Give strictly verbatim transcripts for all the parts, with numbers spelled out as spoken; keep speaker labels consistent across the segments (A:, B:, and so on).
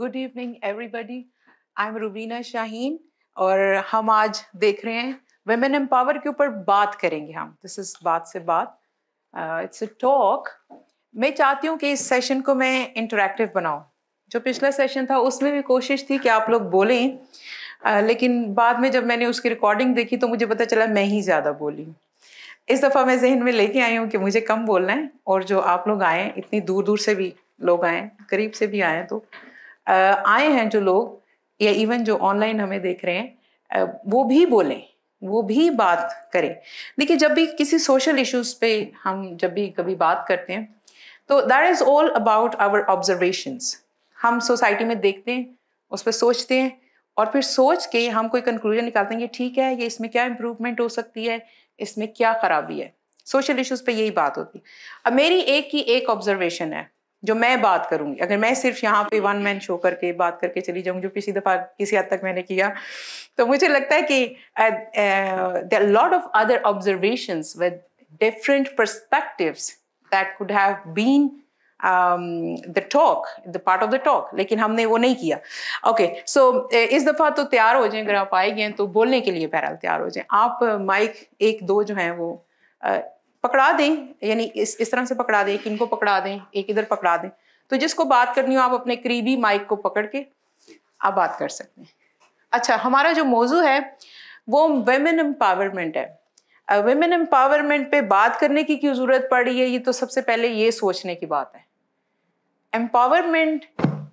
A: Good evening everybody. I am Rubina Shaheen और हम आज देख रहे हैं वुमेन एम्पावर के ऊपर बात करेंगे हम। दिस इज बात से बात, इट्स अ टॉक। मैं चाहती हूँ कि इस सेशन को मैं इंटरैक्टिव बनाऊँ। जो पिछला सेशन था उसमें भी कोशिश थी कि आप लोग बोलें, uh, लेकिन बाद में जब मैंने उसकी रिकॉर्डिंग देखी तो मुझे पता चला मैं ही ज़्यादा बोली। इस दफ़ा मैं जहन में लेके आई हूँ कि मुझे कम बोलना है, और जो आप लोग आए, इतनी दूर दूर से भी लोग आए, करीब से भी आए, तो आए हैं जो लोग, या इवन जो ऑनलाइन हमें देख रहे हैं, वो भी बोलें, वो भी बात करें। देखिए, जब भी किसी सोशल इश्यूज पे हम जब भी कभी बात करते हैं तो that is all about our observations. हम सोसाइटी में देखते हैं, उस पर सोचते हैं, और फिर सोच के हम कोई कंक्लूजन निकालते हैं कि ठीक है, ये इसमें क्या इम्प्रूवमेंट हो सकती है, इसमें क्या खराबी है। सोशल इश्यूज पे यही बात होती है। अब मेरी एक ही एक ऑब्जर्वेशन है जो मैं बात करूंगी। अगर मैं सिर्फ यहाँ पे वन मैन शो करके बात करके चली जाऊँ, जो पिछली दफा किसी हद तक मैंने किया, तो मुझे लगता है कि there are lot of other observations with different perspectives that could have been the talk, the part of the talk, लेकिन हमने वो नहीं किया। ओके, सो इस दफा तो तैयार हो जाएं, अगर आप आए गए तो बोलने के लिए बहरहाल तैयार हो जाएं। आप माइक एक दो जो हैं वो uh, पकड़ा दें, यानी इस इस तरह से पकड़ा दें, एक इनको पकड़ा दें, एक इधर पकड़ा दें, तो जिसको बात करनी हो आप अपने करीबी माइक को पकड़ के आप बात कर सकते हैं। अच्छा, हमारा जो मौजू है वो वुमेन एम्पावरमेंट है। वुमेन uh, एम्पावरमेंट पे बात करने की क्यों जरूरत पड़ी है, ये तो सबसे पहले ये सोचने की बात है। एम्पावरमेंट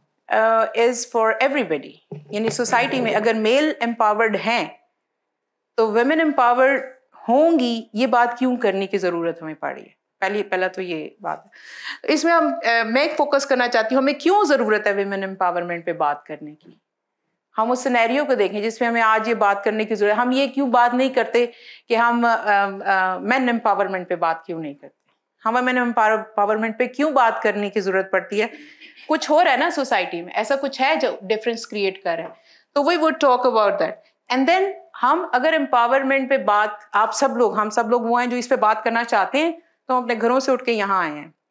A: इज फॉर एवरीबडी, यानी सोसाइटी में अगर मेल एम्पावर्ड हैं तो वुमेन एम्पावर्ड होंगी, ये बात क्यों करने की जरूरत हमें पड़ी है। पहले पहला तो ये बात है। इसमें हम uh, मैं फोकस करना चाहती हूँ हमें क्यों जरूरत है वुमेन एम्पावरमेंट पे बात करने की। हम उस सिनेरियो को देखें जिसमें हमें आज ये बात करने की जरूरत है। हम ये क्यों बात नहीं करते कि हम मेन एम्पावरमेंट पे बात क्यों नहीं करते, हमें मेन एम्पावरमेंट पे क्यों बात करने की जरूरत पड़ती है। कुछ हो रहा है ना सोसाइटी में, ऐसा कुछ है जो डिफरेंस क्रिएट कर रहा है, तो we would talk about that. And then हम अगर एम्पावरमेंट पे बात, आप सब लोग, हम सब लोग वो हैं जो इस पे बात करना चाहते हैं, तो हम अपने घरों से उठ के यहाँ आए हैं।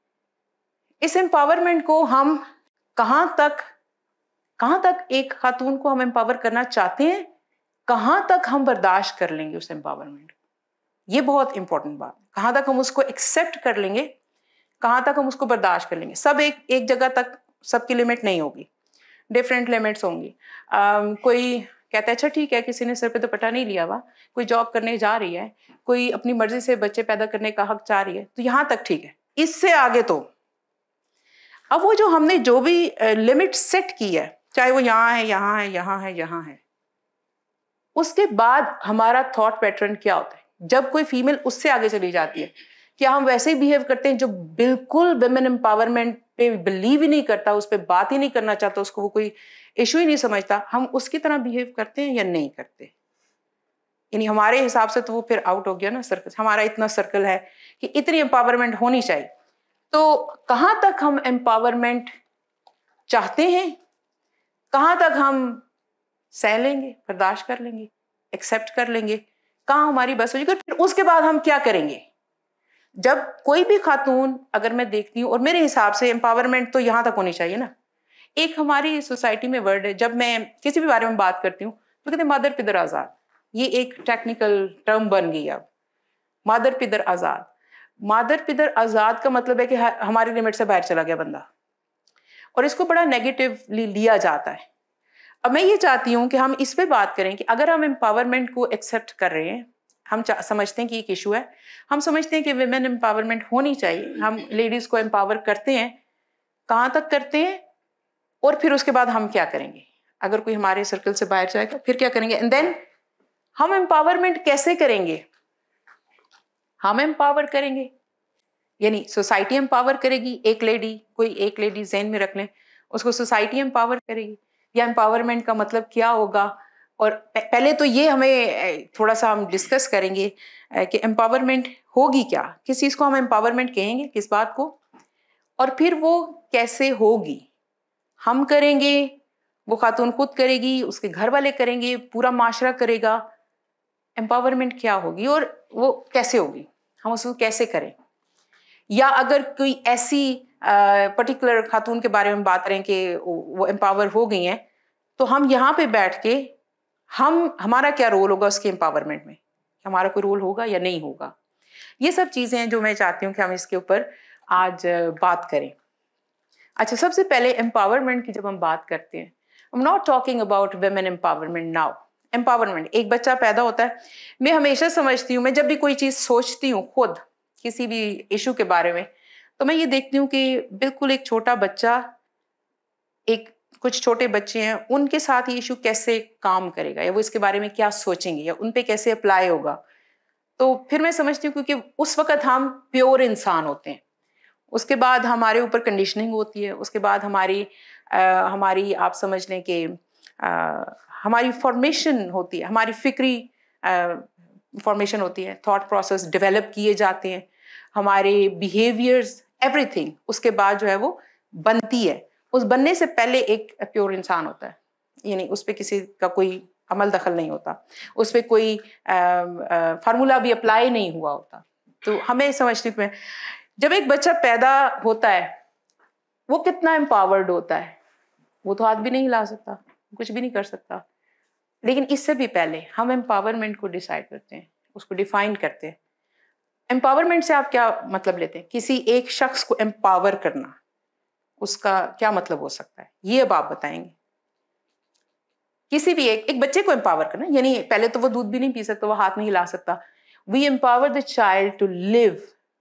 A: इस एम्पावरमेंट को हम कहाँ तक कहाँ तक एक खातून को हम एम्पावर करना चाहते हैं, कहाँ तक हम बर्दाश्त कर लेंगे उस एम्पावरमेंट को, ये बहुत इंपॉर्टेंट बात है। कहाँ तक हम उसको एक्सेप्ट कर लेंगे, कहाँ तक हम उसको बर्दाश्त कर लेंगे। सब एक एक जगह तक सबकी लिमिट नहीं होगी, डिफरेंट लिमिट्स होंगी। कोई कहता है अच्छा ठीक है, किसी ने सिर पे दुपट्टा नहीं लिया हुआ, कोई जॉब करने जा रही है, कोई अपनी मर्जी से बच्चे पैदा करने का हक चाह रही है, तो यहाँ तक ठीक है। इससे आगे तो अब वो जो हमने जो भी लिमिट सेट की है, चाहे वो यहाँ है, यहाँ है, यहाँ है, यहाँ है, उसके बाद हमारा थॉट पैटर्न क्या होता है जब कोई फीमेल उससे आगे चली जाती है। क्या हम वैसे ही बिहेव करते हैं जो बिल्कुल वुमेन एम्पावरमेंट पे बिलीव ही नहीं करता, उस पर बात ही नहीं करना चाहता, उसको वो कोई इशू ही नहीं समझता, हम उसकी तरह बिहेव करते हैं या नहीं करते। यानी हमारे हिसाब से तो वो फिर आउट हो गया ना सर्कल। हमारा इतना सर्कल है कि इतनी एम्पावरमेंट होनी चाहिए, तो कहाँ तक हम एम्पावरमेंट चाहते हैं, कहाँ तक हम सह लेंगे, बर्दाश्त कर लेंगे, एक्सेप्ट कर लेंगे, कहाँ हमारी बस हो जाएगी। फिर उसके बाद हम क्या करेंगे। जब कोई भी खातून, अगर मैं देखती हूँ, और मेरे हिसाब से एम्पावरमेंट तो यहाँ तक होनी चाहिए ना। एक हमारी सोसाइटी में वर्ड है, जब मैं किसी भी बारे में बात करती हूँ तो कहते हैं मदर पिदर आज़ाद। ये एक टेक्निकल टर्म बन गई अब, मदर पिदर आज़ाद। मदर पिदर आज़ाद का मतलब है कि हमारी लिमिट से बाहर चला गया बंदा, और इसको बड़ा नेगेटिवली लिया जाता है। अब मैं ये चाहती हूँ कि हम इस पे बात करें कि अगर हम एम्पावरमेंट को एक्सेप्ट कर रहे हैं, हम समझते हैं कि एक इशू है, हम समझते हैं कि वुमेन एम्पावरमेंट होनी चाहिए, हम लेडीज को एम्पावर करते हैं, कहाँ तक करते हैं, और फिर उसके बाद हम क्या करेंगे। अगर कोई हमारे सर्कल से बाहर जाएगा फिर क्या करेंगे, एंड देन हम एम्पावरमेंट कैसे करेंगे। हम एम्पावर करेंगे यानी सोसाइटी एम्पावर करेगी, एक लेडी, कोई एक लेडी ज़हन में रख लें, उसको सोसाइटी एम्पावर करेगी, या एम्पावरमेंट का मतलब क्या होगा। और पहले तो ये हमें थोड़ा सा हम डिस्कस करेंगे कि एम्पावरमेंट होगी क्या, किस चीज़ को हम एम्पावरमेंट कहेंगे, किस बात को, और फिर वो कैसे होगी। हम करेंगे, वो खातून खुद करेगी, उसके घर वाले करेंगे, पूरा माशरा करेगा। एम्पावरमेंट क्या होगी और वो कैसे होगी, हम उसको कैसे करें। या अगर कोई ऐसी पर्टिकुलर खातून के बारे में बात करें कि वो एम्पावर हो गई हैं, तो हम यहाँ पे बैठ के हम हमारा क्या रोल होगा उसके एम्पावरमेंट में, हमारा कोई रोल होगा या नहीं होगा। ये सब चीज़ें हैं जो मैं चाहती हूँ कि हम इसके ऊपर आज बात करें। अच्छा, सबसे पहले एम्पावरमेंट की जब हम बात करते हैं, I am not talking about women empowerment now. Empowerment, एक बच्चा पैदा होता है, मैं हमेशा समझती हूँ, मैं जब भी कोई चीज़ सोचती हूँ खुद किसी भी इशू के बारे में, तो मैं ये देखती हूँ कि बिल्कुल एक छोटा बच्चा, एक कुछ छोटे बच्चे हैं, उनके साथ ये इशू कैसे काम करेगा या वो इसके बारे में क्या सोचेंगे या उन पे कैसे अप्लाई होगा। तो फिर मैं समझती हूँ क्योंकि उस वक़्त हम प्योर इंसान होते हैं, उसके बाद हमारे ऊपर कंडीशनिंग होती है, उसके बाद हमारी आ, हमारी आप समझ लें कि हमारी फॉर्मेशन होती है, हमारी फिक्री फॉर्मेशन होती है, थॉट प्रोसेस डेवलप किए जाते हैं, हमारे बिहेवियर्स, एवरीथिंग उसके बाद जो है वो बनती है। उस बनने से पहले एक प्योर इंसान होता है, यानी उस पर किसी का कोई अमल दखल नहीं होता, उस पर कोई फार्मूला भी अप्लाई नहीं हुआ होता। तो हमें समझती हूँ, जब एक बच्चा पैदा होता है वो कितना एम्पावर्ड होता है, वो तो हाथ भी नहीं हिला सकता, कुछ भी नहीं कर सकता, लेकिन इससे भी पहले हम एम्पावरमेंट को डिसाइड करते हैं, उसको डिफाइन करते हैं। एम्पावरमेंट से आप क्या मतलब लेते हैं? किसी एक शख्स को एम्पावर करना, उसका क्या मतलब हो सकता है, ये अब आप बताएंगे। किसी भी एक एक बच्चे को एम्पावर करना, यानी पहले तो वो दूध भी नहीं पी सकता, वो हाथ नहीं हिला सकता। We empower the child to live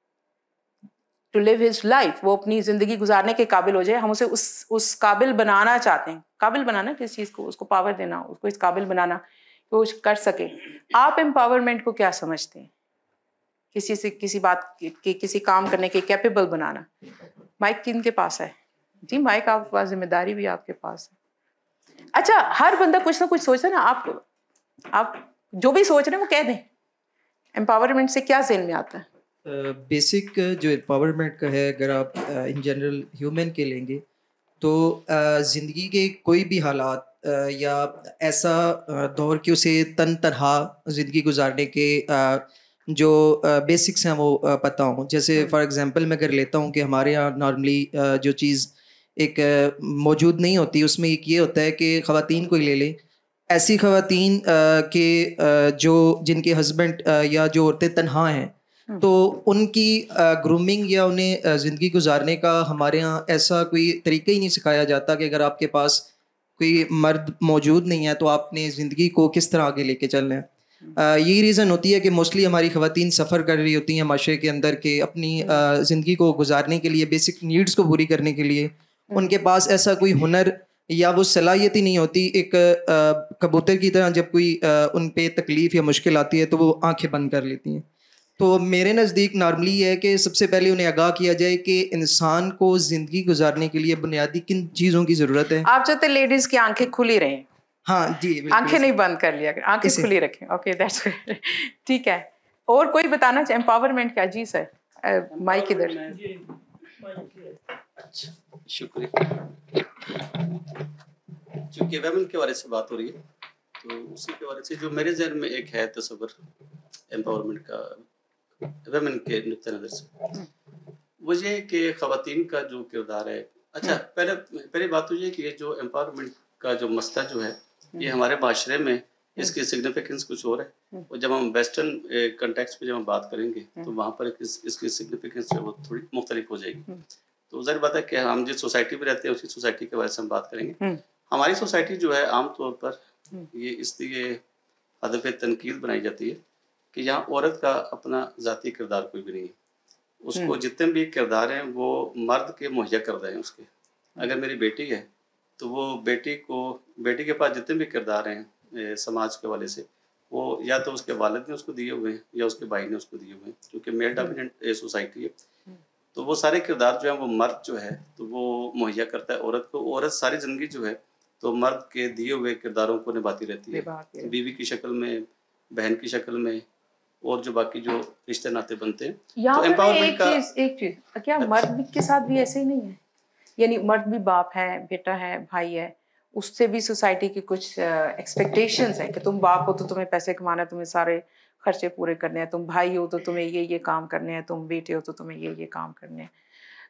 A: to live his life, वो अपनी जिंदगी गुजारने के काबिल हो जाए। हम उसे उस उस काबिल बनाना चाहते हैं। काबिल बनाना किस चीज़ को, उसको पावर देना, उसको इस काबिल बनाना कि वो कर सके। आप एम्पावरमेंट को क्या समझते हैं? किसी से किसी बात की, किसी काम करने के कैपेबल बनाना। माइक किनके पास है जी? माइक आपके पास, जिम्मेदारी भी आपके पास है। अच्छा, हर बंदा कुछ ना कुछ सोचता है ना, आप आप जो भी सोच रहे हैं वो कह दें। एम्पावरमेंट से क्या ज़हन में आता है?
B: बेसिक uh, जो एम्पावरमेंट का है, अगर आप इन जनरल ह्यूमन के लेंगे तो ज़िंदगी के कोई भी हालात uh, या ऐसा uh, दौर कि उसे तन तनहा ज़िंदगी गुजारने के uh, जो बेसिक्स हैं वो uh, पता हों। जैसे फॉर एग्जांपल मैं अगर लेता हूँ कि हमारे यहाँ नॉर्मली uh, जो चीज़ एक uh, मौजूद नहीं होती, उसमें एक ये होता है कि ख़वातीन को ही ले लें, ऐसी ख़वातीन uh, के uh, जो जिनके हस्बैंड uh, या जो औरतें तनहा हैं, तो उनकी ग्रूमिंग या उन्हें ज़िंदगी गुजारने का हमारे यहाँ ऐसा कोई तरीका ही नहीं सिखाया जाता कि अगर आपके पास कोई मर्द मौजूद नहीं है तो आपने ज़िंदगी को किस तरह आगे लेके चलना है। यही रीज़न होती है कि मोस्टली हमारी ख़वातीन सफ़र कर रही होती हैं माशरे के अंदर के अपनी ज़िंदगी को गुजारने के लिए, बेसिक नीड्स को पूरी करने के लिए। उनके पास ऐसा कोई हुनर या वो सलाहियत ही नहीं होती। एक कबूतर की तरह जब कोई उन पे तकलीफ़ या मुश्किल आती है तो वो आंखें बंद कर लेती हैं। तो मेरे नज़दीक नॉर्मली ये है कि सबसे पहले उन्हें आगाह किया जाए कि इंसान को ज़िंदगी गुजारने के लिए बुनियादी किन चीज़ों की ज़रूरत है।
A: आप चाहते लेडीज़ की आंखें खुली रहें?
B: हाँ जी,
A: आंखें नहीं बंद कर लिया, आंखें खुली रखें। Okay, that's good. ठीक है, और कोई बताना चाहे एम्पावरमेंट क्या? जी सर, माइक इधर।
C: अच्छा, शुक्रिया। चूँकि वेमेन के बारे से बात हो रही है तो उसी के बारे से जो मेरे जहन में एक है तस्वर एम्पावरमेंट का वेमेन के नुक्ते नज़र से, वो ये कि ख़वातीन का जो किरदार है। अच्छा, पहले पहली बात तो ये कि ये जो एम्पावरमेंट का जो मसला जो है, ये हमारे माशरे में इसकी सिग्निफिकेंस कुछ और है, और जब हम वेस्टर्न कंटेक्स्ट में जब हम बात करेंगे तो वहाँ पर इस, इसकी सिग्निफिकेंस जो है वो थोड़ी मुख्तलिफ हो जाएगी। तो ज़ाहिर बात है कि हम जिस सोसाइटी में रहते हैं उसी सोसाइटी के बारे से हम बात करेंगे। हमारी सोसाइटी जो है आमतौर पर ये इसलिए हदफ तनकीद बनाई जाती है कि यहाँ औरत का अपना ज़ाती किरदार कोई भी नहीं है। उसको जितने भी किरदार हैं वो मर्द के मुहैया करदा हैं उसके। अगर मेरी बेटी है तो वो बेटी को बेटी के पास जितने भी किरदार हैं समाज के वाले से, वो या तो उसके वालिद ने उसको दिए हुए हैं या उसके भाई ने उसको दिए हुए हैं, क्योंकि मेल डोमिनेंट सोसाइटी है। तो वो सारे किरदार जो हैं वो मर्द जो है तो वो मुहैया करता है औरत को। औरत सारी ज़िंदगी जो है तो मर्द के दिए हुए किरदारों को निभाती रहती है, बीवी की शक्ल में, बहन की शक्ल में, और जो बाकी जो रिश्ते नाते बनते हैं।
A: तो एम्पावरमेंट का एक चीज एक चीज क्या मर्द के साथ भी ऐसे ही नहीं है? यानी मर्द भी बाप है, बेटा है, भाई है, उससे भी सोसाइटी की कुछ एक्सपेक्टेशंस हैं कि तुम बाप हो तो तुम्हें पैसे कमाना है, तुम्हें सारे खर्चे पूरे करने हैं, तुम भाई हो तो तुम्हें ये ये काम करने हैं, तुम बेटे हो तो तुम्हें ये ये काम करने हैं।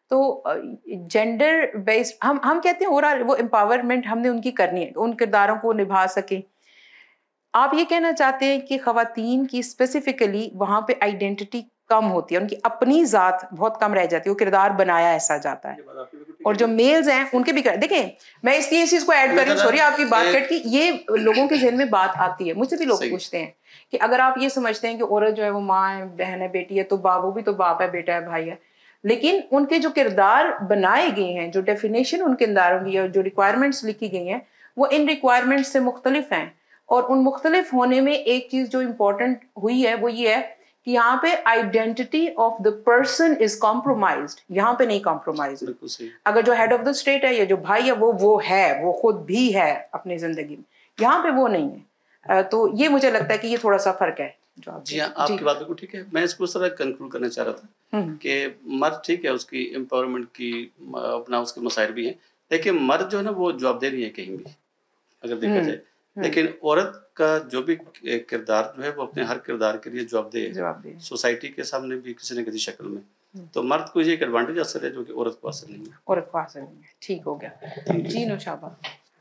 A: तो जेंडर बेस्ड हम हम कहते हैं ओवरऑल वो एम्पावरमेंट हमने उनकी करनी है, उन किरदारों को निभा सके। आप ये कहना चाहते हैं कि ख़वातीन की स्पेसिफिकली वहाँ पे आइडेंटिटी कम होती है, उनकी अपनी ज़ात बहुत कम रह जाती है, वो किरदार बनाया ऐसा जाता है, और जो मेल्स हैं उनके भी कर देखें। मैं इसलिए इस चीज़ को ऐड कर रही हूँ, सॉरी आपकी बात कट की, ये लोगों के जहन में बात आती है, मुझसे भी लोग पूछते हैं कि अगर आप ये समझते हैं कि औरत जो है वो माँ है, बहन है, बेटी है, तो बाबू भी तो बाप है, बेटा है, भाई है, लेकिन उनके जो किरदार बनाए गए हैं, जो डेफिनेशन उन किरदारों की और जो रिक्वायरमेंट्स लिखी गई हैं, वो इन रिक्वायरमेंट्स से मुख्तलिफ हैं। और उन मुख्तलिफ होने में एक चीज़ जो इम्पोर्टेंट हुई है वो ये है कि यहाँ पे identity of the person is compromised, यहाँ पे नहीं कॉम्प्रोमाइज। अगर जो हेड ऑफ द स्टेट है या जो भाई है वो वो है, वो खुद भी है अपनी जिंदगी में, यहाँ पे वो नहीं है। तो ये मुझे लगता है कि ये थोड़ा सा फर्क है। जो आप
C: जी हाँ, आपकी बात बिल्कुल ठीक है। मैं इसको इस तरह कंक्लूड करना चाह रहा था कि मर्द ठीक है, उसकी एम्पावरमेंट की अपना उसके मसाइल भी हैं, लेकिन मर्द जो है ना वो जवाबदेह नहीं है कहीं भी अगर देखा जाए, लेकिन औरत का जो भी किरदार जो है वो अपने हर किरदार के लिए जवाबदेह है सोसाइटी के सामने भी किसी न किसी शक्ल में। तो मर्द को ये एक एडवांटेज हासिल है जो कि औरत को हासिल नहीं है।
A: औरत को हासिल नहीं है, ठीक हो गया जी। नौशाबा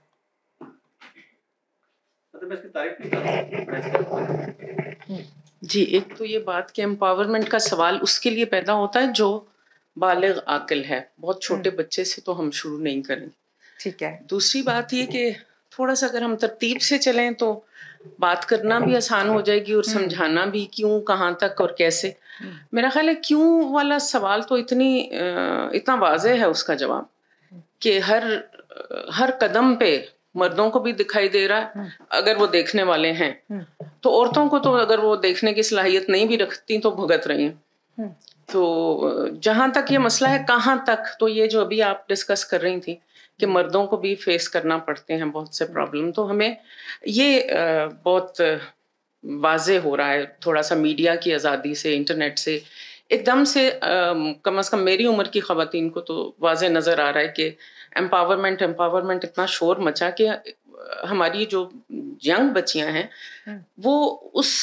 D: जी, एक तो ये बात कि एम्पावरमेंट का सवाल उसके लिए पैदा होता है जो बालिग आकिल है, बहुत छोटे बच्चे से तो हम शुरू नहीं करेंगे,
A: ठीक है।
D: दूसरी बात ये कि थोड़ा सा अगर हम तरतीब से चलें तो बात करना भी आसान हो जाएगी और समझाना भी क्यों, कहाँ तक और कैसे। मेरा ख्याल है क्यों वाला सवाल तो इतनी इतना वाज़ेह है उसका जवाब कि हर हर कदम पे मर्दों को भी दिखाई दे रहा है अगर वो देखने वाले हैं, तो औरतों को तो अगर वो देखने की सलाहियत नहीं भी रखती तो भुगत रही हैं। तो जहाँ तक ये मसला है कहाँ तक, तो ये जो अभी आप डिस्कस कर रही थी कि मर्दों को भी फेस करना पड़ते हैं बहुत से प्रॉब्लम, तो हमें ये बहुत वाज़े हो रहा है थोड़ा सा मीडिया की आज़ादी से, इंटरनेट से एकदम से कम अज़ कम मेरी उम्र की ख़वातीन को तो वाज़े नज़र आ रहा है कि एम्पावरमेंट एम्पावरमेंट इतना शोर मचा कि हमारी जो यंग बच्चियां हैं वो उस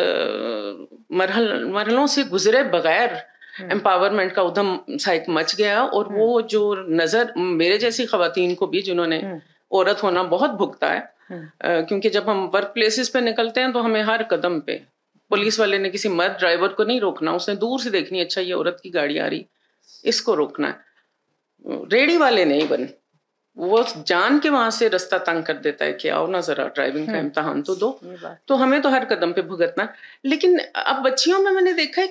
D: मरहल मरहलों से गुजरे बगैर एम्पावरमेंट का उधम सा एक मच गया, और वो जो नज़र मेरे जैसी ख़वातीन को भी जिन्होंने औरत होना बहुत भुगता है, क्योंकि जब हम वर्क प्लेसेस पे निकलते हैं तो हमें हर कदम पे पुलिस वाले ने किसी मर्द ड्राइवर को नहीं रोकना, उसने दूर से देखनी, अच्छा ये औरत की गाड़ी आ रही, इसको रोकना है। रेडी वाले नहीं बन, वो जान के वहां से रास्ता तंग कर देता है कि आओ ना जरा ड्राइविंग का इम्तहान तो दो, तो हमें तो हर कदम पे भुगतना। लेकिन अब बच्चियों में मैंने देखा है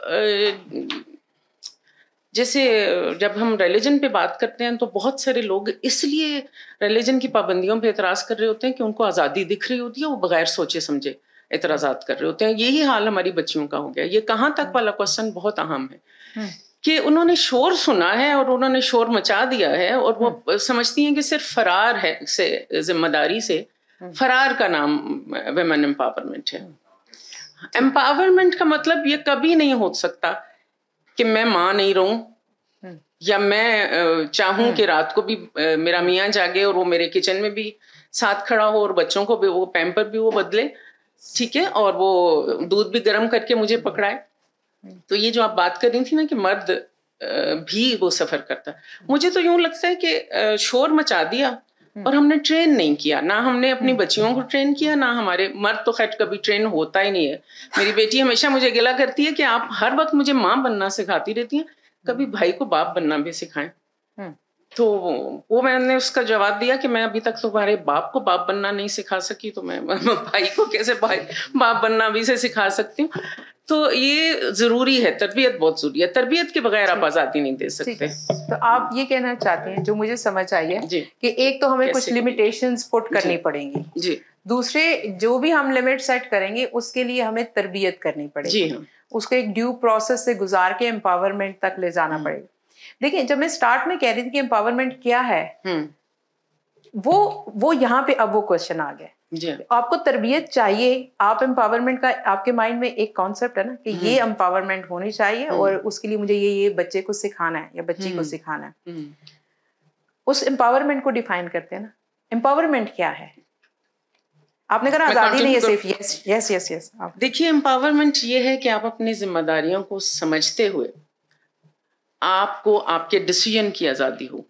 D: कि जैसे जब हम रिलीजन पे बात करते हैं तो बहुत सारे लोग इसलिए रिलीजन की पाबंदियों पे एतराज़ कर रहे होते हैं कि उनको आज़ादी दिख रही होती है, वो बगैर सोचे समझे एतराज़ात कर रहे होते हैं। यही हाल हमारी बच्चियों का हो गया। ये कहाँ तक वाला क्वेश्चन बहुत अहम है कि उन्होंने शोर सुना है और उन्होंने शोर मचा दिया है, और वो समझती हैं कि सिर्फ फरार है से जिम्मेदारी से फरार का नाम वुमेन एम्पावरमेंट है। एम्पावरमेंट का मतलब ये कभी नहीं हो सकता कि मैं माँ नहीं रहूं या मैं चाहूं कि रात को भी मेरा मियाँ जागे और वो मेरे किचन में भी साथ खड़ा हो और बच्चों को भी वो पैम्पर भी वो बदले, ठीक है, और वो दूध भी गर्म करके मुझे पकड़ाए। तो ये जो आप बात कर रही थी ना कि मर्द भी वो सफर करता है, मुझे तो यूं लगता है कि शोर मचा दिया और हमने ट्रेन नहीं किया, ना हमने अपनी बच्चियों को ट्रेन किया, ना हमारे मर्द तो खैर कभी ट्रेन होता ही नहीं है। मेरी बेटी हमेशा मुझे गिला करती है कि आप हर वक्त मुझे माँ बनना सिखाती रहती हैं, कभी भाई को बाप बनना भी सिखाएं। तो वो मैंने उसका जवाब दिया कि मैं अभी तक तुम्हारे बाप को बाप बनना नहीं सिखा सकी, तो मैं भाई को कैसे भाई बाप बनना भी से सिखा सकती हूँ। तो ये जरूरी है, तरबियत बहुत जरूरी है, तरबियत के बगैर आप आज़ादी नहीं दे सकते।
A: तो आप ये कहना चाहते हैं, जो मुझे समझ आई है कि एक तो हमें कुछ लिमिटेशंस पुट करनी पड़ेंगी जी, दूसरे जो भी हम लिमिट सेट करेंगे उसके लिए हमें तरबियत करनी पड़ेगी जी, हाँ। उसको एक ड्यू प्रोसेस से गुजार के एम्पावरमेंट तक ले जाना पड़ेगा। देखिए, जब मैं स्टार्ट में कह रही थी कि एम्पावरमेंट क्या है, वो वो यहाँ पे अब वो क्वेश्चन आ गया जी। आपको तरबियत चाहिए, आप एम्पावरमेंट का आपके माइंड में एक कॉन्सेप्ट है ना कि ये एम्पावरमेंट होनी चाहिए और उसके लिए मुझे ये ये बच्चे को सिखाना है या बच्ची को सिखाना है। उस एम्पावरमेंट को डिफाइन करते हैं ना, एम्पावरमेंट क्या है? आपने कहा आजादी नहीं है सिर्फ, यस यस यस यस।
D: देखिए, एम्पावरमेंट ये है कि आप अपनी जिम्मेदारियों को समझते हुए आपको आपके डिसीजन की आज़ादी हो।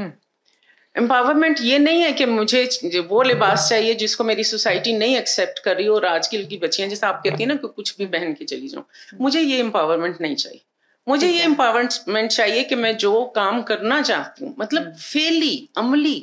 D: एम्पावरमेंट ये नहीं है कि मुझे वो लिबास चाहिए जिसको मेरी सोसाइटी नहीं एक्सेप्ट कर रही, और आजकल की बच्चियां जैसे आप कहती हैं ना कि कुछ भी पहन के चली जाऊं, मुझे ये एम्पावरमेंट नहीं चाहिए। मुझे ये एम्पावरमेंट चाहिए कि मैं जो काम करना चाहती हूँ, मतलब फेली अमली,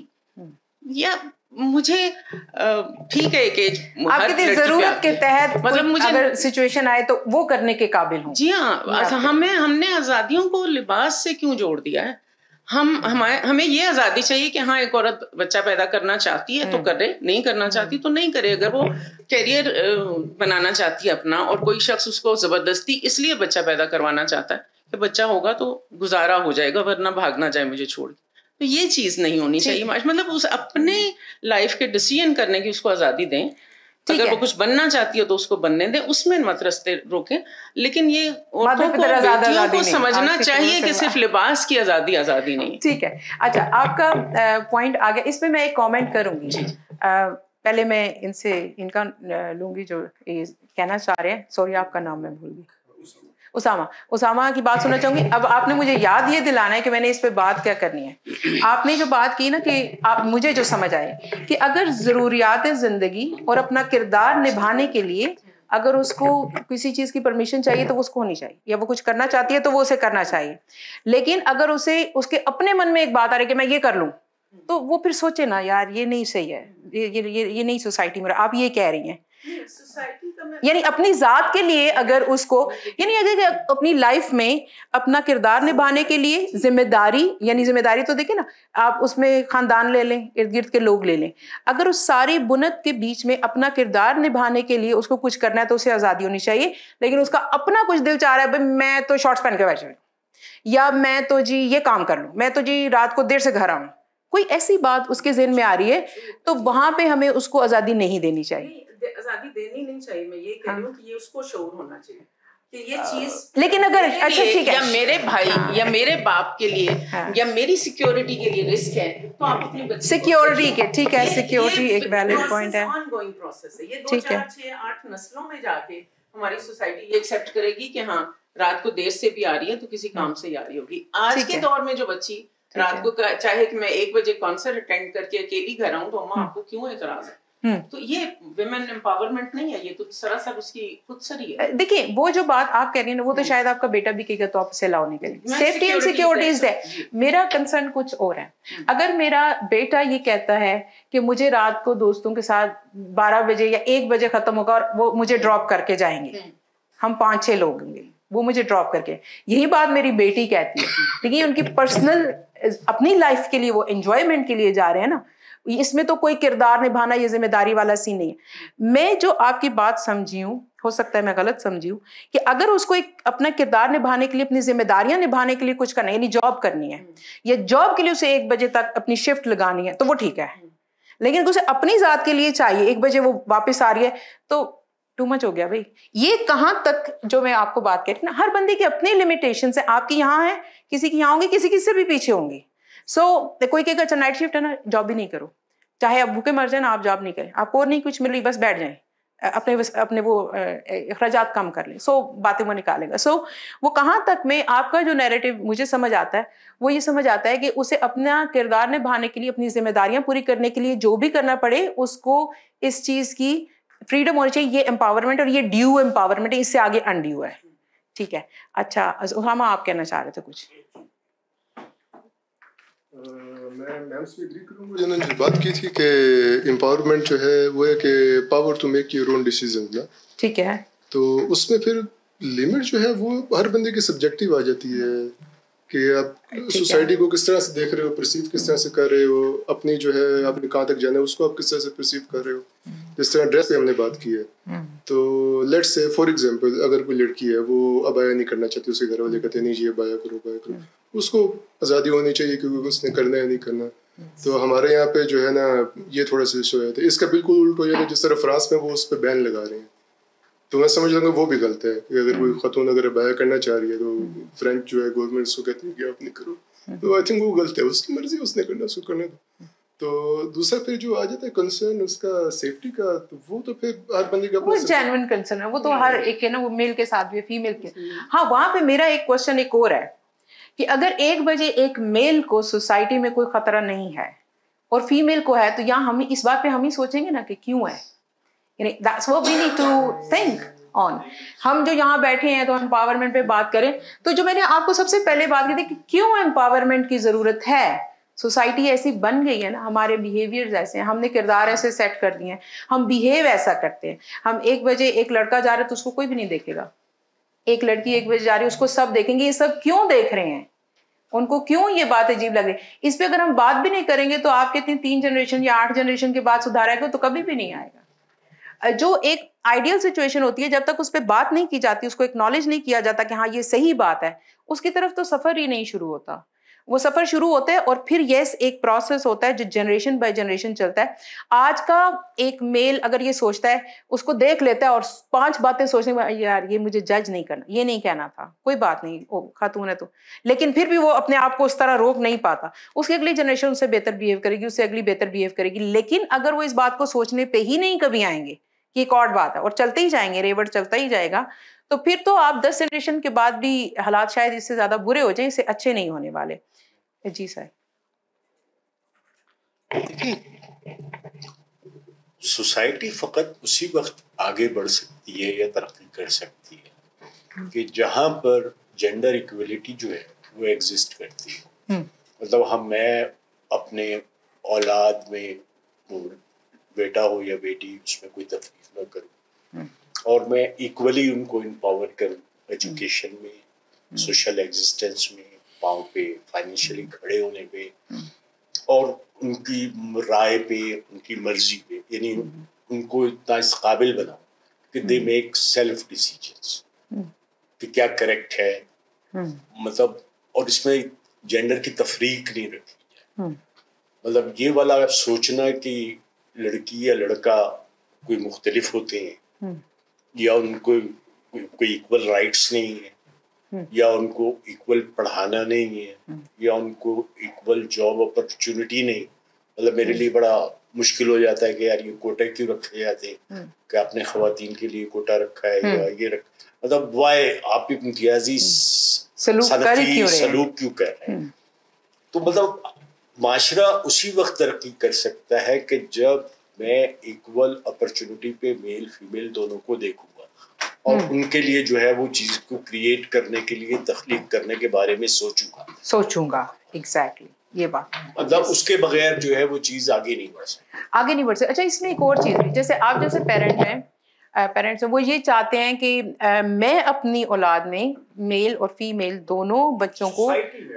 D: या मुझे ठीक है एक एज
A: आपकी जरूरत के तहत
D: मतलब मुझे
A: अगर सिचुएशन आए तो वो करने के काबिल हूँ।
D: जी हाँ, हमें हमने आज़ादियों को लिबास से क्यों जोड़ दिया है? हम हमारे हमें ये आज़ादी चाहिए कि हाँ एक औरत बच्चा पैदा करना चाहती है तो करे, नहीं करना चाहती तो नहीं करे। अगर वो कैरियर बनाना चाहती है अपना, और कोई शख्स उसको ज़बरदस्ती इसलिए बच्चा पैदा करवाना चाहता है कि बच्चा होगा तो गुजारा हो जाएगा वरना भाग ना जाए मुझे छोड़, तो ये चीज़ नहीं होनी चाहिए। मतलब उस अपने लाइफ के डिसीजन करने की उसको आज़ादी दें। अगर वो कुछ बनना चाहती है तो उसको बनने दें, उसमें मत रास्ते रोकें। लेकिन ये औरतों को, बेटियों को समझना चाहिए कि सिर्फ लिबास की आज़ादी आज़ादी नहीं।
A: ठीक है, अच्छा आपका पॉइंट आ गया, इसमें मैं एक कमेंट करूंगी। पहले मैं इनसे इनका लूंगी जो कहना चाह रहे हैं। सॉरी आपका नाम मैं भूल गई। उसामा उसामा की बात सुनना चाहूंगी। अब आपने मुझे याद ये दिलाना है कि मैंने इस पे बात क्या करनी है। आपने जो बात की ना कि आप मुझे जो समझ आए कि अगर ज़रूरियात ज़िंदगी और अपना किरदार निभाने के लिए अगर उसको किसी चीज़ की परमिशन चाहिए तो वो उसको होनी चाहिए, या वो कुछ करना चाहती है तो वो उसे करना चाहिए। लेकिन अगर उसे उसके अपने मन में एक बात आ रही है कि मैं ये कर लूँ, तो वो फिर सोचे ना यार ये नहीं सही है, ये ये ये, ये नहीं सोसाइटी में। आप ये कह रही हैं यानी अपनी जात के लिए अगर उसको, यानी अगर अपनी लाइफ में अपना किरदार निभाने के लिए जिम्मेदारी, यानी जिम्मेदारी तो देखिए ना, आप उसमें खानदान ले लें, इर्द गिर्द के लोग ले लें, अगर उस सारी बुनत के बीच में अपना किरदार निभाने के लिए उसको कुछ करना है तो उसे आज़ादी होनी चाहिए। लेकिन उसका अपना कुछ दिल चाह रहा है, भाई मैं तो शॉर्ट्स पहन के बैठ जाऊँ, या मैं तो जी ये काम कर लूँ, मैं तो जी रात को देर से घर आऊँ, कोई ऐसी बात उसके ज़हन में आ रही है, तो वहां पे हमें उसको आज़ादी नहीं देनी चाहिए।
D: आज़ादी देनी नहीं चाहिए, मैं ये कह रही हूँ कि ये उसको शऊर होना चाहिए कि ये चीज,
A: लेकिन अगर अच्छा ठीक है,
D: या मेरे भाई हाँ, या मेरे बाप के लिए हाँ, या मेरी सिक्योरिटी के लिए रिस्क है, तो आप अपनी बच्ची
A: सिक्योरिटी के, ठीक है, सिक्योरिटी एक वैलिड पॉइंट है,
D: ऑनगोइंग प्रोसेस है। ये दो चार छह आठ नस्लों में जाके हमारी सोसाइटी ये एक्सेप्ट करेगी कि हाँ रात को देर से भी आ रही है तो किसी काम से ही आ रही होगी। आज के दौर में जो बच्ची रात को चाहे कि मैं एक बजे कॉन्सर्ट अटेंड करके अकेली घर आऊं तो अम्मा आपको क्यों एतराज है, तो ये विमेन एम्पावरमेंट नहीं है, ये तो सरासर उसकी खुद सरी है।
A: देखिए वो जो बात आप कह रही हैं ना, वो तो शायद आपका बेटा भी कहेगा तो आप इसे अलाउ नहीं करेंगे। Safety and security is there. मेरा कंसर्न कुछ और है। अगर मेरा बेटा ये कहता है कि मुझे रात को दोस्तों के साथ बारह बजे या एक बजे खत्म होगा और वो मुझे ड्रॉप करके जाएंगे, हम पांच छह लोग होंगे, वो मुझे ड्रॉप करके, यही बात मेरी बेटी कहती है, लेकिन उनकी पर्सनल अपनी लाइफ के लिए वो एंजॉयमेंट के लिए जा रहे हैं ना, इसमें तो कोई किरदार निभाना ये जिम्मेदारी वाला सीन नहीं है। मैं जो आपकी बात समझी हूँ, हो सकता है मैं गलत समझी हूँ, कि अगर उसको एक अपना किरदार निभाने के लिए, अपनी जिम्मेदारियां निभाने के लिए कुछ करना है, यानी जॉब करनी है, या जॉब के लिए उसे एक बजे तक अपनी शिफ्ट लगानी है, तो वो ठीक है। लेकिन उसे अपनी जात के लिए चाहिए, एक बजे वो वापस आ रही है, तो टू मच हो गया भाई। ये कहाँ तक, जो मैं आपको बात कह रही ना, हर बंदे की अपनी लिमिटेशन है। आपकी यहाँ है, किसी की यहाँ होंगी, किसी किसी से भी पीछे होंगी। सो so, कोई कहेगा अच्छा नाइट शिफ्ट है ना, जॉब भी नहीं करो, चाहे आप भूखे मर जाए ना, आप जॉब नहीं करें, आपको और नहीं कुछ मिल रही, बस बैठ जाएं, अपने अपने वो अखराजात कम कर लें, सो so, बातें वो निकालेगा। सो so, वो कहाँ तक में आपका जो नैरेटिव मुझे समझ आता है, वो ये समझ आता है कि उसे अपना किरदार निभाने के लिए, अपनी जिम्मेदारियां पूरी करने के लिए जो भी करना पड़े, उसको इस चीज की फ्रीडम होनी चाहिए। ये एम्पावरमेंट और ये ड्यू एम्पावरमेंट है, इससे आगे अनड्यू है। ठीक है, अच्छा उसामा आप कहना चाह रहे थे कुछ?
E: मैं मैम से एग्री करूंगा, जिन्होंने जो बात की थी कि एम्पावरमेंट जो है वो है कि power to make your own decision ना। ठीक है, तो उसमें फिर लिमिट जो है वो हर बंदे की सब्जेक्टिव आ जाती है कि आप सोसाइटी को किस तरह से देख रहे हो, परसीव किस तरह से कर रहे हो, अपनी जो है आपने कहाँ तक जाना है उसको आप किस तरह से परसीव कर रहे हो। जिस तरह ड्रेस पे हमने बात की है, तो लेट्स से फॉर एग्जांपल अगर कोई लड़की है वो अबाया नहीं करना चाहती, उसके घर वाले कहते हैं नहीं जी अबाया करो अबाया करो, उसको आज़ादी होनी चाहिए क्योंकि उसने करना है नहीं करना। तो हमारे यहाँ पे जो है ना ये थोड़ा सा इशू है, तो इसका बिल्कुल उल्ट हो जाता है। जिस तरह फ्रांस में वो उस पर बैन लगा रहे हैं, तो मैं समझ लूँगा वो भी गलत है कि अगर कोई खतून अगर अबाया करना चाह रही है तो फ्रेंच जो है गवर्नमेंट उसको कहती है कि आप नहीं करो, तो आई थिंक वो गलत है, उसकी मर्जी, उसने करना उसको करने दो। तो दूसरा फिर जो आ जाता है कंसर्न उसका सेफ्टी का, तो वो तो फिर हर बंदे का
A: वो जेन्युइन कंसर्न है, वो तो हर एक है ना, वो मेल के साथ भी फीमेल के। हाँ, वहाँ पे मेरा एक क्वेश्चन एक और है कि अगर एक बजे एक मेल को सोसाइटी में कोई खतरा नहीं है और फीमेल को है, तो यहाँ हम इस बात पे हम ही सोचेंगे ना कि क्यों है. That's what we need to think on. हम जो यहाँ बैठे हैं तो एम्पावरमेंट पे बात करें, तो जो मैंने आपको सबसे पहले बात की थी कि क्यों एम्पावरमेंट की जरूरत है. सोसाइटी ऐसी बन गई है ना, हमारे बिहेवियर्स ऐसे हैं, हमने किरदार ऐसे सेट कर दिए हैं, हम बिहेव ऐसा करते हैं. हम एक बजे एक लड़का जा रहा है तो उसको कोई भी नहीं देखेगा, एक लड़की एक बजे जा रही है उसको सब देखेंगे. ये सब क्यों देख रहे हैं, उनको क्यों ये बात अजीब लग रही है. इस पे अगर हम बात भी नहीं करेंगे तो आप कहते हैं तीन जनरेशन या आठ जनरेशन के बाद सुधार आएगा, तो कभी भी नहीं आएगा. जो एक आइडियल सिचुएशन होती है, जब तक उस पर बात नहीं की जाती, उसको एक्नॉलेज नहीं किया जाता कि हाँ ये सही बात है, उसकी तरफ तो सफर ही नहीं शुरू होता. वो सफर शुरू होता है और फिर यस एक प्रोसेस होता है जो जनरेशन बाय जनरेशन चलता है. आज का एक मेल अगर ये सोचता है, उसको देख लेता है और पांच बातें सोचने में, यार ये मुझे जज नहीं करना, ये नहीं कहना था, कोई बात नहीं, ओ खातून है तो, लेकिन फिर भी वो अपने आप को उस तरह रोक नहीं पाता. उसकी अगली जनरेशन उससे बेहतर बिहेव करेगी, उससे अगली बेहतर बिहेव करेगी. लेकिन अगर वो इस बात को सोचने पर ही नहीं कभी आएंगे कि एक और बात है, और चलते ही जाएंगे, रेवट चलता ही जाएगा, तो फिर तो आप दस जनरेशन के बाद भी हालात शायद इससे ज्यादा बुरे हो जाएं, इससे अच्छे नहीं होने वाले. जी सर.
F: देखिए, सोसाइटी फकत उसी वक्त आगे बढ़ सकती है या तरक्की कर सकती है कि जहां पर जेंडर इक्वलिटी जो है वो एग्जिस्ट करती है. मतलब हम मैं अपने औलाद में, बेटा हो या बेटी, उसमें कोई तफरीक न करूं और मैं इक्वली उनको एम्पावर करूं एजुकेशन में, सोशल एग्जिस्टेंस में, पाँव पे फाइनेंशियली खड़े होने पे और उनकी राय पे, उनकी मर्जी पे, यानी उनको इतना इस काबिल बनाओ कि दे मेक सेल्फ डिसीजंस कि क्या करेक्ट है. मतलब और इसमें जेंडर की तफरीक नहीं रखी जाए. मतलब ये वाला सोचना कि लड़की या लड़का कोई मुख्तलिफ होते हैं या उनको कोई इक्वल राइट्स नहीं है या उनको इक्वल पढ़ाना नहीं है या उनको इक्वल जॉब अपॉर्चुनिटी नहीं. मतलब मेरे लिए बड़ा मुश्किल हो जाता है कि यार ये कोटे क्यों रखे जाते हैं, कि आपने खवातीन के लिए कोटा रखा है या ये रख, मतलब वाई आप इम्तियाजी सलूक क्यों कर रहे हैं. तो मतलब माशरा उसी वक्त तरक्की कर सकता है कि जब मैं इक्वल अपॉर्चुनिटी पे मेल फीमेल दोनों को देखूंगा और उनके लिए जो है वो चीज को क्रिएट करने के लिए, तख्लीक करने के बारे में सोचूंगा सोचूंगा
A: एग्जैक्टली exactly, ये बात.
F: मतलब उसके बगैर जो है वो चीज आगे नहीं बढ़ सकती,
A: आगे नहीं बढ़ सकती. अच्छा, इसमें एक और चीज, जैसे आप जैसे पेरेंट हैं, पेरेंट्स हैं, वो ये चाहते हैं कि आ, मैं अपनी औलाद में मेल और फीमेल दोनों बच्चों को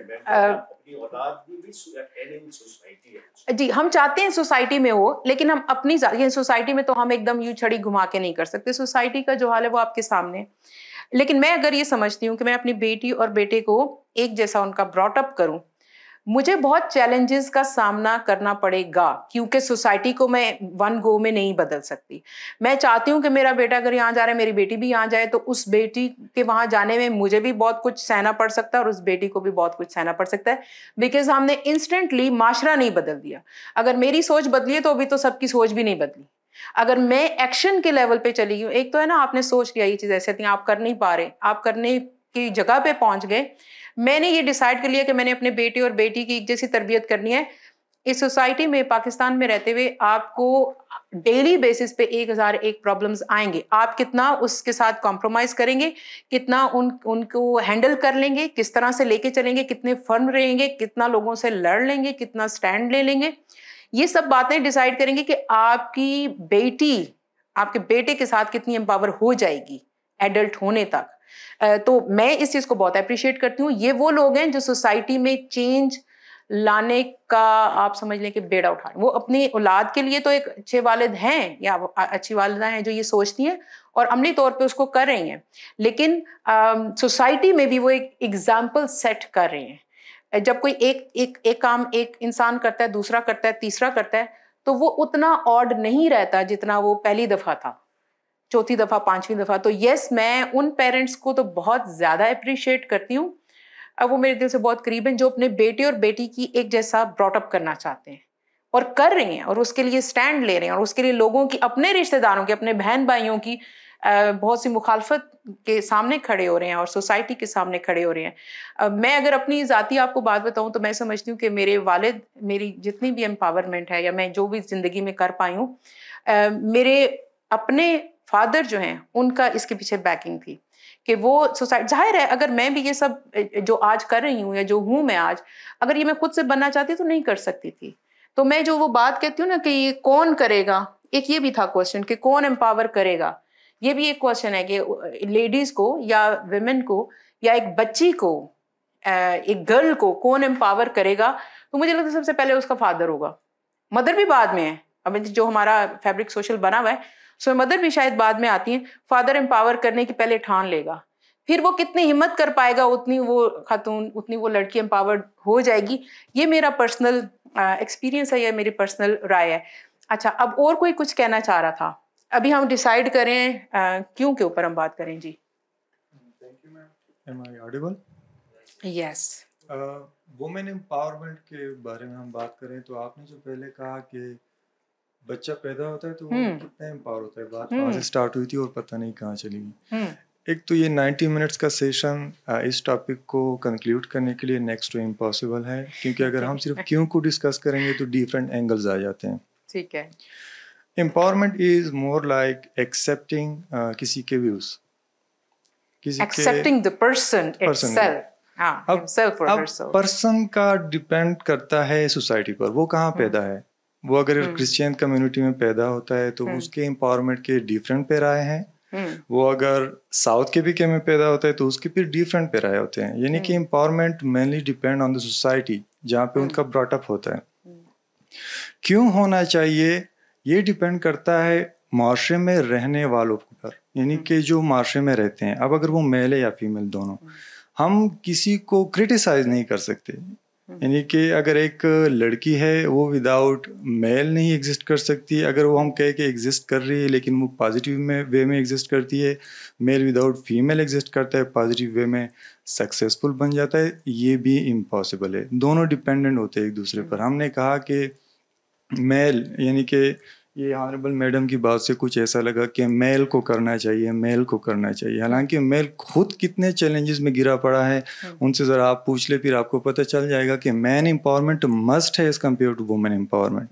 A: जी हम चाहते हैं सोसाइटी में हो, लेकिन हम अपनी सोसाइटी में तो हम एकदम यूं छड़ी घुमा के नहीं कर सकते. सोसाइटी का जो हाल है वो आपके सामने. लेकिन मैं अगर ये समझती हूँ कि मैं अपनी बेटी और बेटे को एक जैसा उनका ब्रॉटअप करूँ, मुझे बहुत चैलेंजेस का सामना करना पड़ेगा, क्योंकि सोसाइटी को मैं वन गो में नहीं बदल सकती. मैं चाहती हूँ कि मेरा बेटा अगर यहाँ जा रहा है, मेरी बेटी भी यहाँ जाए, तो उस बेटी के वहाँ जाने में मुझे भी बहुत कुछ सहना पड़ सकता है और उस बेटी को भी बहुत कुछ सहना पड़ सकता है, बिकॉज हमने इंस्टेंटली माशरा नहीं बदल दिया. अगर मेरी सोच बदली है तो अभी तो सबकी सोच भी नहीं बदली. अगर मैं एक्शन के लेवल पे चली गई, एक तो है ना आपने सोच लिया ये चीज़ ऐसे थी, आप कर नहीं पा रहे, आप करने की जगह पे पहुँच गए. मैंने ये डिसाइड कर लिया कि मैंने अपने बेटे और बेटी की एक जैसी तरबियत करनी है. इस सोसाइटी में, पाकिस्तान में रहते हुए आपको डेली बेसिस पे एक हजार एक प्रॉब्लम्स आएंगे. आप कितना उसके साथ कॉम्प्रोमाइज करेंगे, कितना उन उनको हैंडल कर लेंगे, किस तरह से लेके चलेंगे, कितने फर्म रहेंगे, कितना लोगों से लड़ लेंगे, कितना स्टैंड ले लेंगे, ये सब बातें डिसाइड करेंगे कि आपकी बेटी आपके बेटे के साथ कितनी एम्पावर हो जाएगी एडल्ट होने तक. तो मैं इस चीज को बहुत अप्रिशिएट करती हूँ. ये वो लोग हैं जो सोसाइटी में चेंज लाने का आप समझ लें कि बेड़ा उठा रहे हैं. वो अपनी औलाद के लिए तो एक अच्छे वालिद हैं या अच्छी वालिदा हैं जो ये सोचती हैं और अमली तौर पे उसको कर रही हैं, लेकिन सोसाइटी में भी वो एक एग्जाम्पल सेट कर रहे हैं. जब कोई एक एक एक काम एक इंसान करता है, दूसरा करता है, तीसरा करता है, तो वो उतना ऑड नहीं रहता जितना वो पहली दफा था, चौथी दफा, पांचवी दफा. तो यस, मैं उन पेरेंट्स को तो बहुत ज्यादा अप्रिशिएट करती हूँ, अब वो मेरे दिल से बहुत करीब हैं, जो अपने बेटे और बेटी की एक जैसा ब्रॉटअप करना चाहते हैं और कर रहे हैं और उसके लिए स्टैंड ले रहे हैं और उसके लिए लोगों की, अपने रिश्तेदारों की, अपने बहन भाइयों की बहुत सी मुखालफत के सामने खड़े हो रहे हैं और सोसाइटी के सामने खड़े हो रहे हैं। मैं अगर अपनी ज़ाती आपको बात बताऊं तो मैं समझती हूँ कि मेरे वालिद मेरी जितनी भी एम्पावरमेंट है या मैं जो भी ज़िंदगी में कर पाई हूँ, मेरे अपने फादर जो हैं उनका इसके पीछे बैकिंग थी कि वो सोसाइटी, जाहिर है अगर मैं भी ये सब जो आज कर रही हूँ या जो हूँ मैं आज, अगर ये मैं खुद से बनना चाहती तो नहीं कर सकती थी। तो मैं जो वो बात कहती हूँ ना कि ये कौन करेगा, एक ये भी था क्वेश्चन कि कौन एम्पावर करेगा। ये भी एक क्वेश्चन है कि लेडीज को या विमेन को या एक बच्ची को, एक गर्ल को कौन एम्पावर करेगा। तो मुझे लगता है सबसे पहले उसका फादर होगा, मदर भी बाद में है। अब जो हमारा फैब्रिक सोशल बना हुआ है उसमें मदर भी शायद बाद में आती है। फादर एम्पावर करने की पहले ठान लेगा, फिर वो कितनी हिम्मत कर पाएगा उतनी वो खातून, उतनी वो लड़की एम्पावर्ड हो जाएगी। ये मेरा पर्सनल एक्सपीरियंस है, ये मेरी पर्सनल राय है। अच्छा, अब और कोई कुछ कहना चाह रहा था? अभी हम डिसाइड करें uh, क्यों के ऊपर हम बात करें। जी
G: thank you ma'am. Am I audible?
A: Yes.
G: Women empowerment के बारे में हम बात करें तो आपने जो पहले कहा कि बच्चा पैदा होता है तो वो कितना एम्पावर होता है, बात वहाँ से स्टार्ट हुई थी और पता नहीं कहाँ चली गई। एक तो ये नाइन्टी मिनट्स का सेशन इस टॉपिक को कंक्लूड करने के लिए नेक्स्ट टू इम्पॉसिबल है, क्योंकि अगर हम सिर्फ क्यों को डिस्कस करेंगे तो डिफरेंट एंगल्स आ जाते हैं।
A: ठीक है।
G: Empowerment is more like accepting किसी के व्यूज, किसी
A: एक्सेप्टिंग द पर्सन इटसेल्फ। हाँ,
G: अब अब पर्सन का डिपेंड करता है सोसाइटी पर, वो कहाँ पैदा है। वो अगर क्रिश्चियन कम्युनिटी में पैदा होता है तो उसके एम्पावरमेंट के डिफरेंट पैराए हैं। वो अगर साउथ के भी के में पैदा होता है तो उसके फिर डिफरेंट पैराए होते हैं। यानी कि empowerment mainly depend on the society जहाँ पे उनका ब्रॉटअप होता है। क्यों होना चाहिए ये डिपेंड करता है माशरे में रहने वालों पर, यानी कि जो माशरे में रहते हैं। अब अगर वो मेल है या फीमेल दोनों, हम किसी को क्रिटिसाइज नहीं कर सकते। यानी कि अगर एक लड़की है वो विदाउट मेल नहीं एग्जिस्ट कर सकती। अगर वो हम कह के एग्जिस्ट कर रही है लेकिन वो पॉजिटिव में वे में एग्जिस्ट करती है, मेल विदाउट फीमेल एग्जिस्ट करता है पॉजिटिव वे में, सक्सेसफुल बन जाता है, ये भी इम्पॉसिबल है। दोनों डिपेंडेंट होते हैं एक दूसरे पर। हमने कहा कि मेल, यानी कि ये ऑनरेबल मैडम की बात से कुछ ऐसा लगा कि मेल को करना चाहिए, मेल को करना चाहिए। हालांकि मेल खुद कितने चैलेंजेस में गिरा पड़ा है, उनसे ज़रा आप पूछ ले, फिर आपको पता चल जाएगा कि मैन एम्पावरमेंट मस्ट है as compare to women empowerment.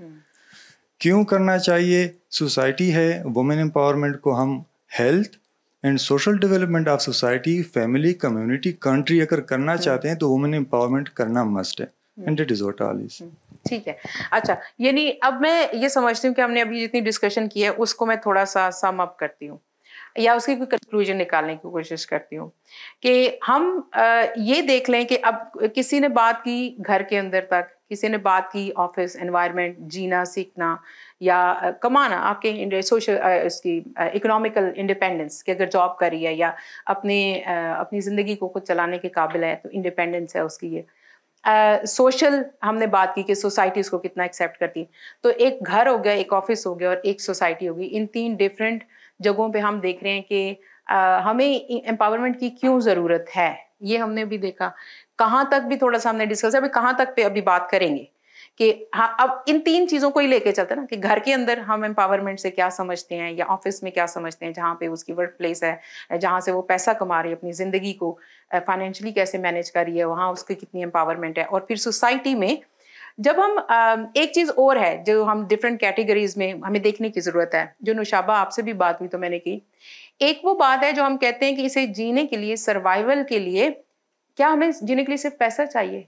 G: क्यों करना चाहिए? सोसाइटी है, वुमेन एम्पावरमेंट को हम health and social development of society, family, community, country अगर करना चाहते हैं तो वुमेन एम्पावरमेंट करना मस्ट है। And it is what all is.
A: ठीक है। अच्छा, यानी अब मैं ये समझती हूँ कि हमने अभी जितनी डिस्कशन की है उसको मैं थोड़ा सा सम अप करती हूँ या उसकी कोई कंक्लूजन निकालने की कोशिश करती हूँ कि हम ये देख लें कि अब किसी ने बात की घर के अंदर तक, किसी ने बात की ऑफिस एनवायरनमेंट, जीना सीखना या कमाना, आपके सोशल इसकी इकोनॉमिकल इंडिपेंडेंस कि अगर जॉब करी है या अपने अपनी ज़िंदगी को खुद चलाने के काबिल है तो इंडिपेंडेंस है उसकी। ये सोशल uh, हमने बात की कि सोसाइटी उसको कितना एक्सेप्ट करती है। तो एक घर हो गया, एक ऑफिस हो गया और एक सोसाइटी हो गई। इन तीन डिफरेंट जगहों पे हम देख रहे हैं कि uh, हमें एम्पावरमेंट की क्यों ज़रूरत है, ये हमने भी देखा। कहाँ तक भी थोड़ा सा हमने डिस्कस, अभी कहाँ तक पे अभी बात करेंगे कि हाँ, अब इन तीन चीज़ों को ही लेके चलते हैं ना कि घर के अंदर हम एम्पावरमेंट से क्या समझते हैं या ऑफिस में क्या समझते हैं, जहाँ पे उसकी वर्क प्लेस है, जहाँ से वो पैसा कमा रही है, अपनी ज़िंदगी को फाइनेंशियली कैसे मैनेज कर रही है, वहाँ उसकी कितनी एम्पावरमेंट है। और फिर सोसाइटी में जब हम, एक चीज़ और है जो हम डिफरेंट कैटेगरीज में हमें देखने की ज़रूरत है, जो नुशाबा आपसे भी बात हुई तो मैंने की। एक वो बात है जो हम कहते हैं कि इसे जीने के लिए, सर्वाइवल के लिए, क्या हमें जीने के लिए सिर्फ पैसा चाहिए?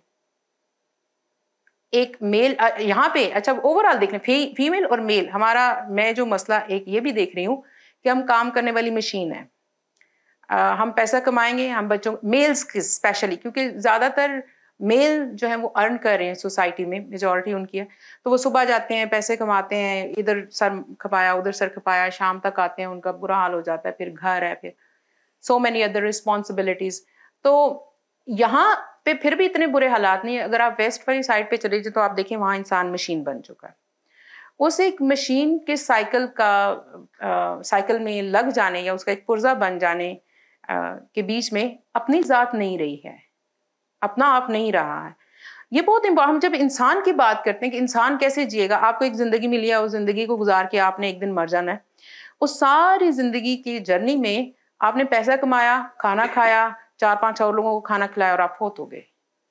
A: एक मेल यहाँ पे, अच्छा ओवरऑल देख रहे फी, फीमेल और मेल, हमारा मैं जो मसला एक ये भी देख रही हूँ कि हम काम करने वाली मशीन है। आ, हम पैसा कमाएंगे, हम बच्चों, मेल्स स्पेशली, क्योंकि ज़्यादातर मेल जो है वो अर्न कर रहे हैं सोसाइटी में, मेजॉरिटी उनकी है। तो वो सुबह जाते हैं, पैसे कमाते हैं, इधर सर खपाया उधर सर खपाया, शाम तक आते हैं, उनका बुरा हाल हो जाता है, फिर घर है, फिर सो मैनी अदर रिस्पॉन्सिबिलिटीज़। तो यहाँ पे फिर भी इतने बुरे हालात नहीं है। अगर आप वेस्ट वाली साइड पे चले जाए तो आप देखें वहाँ इंसान मशीन बन चुका है। उस एक मशीन के साइकिल का आ, साइकिल में लग जाने या उसका एक पुर्जा बन जाने आ, के बीच में अपनी ज़ात नहीं रही है, अपना आप नहीं रहा है। ये बहुत इम्पोर्टेंट। हम जब इंसान की बात करते हैं कि इंसान कैसे जिएगा, आपको एक ज़िंदगी मिली है, उस ज़िंदगी को गुजार के आपने एक दिन मर जाना है। उस सारी जिंदगी की जर्नी में आपने पैसा कमाया, खाना खाया, चार पांच और लोगों को खाना खिलाया और आप फोत हो गए।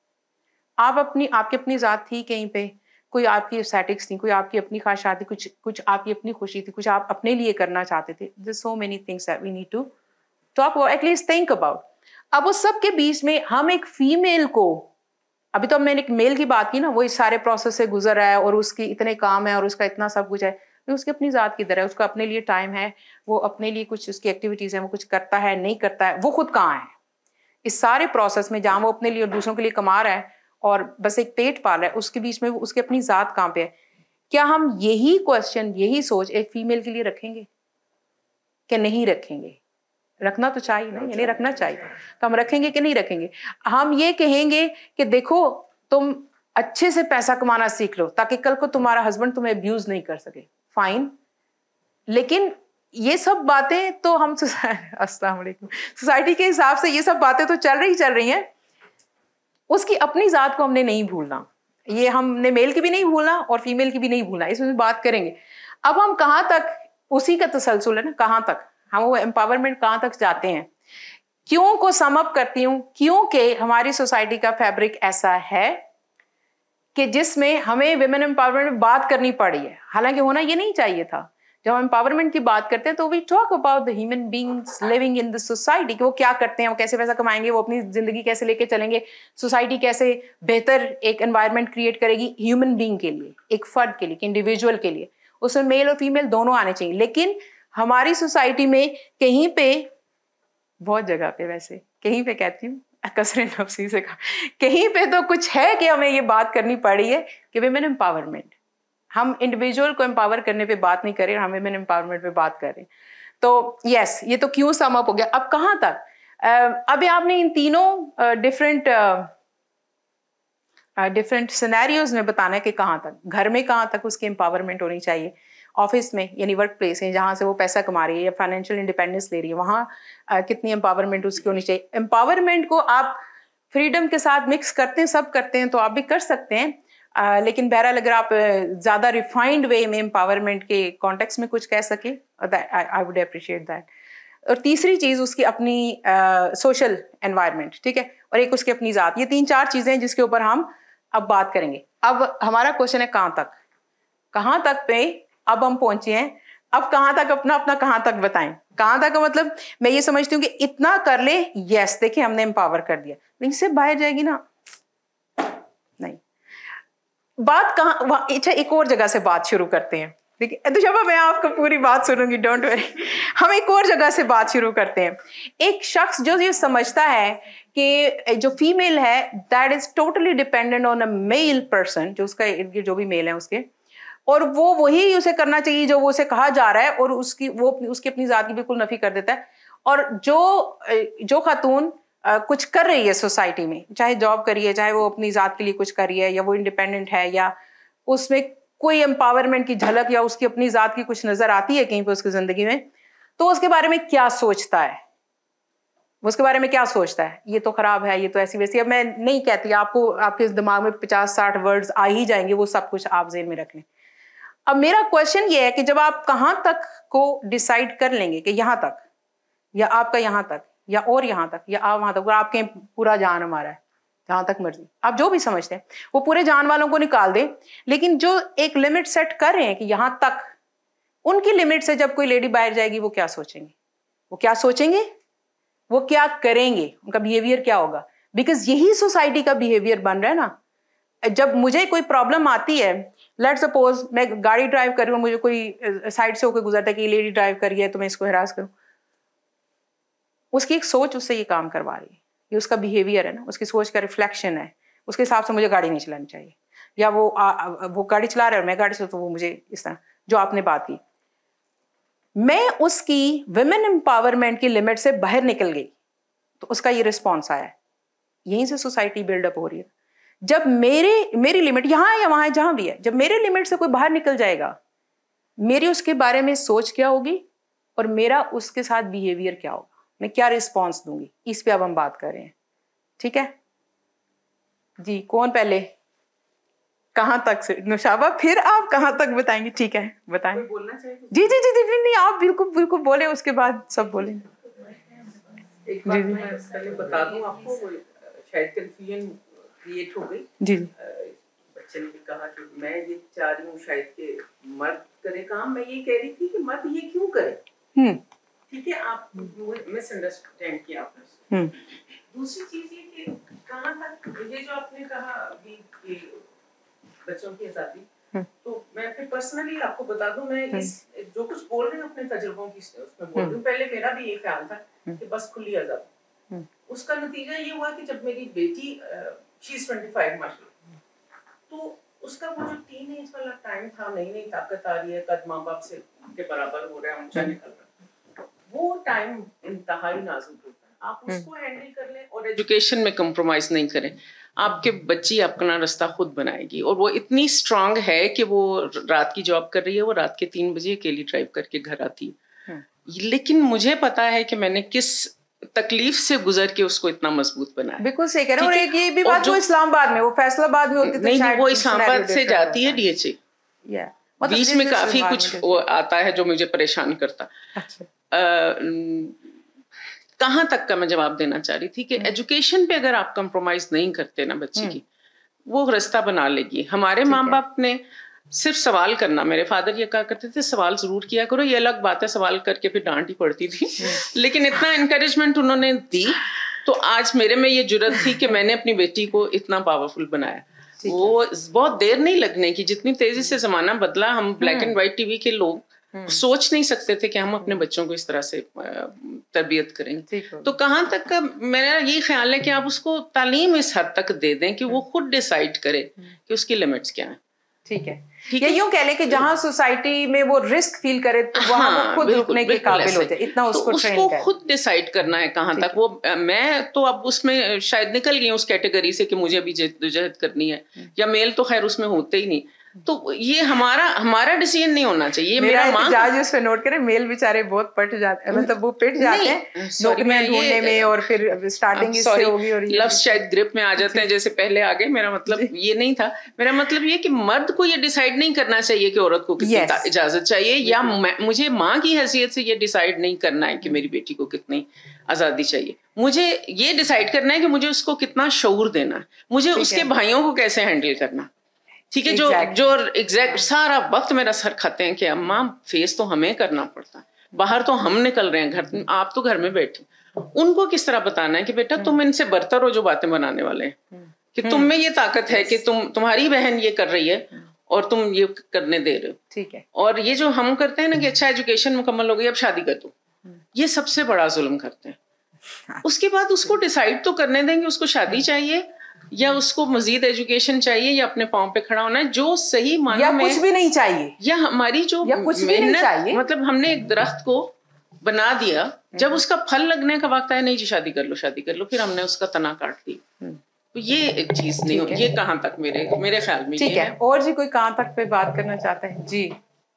A: आप अपनी आपकी अपनी जात थी कहीं पे, कोई आपकी एस्थेटिक्स थी, कोई आपकी अपनी ख्वाहिशात थी, कुछ कुछ आपकी अपनी खुशी थी, कुछ आप अपने लिए करना चाहते थे। There so many things that we need to talk about, at least think about. अब उस सब के बीच में हम एक फीमेल को, अभी तो मैंने एक मेल की बात की ना, वो इस सारे प्रोसेस से गुजर रहा है और उसकी इतने काम है और उसका इतना सब कुछ है, उसकी अपनी जात की तरह है, उसका अपने लिए टाइम है, वो अपने लिए कुछ उसकी एक्टिविटीज है, वो कुछ करता है नहीं करता है, वो खुद कहाँ है इस सारे प्रोसेस में, जहाँ वो अपने लिए और दूसरों के लिए कमा रहा है और बस एक पेट पाल रहा है, उसके बीच में उसकी अपनी जात कहाँ पे है। क्या हम यही क्वेश्चन, यही सोच एक फीमेल के लिए रखेंगे कि नहीं रखेंगे? रखना तो चाहिए ना, यानी रखना चाहिए, तो हम रखेंगे कि नहीं रखेंगे? हम ये कहेंगे कि देखो तुम अच्छे से पैसा कमाना सीख लो ताकि कल को तुम्हारा हस्बैंड तुम्हें अब्यूज नहीं कर सके, फाइन। लेकिन ये सब बातें तो हम अस्सलाम वालेकुम सोसाइटी के हिसाब से ये सब बातें तो चल रही चल रही हैं, उसकी अपनी जात को हमने नहीं भूलना। ये हमने मेल की भी नहीं भूलना और फीमेल की भी नहीं भूलना, इसमें बात करेंगे। अब हम कहाँ तक, उसी का तसलसल है ना, कहाँ तक हम वो एम्पावरमेंट कहाँ तक जाते हैं। क्यों को सम अप करती हूँ, क्योंकि हमारी सोसाइटी का फैब्रिक ऐसा है कि जिसमें हमें विमेन एम्पावरमेंट में बात करनी पड़ी है, हालांकि होना ये नहीं चाहिए था। जब हम एम्पावरमेंट की बात करते हैं तो we talk about the human beings living in the society, कि वो क्या करते हैं, वो कैसे पैसा कमाएंगे, वो अपनी जिंदगी कैसे लेके चलेंगे, सोसाइटी कैसे बेहतर एक एनवायरनमेंट क्रिएट करेगी ह्यूमन बीइंग के लिए, एक फर्द के लिए, इंडिविजुअल के लिए। उसमें मेल और फीमेल दोनों आने चाहिए। लेकिन हमारी सोसाइटी में कहीं पे, बहुत जगह पे, वैसे कहीं पे कहती हूँ कसरे नफ्सी से कहा, कहीं पे तो कुछ है कि हमें ये बात करनी पड़ी है कि विमेन एम्पावरमेंट, हम इंडिविजुअल को एम्पावर करने पे बात नहीं करें, हम विमेन एम्पावरमेंट पे बात करें। तो यस, ये तो क्यों सम अप हो गया। अब कहाँ तक, अभी आपने इन तीनों डिफरेंट डिफरेंट सिनेरियोज में बताना है कि कहाँ तक, घर में कहाँ तक उसकी एम्पावरमेंट होनी चाहिए, ऑफिस में यानी वर्क प्लेस है जहाँ से वो पैसा कमा रही है या फाइनेंशियल इंडिपेंडेंस ले रही है, वहाँ uh, कितनी एम्पावरमेंट उसकी होनी चाहिए। एम्पावरमेंट को आप फ्रीडम के साथ मिक्स करते हैं, सब करते हैं तो आप भी कर सकते हैं, uh, लेकिन बहरहाल अगर आप ज़्यादा रिफाइंड वे में एम्पावरमेंट के कॉन्टेक्स्ट में कुछ कह सके, आई वुड अप्रिशिएट दैट। और तीसरी चीज़ उसकी अपनी सोशल uh, एनवायरनमेंट, ठीक है, और एक उसकी अपनी ज़ात। ये तीन चार चीज़ें हैं जिसके ऊपर हम अब बात करेंगे। अब हमारा क्वेश्चन है कहाँ तक, कहाँ तक पे अब हम पहुंचे हैं। अब कहाँ तक अपना अपना कहाँ तक बताएं, कहाँ तक मतलब मैं ये समझती हूँ कि इतना कर ले, यस देखिए हमने एम्पावर कर दिया, लेकिन इससे बाहर जाएगी ना, नहीं। बात कहाँ, अच्छा एक और जगह से बात शुरू करते हैं, देखिए तो जब मैं आपको पूरी बात सुनूंगी, डोंट वरी, हम एक और जगह से बात शुरू करते हैं। एक शख्स जो ये समझता है कि जो फीमेल है that is totally dependent on a male person, जो उसका जो भी मेल है उसके, और वो वही उसे करना चाहिए जो वो उसे कहा जा रहा है, और उसकी वो उसकी अपनी जात की बिल्कुल नफी कर देता है। और जो जो खातून कुछ कर रही है सोसाइटी में, चाहे जॉब करिए, चाहे वो अपनी जात के लिए कुछ कर रही है, या वो इंडिपेंडेंट है, या उसमें कोई एम्पावरमेंट की झलक या उसकी अपनी जात की कुछ नजर आती है कहीं पे उसकी जिंदगी में, तो उसके बारे में क्या सोचता है, उसके बारे में क्या सोचता है, ये तो खराब है, ये तो ऐसी वैसी। अब मैं नहीं कहती, आपको आपके दिमाग में पचास साठ वर्ड्स आ ही जाएंगे, वो सब कुछ आप जेहन में रख लें। अब मेरा क्वेश्चन ये है कि जब आप कहाँ तक को डिसाइड कर लेंगे कि यहाँ तक, या आपका यहाँ तक, या और यहाँ तक, या आप वहां तक, और आपके पूरा जान हमारा है, जहां तक मर्जी, आप जो भी समझते हैं वो पूरे जान वालों को निकाल दें, लेकिन जो एक लिमिट सेट कर रहे हैं कि यहां तक, उनकी लिमिट से जब कोई लेडी बाहर जाएगी वो क्या सोचेंगे, वो क्या सोचेंगे, वो क्या करेंगे, उनका बिहेवियर क्या होगा। बिकॉज यही सोसाइटी का बिहेवियर बन रहा है ना। जब मुझे कोई प्रॉब्लम आती है, लेट्स सपोज मैं गाड़ी ड्राइव कर रही हूँ, मुझे कोई साइड से होकर गुजरता है कि ये लेडी ड्राइव कर रही है तो मैं इसको हरास करूँ, उसकी एक सोच उससे ये काम करवा रही है, ये उसका बिहेवियर है ना, उसकी सोच का रिफ्लेक्शन है। उसके हिसाब से मुझे गाड़ी नहीं चलानी चाहिए, या वो आ, वो गाड़ी चला रहा है और मैं गाड़ी से, तो वो मुझे इस तरह, जो आपने बात की, मैं उसकी विमेन एम्पावरमेंट की लिमिट से बाहर निकल गई तो उसका ये रिस्पॉन्स आया। यहीं से सोसाइटी बिल्डअप हो रही है। जब मेरे मेरी लिमिट यहाँ है या वहां है, जहां भी है, जब मेरे लिमिट से कोई बाहर निकल जाएगा, मेरी उसके बारे में सोच क्या होगी और मेरा उसके साथ बिहेवियर क्या होगा, मैं क्या रिस्पॉन्स दूंगी, इस पे अब हम बात कर रहे हैं। ठीक है जी, कौन पहले, कहाँ तक से नुशाबा, फिर आप कहाँ तक बताएंगे? ठीक है बताएं।
D: बोलना चाहिए?
A: जी जी जी जी नहीं, नहीं आप बिल्कुल बिल्कुल बोले, उसके बाद सब बोलेंगे।
D: एक बात मैं पहले बता दूं आपको, शायद कंफ्यूजन क्रिएट हो गई।
A: जी
D: बच्चे ने भी कहा कि मैं ये चाह रही हूँ शायद कि मर्द करे काम, मैं ये कह रही थी कि मर्द ये क्यों करे।
A: हम्म
D: ठीक है, आप मिसअंडरस्टैंड किया आपने। दूसरी चीज ये कि कहाँ तक ये जो आपने कहा अभी कि बच्चों की आजादी, तो मैं फिर पर्सनली आपको बता दूं, मैं इस जो कुछ बोल रही हूँ अपने तजुर्बों की उसमें बोल रही हूँ। पहले मेरा भी ये ख्याल था कि बस खुली आजादी, उसका नतीजा ये हुआ कि जब मेरी बेटी शी इज ट्वेंटी फाइव माशाल्लाह, तो उसका वो जो टीन एज वाला टाइम था, नई नई ताकत आ रही है, कद माँ बाप से के बराबर हो रहा है, ऊंचा निकल रहा है, वो टाइम इंतहाई नाजुक होता है। आप उसको हैंडल कर लें और एजुकेशन में कंप्रोमाइज नहीं करें, आपके बच्ची अपना रास्ता खुद बनाएगी। और वो इतनी स्ट्रांग है कि वो रात की जॉब कर रही है, वो रात के तीन बजे अकेली ड्राइव करके घर आती है। लेकिन मुझे पता है कि मैंने किस तकलीफ से गुजर के उसको इतना मजबूत बनाया।
A: बिल्कुल सही कह रहे हैं। और एक ये भी बात, वो इस्लामाबाद में, वो फैसलाबाद में होती थी,
D: नहीं नहीं वो इस्लामाबाद से जाती है डीएचए, बीच में काफी कुछ आता है जो मुझे परेशान करता। कहाँ तक का मैं जवाब देना चाह रही थी कि एजुकेशन पे अगर आप कंप्रोमाइज नहीं करते ना बच्ची की, वो रास्ता बना लेगी। हमारे माँ बाप ने सिर्फ सवाल करना, मेरे फादर ये कहा करते थे सवाल जरूर किया करो, ये अलग बात है सवाल करके फिर डांट ही पड़ती थी, लेकिन इतना इनकरेजमेंट उन्होंने दी तो आज मेरे में ये जुर्रत थी कि मैंने अपनी बेटी को इतना पावरफुल बनाया। वो बहुत देर नहीं लगने की, जितनी तेजी से जमाना बदला, हम ब्लैक एंड व्हाइट टीवी के लोग सोच नहीं सकते थे कि हम अपने बच्चों को इस तरह से तरबियत करेंगे। तो कहाँ तक का मेरा ये ख्याल है कि आप उसको तालीम इस हद तक दे दें कि वो खुद डिसाइड करे कि उसकी लिमिट्स क्या हैं।
A: ठीक है, या यूं कह लें कि जहाँ सोसाइटी में वो रिस्क फील करे तो वहाँ हाँ, वो खुद रुकने के काबिल हो जाए, इतना उसको
D: तो
A: ट्रेन
D: उसको खुद डिसाइड करना है कहाँ तक। वो मैं तो अब उसमें शायद निकल गई उस कैटेगरी से कि मुझे भी जद्दोजहद करनी है, या मेल तो खैर उसमें होते ही नहीं। तो ये हमारा हमारा डिसीजन नहीं होना चाहिए। ये मेरा मांग
A: जज उस पे नोट करें, मेल बेचारे बहुत पट जाते हैं, मतलब वो पिट जाते हैं नौकरियां ढूंढने में, और फिर स्टार्टिंग इससे होगी और
D: लव शायद ग्रिप में आ जाते हैं जैसे पहले आ गए। मेरा मतलब ये नहीं था, मेरा मतलब ये कि मर्द को ये डिसाइड नहीं करना चाहिए कि औरत को कितनी इजाजत चाहिए, या मुझे माँ की हैसियत से ये डिसाइड नहीं करना है कि मेरी बेटी को कितनी आजादी चाहिए। मुझे ये डिसाइड करना है कि मुझे उसको कितना शऊर देना है, मुझे उसके भाइयों को कैसे हैंडल करना। ठीक है, जो जो एग्जैक्ट सारा वक्त मेरा सर खाते हैं कि अम्मा फेस तो हमें करना पड़ता है, बाहर तो हम निकल रहे हैं, घर आप तो घर में बैठे। उनको किस तरह बताना है कि बेटा तुम इनसे बरतर हो जो बातें बनाने वाले हैं, कि तुम में ये ताकत है कि तुम तुम्हारी बहन ये कर रही है और तुम ये करने दे रहे हो।
A: ठीक है।
D: और ये जो हम करते हैं ना कि अच्छा एजुकेशन मुकम्मल हो गई अब शादी कर दो, ये सबसे बड़ा जुल्म करते हैं। उसके बाद उसको डिसाइड तो करने देंगे उसको शादी चाहिए या उसको मजीद एजुकेशन चाहिए या अपने पाँव पे खड़ा होना है, जो सही मायने
A: या
D: में
A: कुछ भी नहीं चाहिए,
D: या हमारी जो मेहनत, मतलब हमने एक दरख्त को बना दिया, जब उसका फल लगने का वक्त आया, नहीं जी शादी कर लो शादी कर लो, फिर हमने उसका तना काट दिया। तो ये एक चीज नहीं हो, ये कहाँ तक मेरे मेरे ख्याल में
A: ठीक है। और जी कोई कहाँ तक पे बात करना चाहता है? जी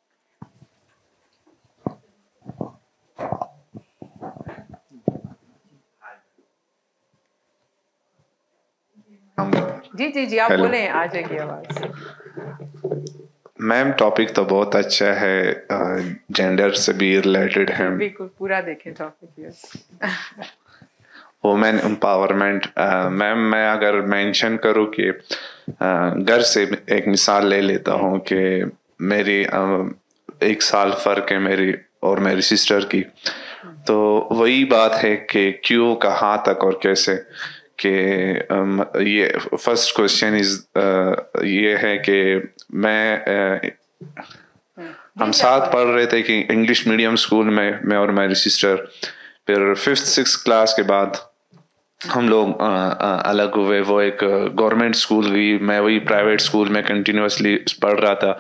A: जी जी जी आप बोलें, आ जाएगी आवाज।
H: मैम टॉपिक तो बहुत अच्छा है, जेंडर से भी रिलेटेड है,
A: बिल्कुल पूरा देखें टॉपिक।
H: Women empowerment. मैम मैं अगर मेंशन करूँ कि घर से एक मिसाल ले लेता हूँ कि मेरी uh, एक साल फ़र्क है मेरी और मेरी सिस्टर की, तो वही बात है कि क्यों, कहाँ तक और कैसे कि um, ये फर्स्ट क्वेश्चन इज ये है कि मैं uh, हम साथ पढ़ रहे थे कि इंग्लिश मीडियम स्कूल में, मैं और मेरी सिस्टर। फिर फिफ्थ सिक्स क्लास के बाद हम लोग uh, uh, अलग हुए। वो एक गवर्नमेंट uh, स्कूल गई, मैं वही प्राइवेट स्कूल में कंटिन्यूसली पढ़ रहा था।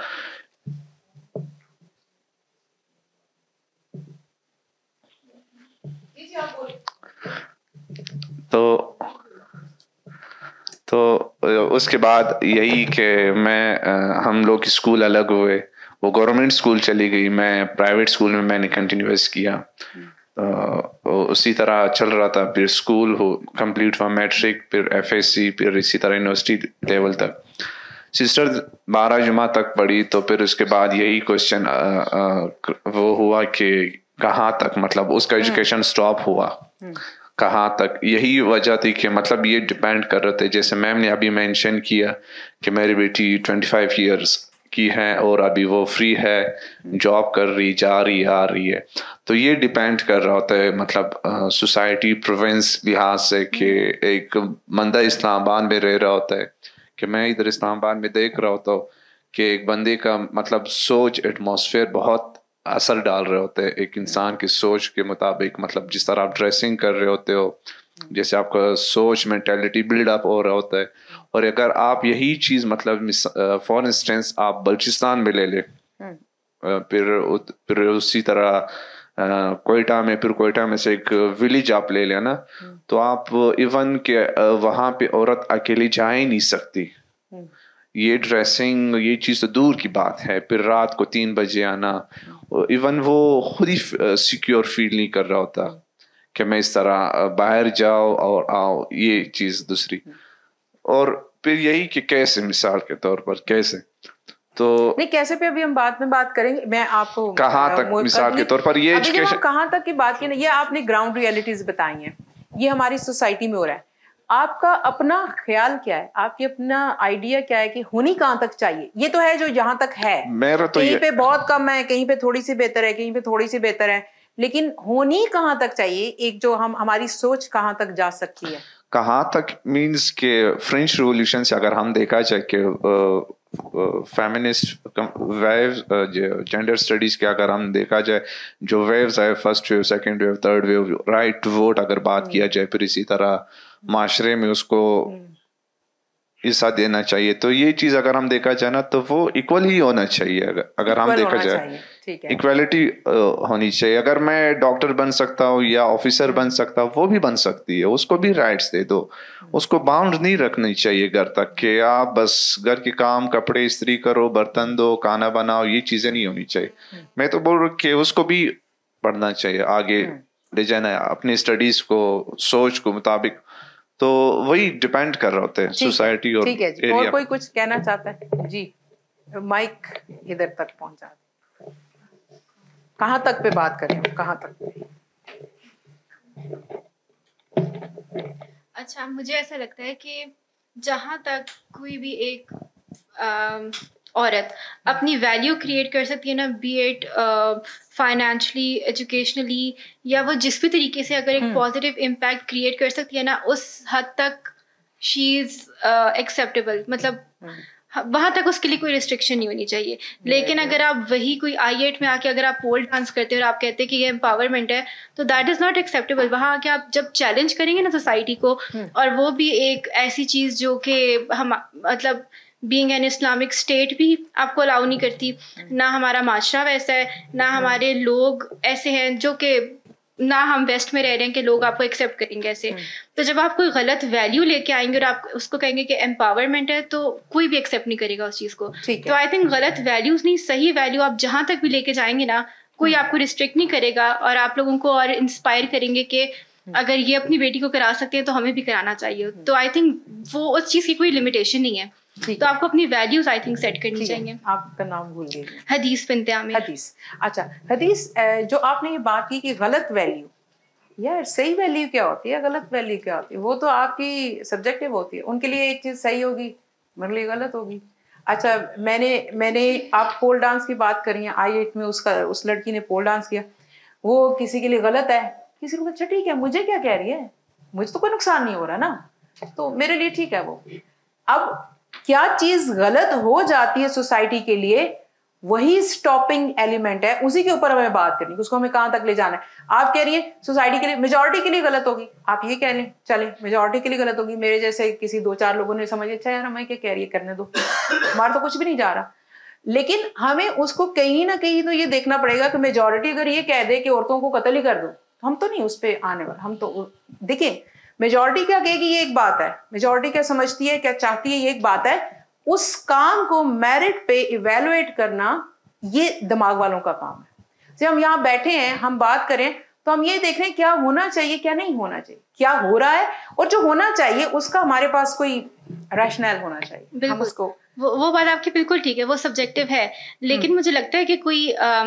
H: तो तो उसके बाद यही कि मैं हम लोग की स्कूल अलग हुए, वो गवर्नमेंट स्कूल चली गई, मैं प्राइवेट स्कूल में मैंने कंटिन्यूस किया। तो उसी तरह चल रहा था। फिर स्कूल हो कंप्लीट हुआ, मैट्रिक, फिर एफएससी, फिर इसी तरह यूनिवर्सिटी लेवल तक। सिस्टर बारह जुमा तक पढ़ी, तो फिर उसके बाद यही क्वेश्चन वो हुआ कि कहाँ तक, मतलब उसका एजुकेशन स्टॉप हुआ, कहाँ तक। यही वजह थी कि मतलब ये डिपेंड कर रहे थे, जैसे मैम ने अभी मेंशन किया कि मेरी बेटी पच्चीस इयर्स की है और अभी वो फ्री है, जॉब कर रही, जा रही आ रही है, तो ये डिपेंड कर रहा होता है मतलब सोसाइटी प्रोविंस लिहाज से कि एक बंदा इस्लामाबाद में रह रहा होता है, कि मैं इधर इस्लामाबाद में देख रहा होता हूँ कि एक बंदे का मतलब सोच एटमॉस्फेयर बहुत असर डाल रहे होते हैं एक इंसान की सोच के मुताबिक, मतलब जिस तरह आप ड्रेसिंग कर रहे होते हो, जैसे आपका सोच मेंटालिटी बिल्डअप हो रहा होता है। और अगर आप यही चीज़ मतलब फॉर इंस्टेंस आप बलूचिस्तान में ले ले, फिर फिर उसी तरह कोयटा में, फिर कोयटा में से एक विलेज आप ले लेना, तो आप इवन के वहाँ पे औरत अकेली जा ही नहीं सकती। ये ड्रेसिंग ये चीज़ तो दूर की बात है, फिर रात को तीन बजे आना, इवन वो खुद ही सिक्योर फील नहीं कर रहा होता कि मैं इस तरह बाहर जाओ और आओ, ये चीज़ दूसरी। और फिर यही कि कैसे, मिसाल के तौर पर कैसे, तो
A: नहीं कैसे पे अभी हम बाद में बात करेंगे। मैं आपको
H: कहाँ तक मिसाल के तौर पर ये
A: एजुकेशन कहाँ तक की बात की ना, ये आपने ग्राउंड रियलिटीज बताई हैं, ये हमारी सोसाइटी में हो रहा है। आपका अपना ख्याल क्या है, आपकी अपना आइडिया क्या है कि होनी कहाँ तक चाहिए? ये तो है जो यहाँ तक है,
H: मेरा तो
A: कहीं पे बहुत कम है, कहीं पे थोड़ी सी बेहतर है, कहीं पे थोड़ी सी बेहतर है, लेकिन होनी कहाँ तक चाहिए? एक जो हम हमारी सोच कहाँ तक जा सकती है?
H: कहाँ तक मीन्स के फ्रेंच रिवॉल्यूशन से अगर हम देखा जाए कि फेमिनिस्ट वेव, जेंडर स्टडीज के अगर हम देखा जाए, जो वेव्स आए, first wave, second wave, third wave, right to vote अगर बात किया जाए, फिर इसी तरह माशरे में उसको हिस्सा देना चाहिए, तो ये चीज अगर हम देखा जाए ना, तो वो इक्वल ही होना चाहिए। अगर, अगर हम देखा जाए इक्वलिटी होनी चाहिए। अगर मैं डॉक्टर बन सकता हूँ या ऑफिसर बन सकता हूँ, वो भी बन सकती है, उसको भी राइट्स दे दो, उसको बाउंड नहीं रखनी चाहिए घर तक कि आप बस घर के काम, कपड़े इस्त्री करो, बर्तन दो, खाना बनाओ, ये चीजें नहीं होनी चाहिए। मैं तो बोल रहा हूँ कि उसको भी पढ़ना चाहिए, आगे ले जाना अपनी स्टडीज को, सोच को मुताबिक, तो वही डिपेंड कर रहे होते हैं सोसाइटी और
A: ठीक है जी। और कोई कुछ कहना चाहता है जी? माइक इधर तक पहुंचा, कहाँ तक पे बात करें, कहाँ तक पे?
I: अच्छा, मुझे ऐसा लगता है कि जहाँ तक कोई भी एक आ, औरत अपनी वैल्यू क्रिएट कर सकती है ना, बी एट फाइनेंशली, एजुकेशनली, या वो जिस भी तरीके से अगर एक पॉजिटिव इम्पैक्ट क्रिएट कर सकती है ना, उस हद तक शी इज़ एक्सेप्टेबल। मतलब वहाँ तक उसके लिए कोई रिस्ट्रिक्शन नहीं होनी चाहिए। लेकिन अगर आप वही कोई आई एट में आके अगर आप पोल डांस करते हो और आप कहते हैं कि ये एम्पावरमेंट है, तो दैट इज़ नॉट एक्सेप्टेबल। वहाँ आके आप जब चैलेंज करेंगे ना सोसाइटी को, और वो भी एक ऐसी चीज़ जो कि हम मतलब बीइंग एन इस्लामिक स्टेट भी आपको अलाउ नहीं करती, ना हमारा माशरा वैसा है, ना हमारे लोग ऐसे हैं जो कि, ना हम वेस्ट में रह रहे हैं कि लोग आपको एक्सेप्ट करेंगे ऐसे। तो जब आप कोई गलत वैल्यू लेके आएंगे और आप उसको कहेंगे कि एम्पावरमेंट है, तो कोई भी एक्सेप्ट नहीं करेगा उस चीज़ को। तो आई थिंक गलत वैल्यूज नहीं, सही वैल्यू आप जहाँ तक भी लेके जाएंगे ना, कोई आपको रिस्ट्रिक्ट नहीं करेगा, और आप लोगों को और इंस्पायर करेंगे कि अगर ये अपनी बेटी को करा सकते हैं तो हमें भी कराना चाहिए। तो आई थिंक वो उस चीज़ की कोई लिमिटेशन नहीं है। तो आपको अपनी वैल्यूज आई थिंक सेट करनी चाहिए।
A: आपका नाम भूल गई।
I: हदीस बिनते आमिर।
A: हदीस, अच्छा हदीस, जो आपने ये बात की कि गलत वैल्यू, यार सही वैल्यू क्या होती है, गलत वैल्यू क्या होती है, वो तो आपकी सब्जेक्टिव होती है। उनके लिए एक चीज़ सही होगी, मेरे लिए गलत होगी। अच्छा, मैंने मैंने आप पोल डांस की बात करी है, आई एट में उसका उस लड़की ने पोल डांस किया, वो किसी के लिए गलत है, किसी को अच्छा ठीक है, मुझे क्या कह रही है, मुझे तो कोई नुकसान नहीं हो रहा ना, तो मेरे लिए ठीक है वो। अब क्या चीज गलत हो जाती है सोसाइटी के लिए, वही स्टॉपिंग एलिमेंट है, उसी के ऊपर हमें बात करनी है, उसको हमें कहां तक ले जाना है। आप कह रही है सोसाइटी के लिए, मेजॉरिटी के लिए गलत होगी, आप ये कह लें चले मेजॉरिटी के लिए गलत होगी, मेरे जैसे किसी दो चार लोगों ने समझ, अच्छा यार हमें क्या कह रही है, करने दो, हमारा तो कुछ भी नहीं जा रहा। लेकिन हमें उसको कहीं ना कहीं तो ये देखना पड़ेगा कि मेजॉरिटी अगर ये कह दे कि औरतों को कत्ल ही कर दो, हम तो नहीं उस पर आने वाले। हम तो देखिए मेजॉरिटी क्या कहेगी ये एक बात है, मेजॉरिटी क्या समझती है, क्या चाहती है ये एक बात है, उस काम को मेरिट पे इवेलुएट करना ये दिमाग वालों का काम है। जब हम यहाँ बैठे हैं, हम बात करें, तो हम ये देख रहे हैं क्या होना चाहिए, क्या नहीं होना चाहिए, क्या हो रहा है, और जो होना चाहिए उसका हमारे पास कोई रैशनल होना चाहिए, हम उसको
I: वो वो बात आपकी बिल्कुल ठीक है, वो सब्जेक्टिव है, लेकिन मुझे लगता है कि कोई आ,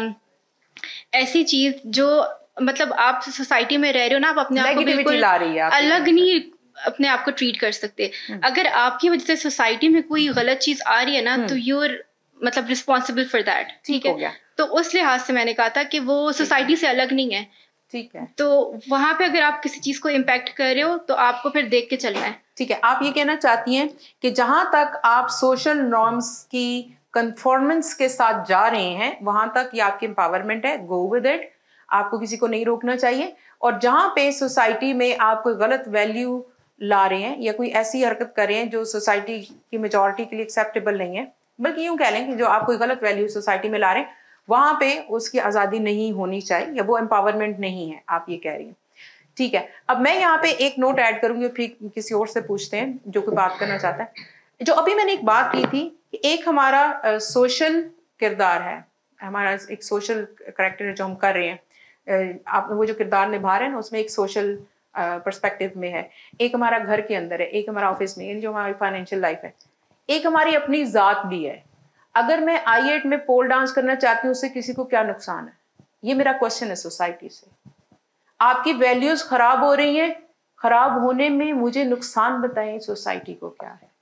I: ऐसी चीज जो मतलब आप सोसाइटी में रह रहे हो ना, आप अपने आप को बिल्कुल
A: ला रही है,
I: अलग नहीं अपने आप को ट्रीट कर सकते। अगर आपकी वजह से सोसाइटी में कोई गलत चीज आ रही है ना, तो यू आर मतलब रिस्पॉन्सिबल फॉर दैट, ठीक है। तो उस लिहाज से मैंने कहा था कि वो सोसाइटी से अलग नहीं है,
A: ठीक है।
I: तो वहां पे अगर आप किसी चीज को इम्पैक्ट कर रहे हो तो आपको फिर देख के चलना है,
A: ठीक है। आप ये कहना चाहती हैं कि जहां तक आप सोशल नॉर्म्स की कंफॉर्मेंस के साथ जा रहे हैं, वहां तक ये आपकी एम्पावरमेंट है, गो विद इट, आपको किसी को नहीं रोकना चाहिए। और जहां पे सोसाइटी में आप कोई गलत वैल्यू ला रहे हैं या कोई ऐसी हरकत कर रहे हैं जो सोसाइटी की मेजॉरिटी के लिए एक्सेप्टेबल नहीं है, बल्कि यूं कह लें कि जो आप कोई गलत वैल्यू सोसाइटी में ला रहे हैं, वहां पे उसकी आज़ादी नहीं होनी चाहिए या वो एम्पावरमेंट नहीं है, आप ये कह रही हैं, ठीक है। अब मैं यहाँ पे एक नोट ऐड करूंगी, फिर किसी और से पूछते हैं जो कोई बात करना चाहता है। जो अभी मैंने एक बात की थी कि एक हमारा सोशल किरदार है, हमारा एक सोशल करेक्टर है जो हम कर रहे हैं, आप वो जो किरदार निभा रहे हैं ना, उसमें एक सोशल पर्सपेक्टिव में है, एक हमारा घर के अंदर है, एक हमारा ऑफिस में, जो हमारी फाइनेंशियल लाइफ है, एक हमारी अपनी ज़ात भी है। अगर मैं आई एट में पोल डांस करना चाहती हूँ, उससे किसी को क्या नुकसान है? ये मेरा क्वेश्चन है सोसाइटी से। आपकी वैल्यूज खराब हो रही हैं, खराब होने में मुझे नुकसान बताएं, सोसाइटी को क्या है?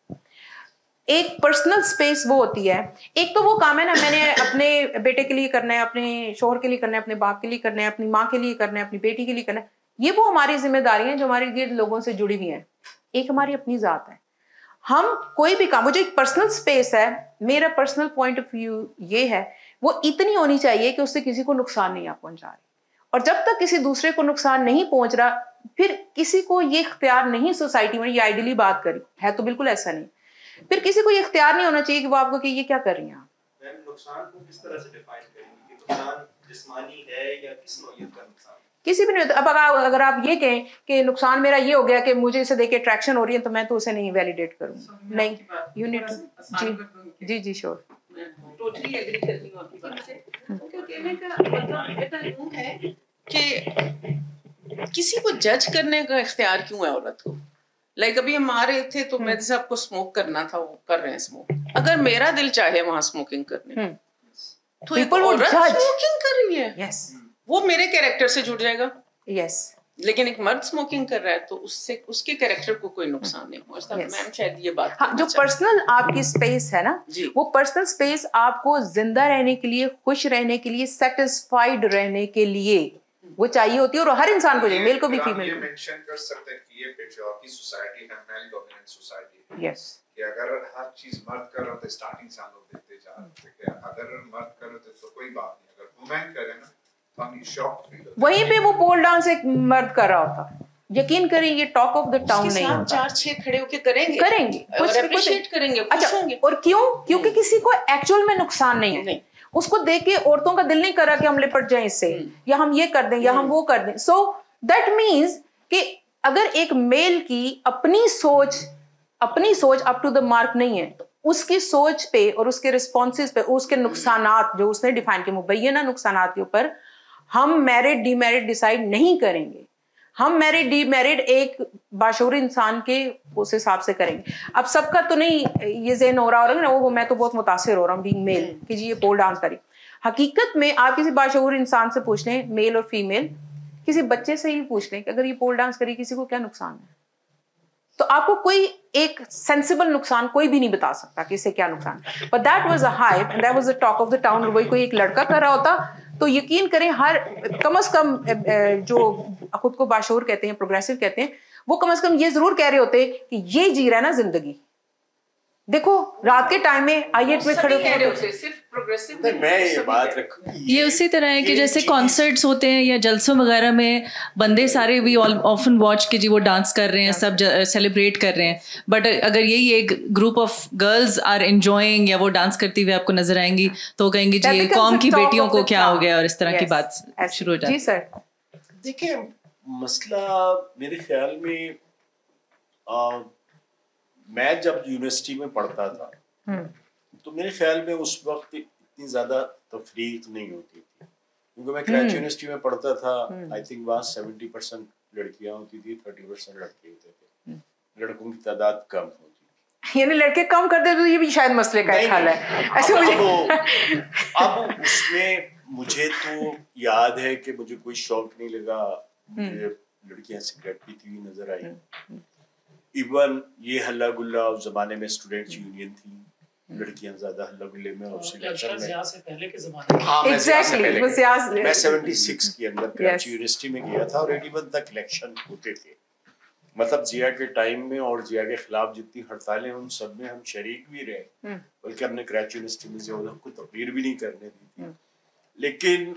A: एक पर्सनल स्पेस वो होती है, एक तो वो काम है ना, मैंने अपने बेटे के लिए करना है, अपने शोहर के लिए करना है, अपने बाप के लिए करना है, अपनी माँ के लिए करना है, अपनी बेटी के लिए करना है, ये वो हमारी जिम्मेदारी है जो हमारे गिर्द लोगों से जुड़ी हुई है। एक हमारी अपनी जात है, हम कोई भी काम, वो जो एक पर्सनल स्पेस है, मेरा पर्सनल पॉइंट ऑफ व्यू ये है, वो इतनी होनी चाहिए कि उससे किसी को नुकसान नहीं आप पहुंचा रहे। और जब तक किसी दूसरे को नुकसान नहीं पहुंच रहा, फिर किसी को ये इख्तियार नहीं, सोसाइटी में ये आइडियली बात करी है तो बिल्कुल ऐसा नहीं, फिर किसी को ये इख्तियार नहीं होना चाहिए कि वो आपको कि ये क्या कर रही हैं आप।
J: नुकसान को किस तरह से डिफाइन करेंगे कि नुकसान जिस्मानी है या किस नौइयत का नुकसान?
A: किसी भी नहीं होता। अब अगर अगर आप ये कहें कि नुकसान मेरा ये हो गया कि मुझे इसे देख के अट्रैक्शन हो रही है, तो मैं तो उसे नहीं वैलिडेट करूंगी, नहीं, यू नीड टू, जी जी जी श्योर,
D: टोटली एग्री करती हूँ आपकी बात से। क्योंकि कहने का मतलब बेटा यूं है कि किसी को जज करने का इख्तियार क्यों है औरत को? लाइक अभी हम आ रहे थे तो मैं जैसे आपको स्मोक करना था, वो कर रहे हैं स्मोक, अगर मेरा दिल चाहे वहां स्मोकिंग करने, तो एक औरत स्मोकिंग कर रही है,
A: यस,
D: वो मेरे कैरेक्टर से जुड़ जाएगा,
A: यस।
D: लेकिन एक मर्द स्मोकिंग कर रहा है तो उससे उसके कैरेक्टर को कोई नुकसान नहीं पहुंचता। yes. मैम शायद ये बात,
A: हाँ, जो पर्सनल आपकी स्पेस है ना, वो पर्सनल स्पेस आपको जिंदा रहने के लिए, खुश रहने के लिए, सेटिस्फाइड रहने के लिए वो चाहिए होती है, और हर इंसान को चाहिए, मेल को भी फीमेल को।
K: मेंशन कर सकते हैं कि ये पेट्रियार्की सोसाइटी है, मेल डोमिनेंट सोसाइटी है,
A: यस,
K: कि अगर हर चीज मर्द कर रहा हो तो स्टार्टिंग से हम लोग देखते जा रहे हैं, अगर मर्द कर रहे तो कोई बात नहीं, अगर वुमेन करे ना तो हम शॉक फील होते हैं।
A: वहीं पे वो पोल डांस एक मर्द कर रहा होता, यकीन करें ये टॉक ऑफ द टाउन नहीं होता।
D: चार छह खड़े होके करेंगे
A: करेंगे
D: कुछ अप्रिशिएट करेंगे,
A: अच्छा, और क्यों? क्योंकि किसी को एक्चुअल में नुकसान नहीं है, नहीं। उसको देख के औरतों का दिल नहीं कर रहा कि हम लिपट जाएं इससे, या हम ये कर दें या हम वो कर दें। सो दैट मीन्स कि अगर एक मेल की अपनी सोच अपनी सोच अप टू द मार्क नहीं है, तो उसकी सोच पे और उसके रिस्पॉन्सेज पे, उसके नुकसानात जो उसने डिफाइन किए, मुबैना नुकसानात के ऊपर हम मैरिड डीमैरिड डिसाइड नहीं करेंगे। हम मैरिड डीमैरिड एक बाशऊर इंसान के उस हिसाब से करेंगे। अब सबका तो नहीं ये ज़हन हो रहा होगा ना, वो मैं तो बहुत मुतासिर हो रहा हूँ बीइंग मेल कि जी ये पोल डांस करी। हकीकत में आप किसी बाशऊर इंसान से पूछ लें, मेल और फीमेल, किसी बच्चे से ही पूछ लें कि अगर ये पोल डांस करी किसी को क्या नुकसान है, तो आपको कोई एक सेंसिबल नुकसान कोई भी नहीं बता सकता कि इससे क्या नुकसान। But that was a hype and that was the talk of the town. वही कोई एक लड़का कर रहा होता तो यकीन करें हर कम अज कम जो खुद को बाशऊर कहते हैं, प्रोग्रेसिव कहते हैं, वो कम अज कम ये जरूर कह रहे होते कि ये जी रहा है ना जिंदगी। देखो रात के टाइम में आई एट में खड़े होते, सिर्फ प्रोग्रेसिव
F: मैं ये बात रखूं,
L: ये उसी तरह है कि जैसे कॉन्सर्ट्स होते हैं या जलसों वगैरह में बंदे सारे भी ऑफन वॉच के जी वो डांस कर रहे हैं, सब सेलिब्रेट कर रहे हैं, बट अगर यही एक group of girls are enjoying या वो डांस करती हुए आपको नजर आएंगी तो कहेंगे जी ये कौम की बेटियों को क्या हो गया, और इस तरह की बात शुरू हो जाती है।
A: जी सर,
F: देखिए मसला मेरे ख्याल में आ, मैं जब यूनिवर्सिटी में पढ़ता था तो मेरे ख्याल में उस वक्त इतनी ज़्यादा तफरीक नहीं होती थी, क्योंकि मैं कराची यूनिवर्सिटी में पढ़ता था। आई थिंक वहाँ सेवेंटी परसेंट लड़कियाँ होती थी, थर्टी परसेंट लड़के होते थे, लड़कों की तादाद कम होती थी।
A: यानी लड़के कम कर दे तो ये भी शायद मसले का एक हल है ऐसे
F: अब,
A: मुझे
F: अब उसमें मुझे तो याद है कि मुझे कोई शौक नहीं लगा, लड़कियां सिगरेट पीती हुई नजर आई। इवन ये हल्ला गुल्ला उस जमाने में स्टूडेंट्स यूनियन थी, लड़कियां ज्यादा हल्ला गुल्ले में और सिलेक्शन में
M: से पहले के जमाने में।
F: हाँ, मैं
A: Exactly, वो सियास-
F: मैं छिहत्तर के अंदर कराची
A: Yes.
F: यूनिवर्सिटी में गया था और इक्यासी तक इलेक्शन होते थे। मतलब जिया के टाइम में और जिया के खिलाफ जितनी हड़तालें उन सब में हम शरीक भी रहे, बल्कि हमने कराची यूनिवर्सिटी में जिया को तकरीर भी नहीं करने दी थी। लेकिन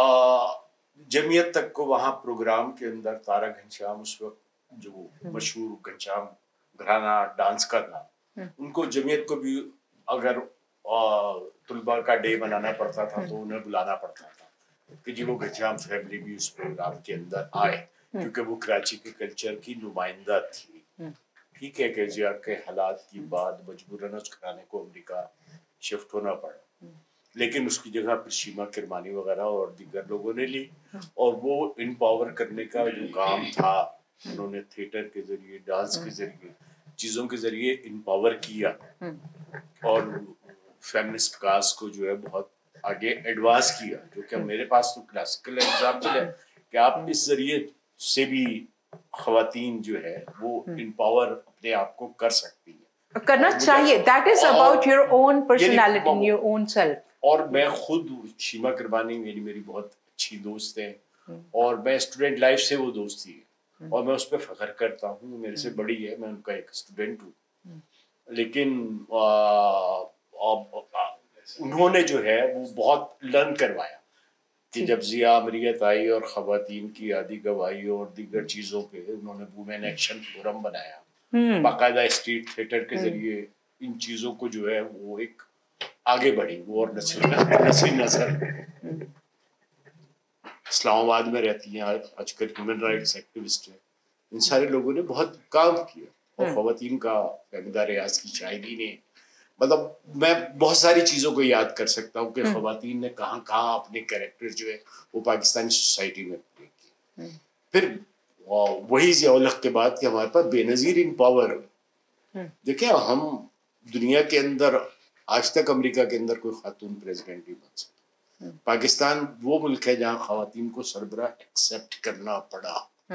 F: जमीयत तक को वहाँ प्रोग्राम के अंदर तारा घनश्याम उस वक्त जो मशहूर घनश्याम घराना डांस का था, उनको जमीयत को भी अगर तुलबा का डे मनाना पड़ता था तो उन्हें बुलाना पड़ता था कि जी वो घनश्याम फैमिली भी उस प्रोग्राम के अंदर आए, क्योंकि वो कराची के कल्चर की नुमाइंदा थी। ठीक है कि जिया के हालात की बाद मजबूरन उस घराने को अमेरिका शिफ्ट होना पड़ा, लेकिन उसकी जगह फिर शीमा किरमानी वगैरह और दीगर लोगों ने ली और वो इम्पावर करने का जो काम था उन्होंने थिएटर के जरिए, डांस के जरिए, चीज़ों के जरिए इम्पावर किया और फेमिनिस्ट काज को जो है बहुत आगे एडवांस किया, जो कि मेरे पास तो क्लासिकल एग्जाम्पल है कि आप इस जरिए से भी खवातीन जो है वो इम्पावर अपने आप को कर सकती है,
A: करना चाहिए। That is about your own personality, your own self.
F: और मैं खुद शीमा किरमानी मेरी मेरी बहुत अच्छी दोस्त है और मैं स्टूडेंट लाइफ से वो दोस्त थी और मैं उस पर फख्र करता हूँ। मेरे से बड़ी है, मैं उनका एक स्टूडेंट हूँ, लेकिन आ, आ, आ, उन्होंने जो है वो बहुत लर्न करवाया कि जब जिया अमरीत आई और खवातीन की आदि गवाही और दीगर चीज़ों पे उन्होंने वुमेन एक्शन फोरम बनाया, बाकायदा स्ट्रीट थिएटर के जरिए इन चीज़ों को जो है वो एक आगे बढ़ी वो। और नसीर नजर इस्लामाबाद में रहती हैं, आजकल ह्यूमन राइट्स एक्टिविस्ट हैं, इन सारे लोगों ने बहुत काम किया और खवातीन का फहमिदा रियाज की शायरी ने, मतलब मैं बहुत सारी चीज़ों को याद कर सकता हूँ कि खवातीन ने कहाँ कहाँ अपने कैरेक्टर जो है वो पाकिस्तानी सोसाइटी में प्ले किए। फिर वही ज़िया-उल-हक के बाद कि हमारे पास बेनज़ीर इन पावर, देखिए हम दुनिया के अंदर आज तक अमेरिका के अंदर कोई खातून प्रेसिडेंट नहीं बन सकती। पाकिस्तान वो मुल्क है जहाँ खवातीन को सरबरा एक्सेप्ट करना पड़ा,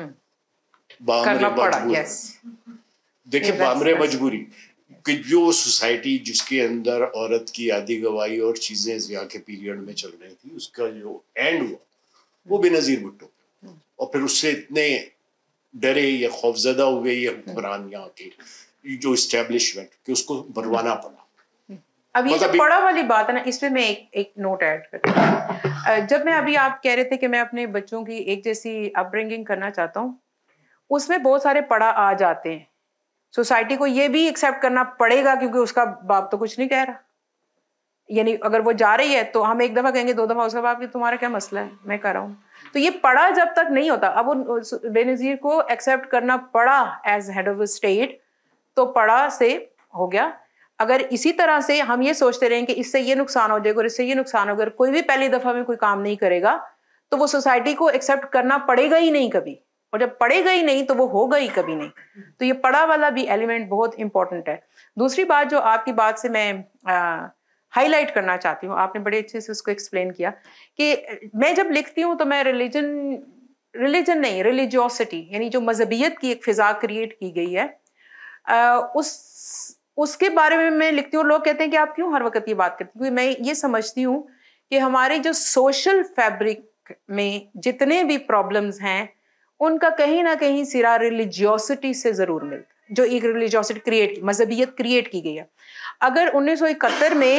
F: बामरे मजबूरी। देखिए बामरे मजबूरी कि जो सोसाइटी जिसके अंदर औरत की आदि गवाही और चीजें जिया के पीरियड में चल रही थी, उसका जो एंड हुआ वो बेनजीर भुट्टो, और फिर उससे इतने डरे या खौफजदा हुए ये हुक्मरान यहाँ के जो इस्टेब्लिशमेंट कि उसको बनवाना पड़ा।
A: अब ये जो पढ़ा वाली बात है ना, इस पे मैं एक एक नोट ऐड करती हूँ। जब मैं अभी आप कह रहे थे कि मैं अपने बच्चों की एक जैसी अपब्रिंगिंग करना चाहता हूँ, उसमें बहुत सारे पढ़ा आ जाते हैं। सोसाइटी को ये भी एक्सेप्ट करना पड़ेगा क्योंकि उसका बाप तो कुछ नहीं कह रहा, यानी अगर वो जा रही है तो हम एक दफा कहेंगे, दो दफा उसका बाप कि तुम्हारा क्या मसला है, मैं कर रहा हूँ। तो ये पढ़ा जब तक नहीं होता, अब उन बेनजीर को एक्सेप्ट करना पड़ा एज हेड ऑफ स्टेट, तो पढ़ा से हो गया। अगर इसी तरह से हम ये सोचते रहें कि इससे ये नुकसान हो जाएगा और इससे ये नुकसान होगा, कोई भी पहली दफा में कोई काम नहीं करेगा तो वो सोसाइटी को एक्सेप्ट करना पड़ेगा ही नहीं कभी, और जब पड़ेगा ही नहीं तो वो होगा ही कभी नहीं। तो ये पढ़ा वाला भी एलिमेंट बहुत इंपॉर्टेंट है। दूसरी बात जो आपकी बात से मैं हाईलाइट करना चाहती हूँ, आपने बड़े अच्छे से उसको एक्सप्लेन किया कि मैं जब लिखती हूँ तो मैं रिलीजन रिलीजन नहीं रिलीजियोसिटी यानी जो मजहबियत की एक फिजा क्रिएट की गई है आ, उस उसके बारे में मैं लिखती हूँ। लोग कहते हैं कि आप क्यों हर वक्त ये बात करती हैं, क्योंकि मैं ये समझती हूँ कि हमारे जो सोशल फैब्रिक में जितने भी प्रॉब्लम्स हैं उनका कहीं ना कहीं सिरा रिलीजियोसिटी से जरूर मिलता है, जो एक रिलीजियोसिटी क्रिएट मजहबियत क्रिएट की गई है। अगर उन्नीस सौ इकहत्तर में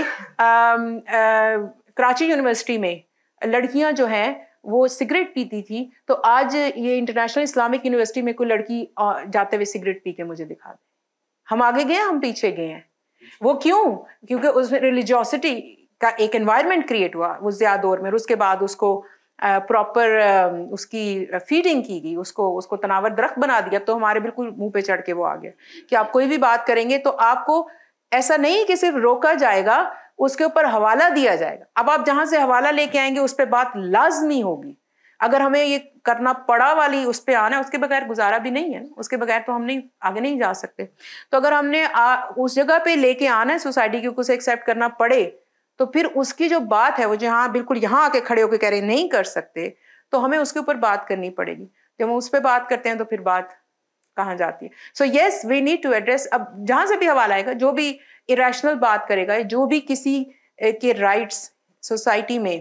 A: कराची यूनिवर्सिटी में लड़कियां जो हैं वो सिगरेट पीती थी, तो आज ये इंटरनेशनल इस्लामिक यूनिवर्सिटी में कोई लड़की जाते हुए सिगरेट पी के मुझे दिखा दे। हम आगे गए, हम पीछे गए हैं। वो क्यों? क्योंकि उसमें रिलीजियोसिटी का एक एनवायरनमेंट क्रिएट हुआ उस ज़्यादा दौर में, और उसके बाद उसको प्रॉपर uh, uh, उसकी फीडिंग की गई, उसको उसको तनावर दरख्त बना दिया, तो हमारे बिल्कुल मुंह पे चढ़ के वो आ गया कि आप कोई भी बात करेंगे तो आपको ऐसा नहीं कि सिर्फ रोका जाएगा, उसके ऊपर हवाला दिया जाएगा। अब आप जहां से हवाला लेके आएंगे उस पर बात लाजमी होगी। अगर हमें ये करना पड़ा वाली उस पर आना है, उसके बगैर गुजारा भी नहीं है ना, उसके बगैर तो हम नहीं आगे नहीं जा सकते। तो अगर हमने आ, उस जगह पे लेके आना है सोसाइटी की, उसे एक्सेप्ट करना पड़े, तो फिर उसकी जो बात है वो जो हाँ बिल्कुल यहाँ आके खड़े होकर कह रहे नहीं कर सकते, तो हमें उसके ऊपर बात करनी पड़ेगी। जब हम उस पर बात करते हैं तो फिर बात कहाँ जाती है। So yes we need to address. अब जहाँ से भी हवाला आएगा, जो भी इरेशनल बात करेगा, जो भी किसी के राइट्स सोसाइटी में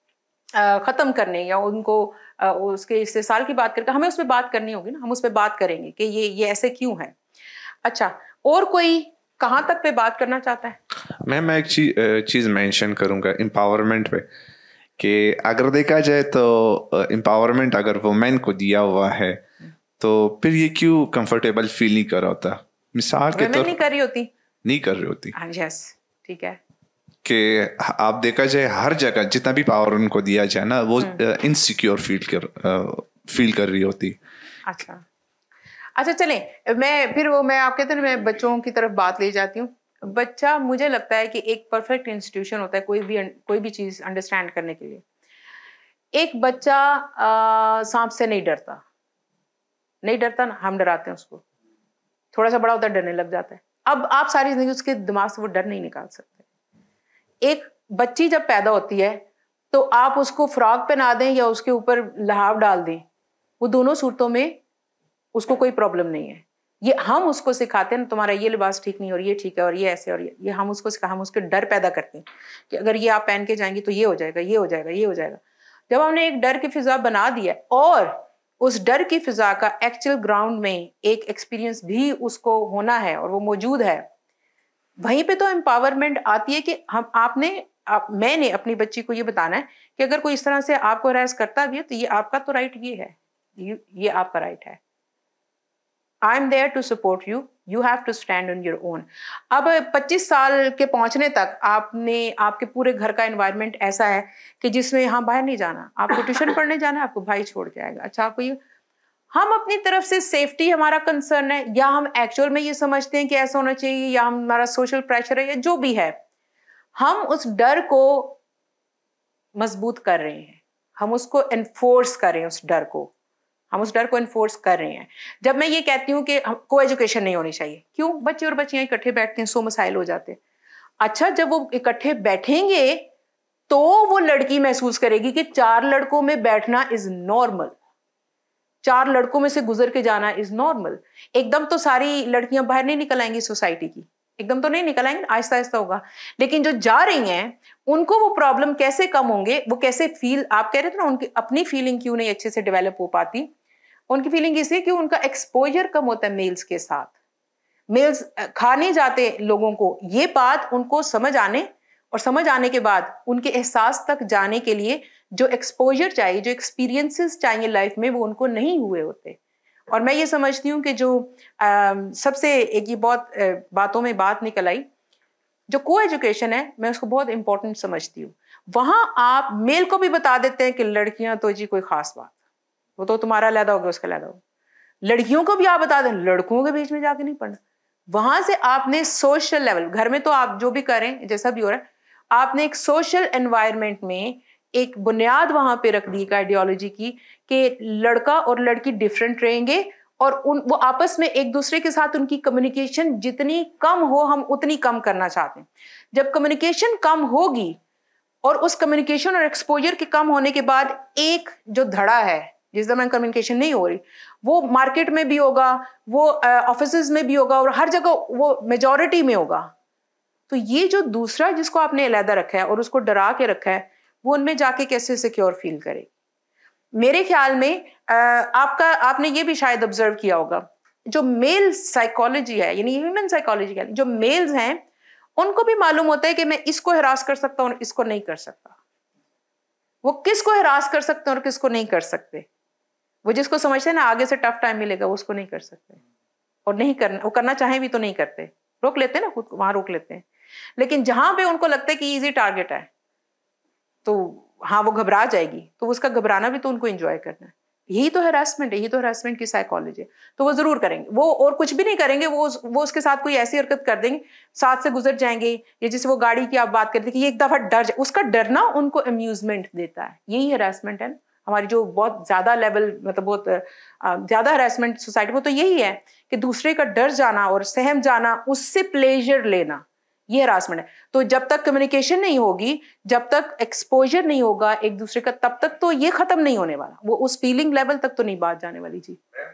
A: ख़त्म करने या उनको उसके इस्तेसाल की बात करके, हमें उस पर बात करनी होगी ना, हम उस पर बात करेंगे कि ये ये ऐसे क्यों है। अच्छा, और कोई कहाँ तक पे बात करना चाहता है?
H: मैं मैं एक चीज चीज़ मेंशन करूँगा एम्पावरमेंट पे, कि अगर देखा जाए तो एम्पावरमेंट अगर वुमेन को दिया हुआ है तो फिर ये क्यों कंफर्टेबल फील नहीं कर रहा होता? मिसाल के तौर
A: नहीं कर रही होती
H: नहीं कर रही होती
A: यस ठीक है,
H: कि आप देखा जाए हर जगह जितना भी पावर उनको दिया जाए ना, वो इनसिक्योर फील कर फील कर रही होती।
A: अच्छा अच्छा चलें, मैं फिर वो मैं आपके तरह मैं बच्चों की तरफ बात ले जाती हूँ। बच्चा, मुझे लगता है कि एक परफेक्ट इंस्टीट्यूशन होता है कोई भी कोई भी चीज़ अंडरस्टैंड करने के लिए। एक बच्चा सांप से नहीं डरता, नहीं डरता ना, हम डराते हैं उसको, थोड़ा सा बड़ा होता है डरने लग जाता है। अब आप सारी जिंदगी उसके दिमाग से वो डर नहीं निकाल सकते। एक बच्ची जब पैदा होती है तो आप उसको फ्रॉक पहना दें या उसके ऊपर लहाव डाल दें, वो दोनों सूरतों में उसको कोई प्रॉब्लम नहीं है। ये हम उसको सिखाते हैं, तुम्हारा ये लिबास ठीक नहीं और ये ठीक है और ये ऐसे और ये, ये हम उसको सिखा हम उसके डर पैदा करते हैं कि अगर ये आप पहन के जाएंगी तो ये हो जाएगा, ये हो जाएगा, ये हो जाएगा। जब हमने एक डर की फिजा बना दिया और उस डर की फिजा का एक्चुअल ग्राउंड में एक एक्सपीरियंस भी उसको होना है और वो मौजूद है, वहीं पे तो एम्पावरमेंट आती है कि हम आपने आप, मैंने अपनी बच्ची को ये बताना है कि अगर कोई इस तरह से आपको हरास करता भी है तो ये आपका तो राइट ये है, ये, ये आपका राइट है। I am there to support you, you have to stand on your own. अब पच्चीस साल के पहुंचने तक आपने आपके पूरे घर का एनवायरनमेंट ऐसा है कि जिसमें हाँ बाहर नहीं जाना, आपको ट्यूशन पढ़ने जाना है, आपको भाई छोड़ के आएगा। अच्छा, आपको ये हम अपनी तरफ से सेफ्टी हमारा कंसर्न है, या हम एक्चुअल में ये समझते हैं कि ऐसा होना चाहिए, या हमारा सोशल प्रेशर है, या जो भी है, हम उस डर को मजबूत कर रहे हैं, हम उसको एनफोर्स कर रहे हैं, उस डर को हम उस डर को एनफोर्स कर रहे हैं। जब मैं ये कहती हूँ कि को एजुकेशन नहीं होनी चाहिए, क्यों? बच्चे और बच्चियां इकट्ठे बैठते हैं, सो मसाइल हो जाते हैं। अच्छा, जब वो इकट्ठे बैठेंगे तो वो लड़की महसूस करेगी कि चार लड़कों में बैठना इज नॉर्मल, चार लड़कों में से गुजर के जाना इज नॉर्मल। एकदम तो सारी लड़कियां बाहर नहीं निकल आएंगी सोसाइटी की, एकदम तो नहीं निकल आएंगे, आहिस्ता आहिस्ता होगा। लेकिन जो जा रही हैं उनको वो प्रॉब्लम कैसे कम होंगे, वो कैसे फील, आप कह रहे थे ना उनकी अपनी फीलिंग क्यों नहीं अच्छे से डेवलप हो पाती। उनकी फीलिंग इसलिए कि उनका एक्सपोजर कम होता है मेल्स के साथ, मेल्स खा नहीं जाते लोगों को। ये बात उनको समझ आने और समझ आने के बाद उनके एहसास तक जाने के लिए जो एक्सपोजर चाहिए, जो एक्सपीरियंसेस चाहिए लाइफ में, वो उनको नहीं हुए होते। और मैं ये समझती हूँ कि जो आ, सबसे एक ये बहुत आ, बातों में बात निकल आई, जो को एजुकेशन है, मैं उसको बहुत इंपॉर्टेंट समझती हूँ। वहां आप मेल को भी बता देते हैं कि लड़कियां तो जी कोई खास बात, वो तो तुम्हारा लैदा होगा, उसका लैदा होगा। लड़कियों को भी आप बता दें, लड़कों के बीच में जाके नहीं पढ़ना। वहां से आपने सोशल लेवल, घर में तो आप जो भी करें जैसा भी हो रहा है, आपने एक सोशल एनवायरनमेंट में एक बुनियाद वहां पे रख दी आइडियोलॉजी की कि लड़का और लड़की डिफरेंट रहेंगे और उन वो आपस में एक दूसरे के साथ उनकी कम्युनिकेशन जितनी कम हो हम उतनी कम करना चाहते हैं। जब कम्युनिकेशन कम होगी और उस कम्युनिकेशन और एक्सपोजर के कम होने के बाद एक जो धड़ा है जिस दरमियान कम्युनिकेशन नहीं हो रही, वो मार्केट में भी होगा, वो ऑफिसेज में भी होगा और हर जगह वो मेजॉरिटी में होगा। तो ये जो दूसरा जिसको आपने अलहदा रखा है और उसको डरा के रखा है, वो उनमें जाके कैसे सिक्योर फील करेगी। मेरे ख्याल में आपका आपने ये भी शायद ऑब्जर्व किया होगा, जो मेल साइकोलॉजी है यानी ह्यूमन साइकोलॉजी है, जो मेल्स हैं उनको भी मालूम होता है कि मैं इसको हरास कर सकता हूँ और इसको नहीं कर सकता। वो किसको हरास कर सकते हैं और किसको नहीं कर सकते। वो जिसको समझते हैं ना आगे से टफ टाइम मिलेगा, वो उसको नहीं कर सकते और नहीं करना, वो करना चाहे भी तो नहीं करते, रोक लेते हैं ना खुद को, वहां रोक लेते हैं। लेकिन जहां पे उनको लगता है कि इजी टारगेट है तो हाँ वो घबरा जाएगी, तो उसका घबराना भी तो उनको एंजॉय करना है। यही तो हैरेसमेंट है, यही तो हैरेसमेंट की साइकोलॉजी है। तो वो जरूर करेंगे, वो और कुछ भी नहीं करेंगे, वो वो उसके साथ कोई ऐसी हरकत कर देंगे, साथ से गुजर जाएंगे। या जैसे वो गाड़ी की आप बात करते कि ये एक दफा डर जाए, उसका डरना उनको अम्यूजमेंट देता है। यही हैरेसमेंट है ना, हमारी जो बहुत ज़्यादा लेवल मतलब बहुत ज़्यादा हरासमेंट सोसाइटी में, तो यही है कि दूसरे का डर जाना और सहम जाना, उससे प्लेजर लेना, ये हरासमेंट है। तो जब तक कम्युनिकेशन नहीं होगी, जब तक एक्सपोजर नहीं होगा एक दूसरे का, तब तक तो ये खत्म नहीं होने वाला, वो उस फीलिंग लेवल तक तो नहीं बात जाने वाली। जी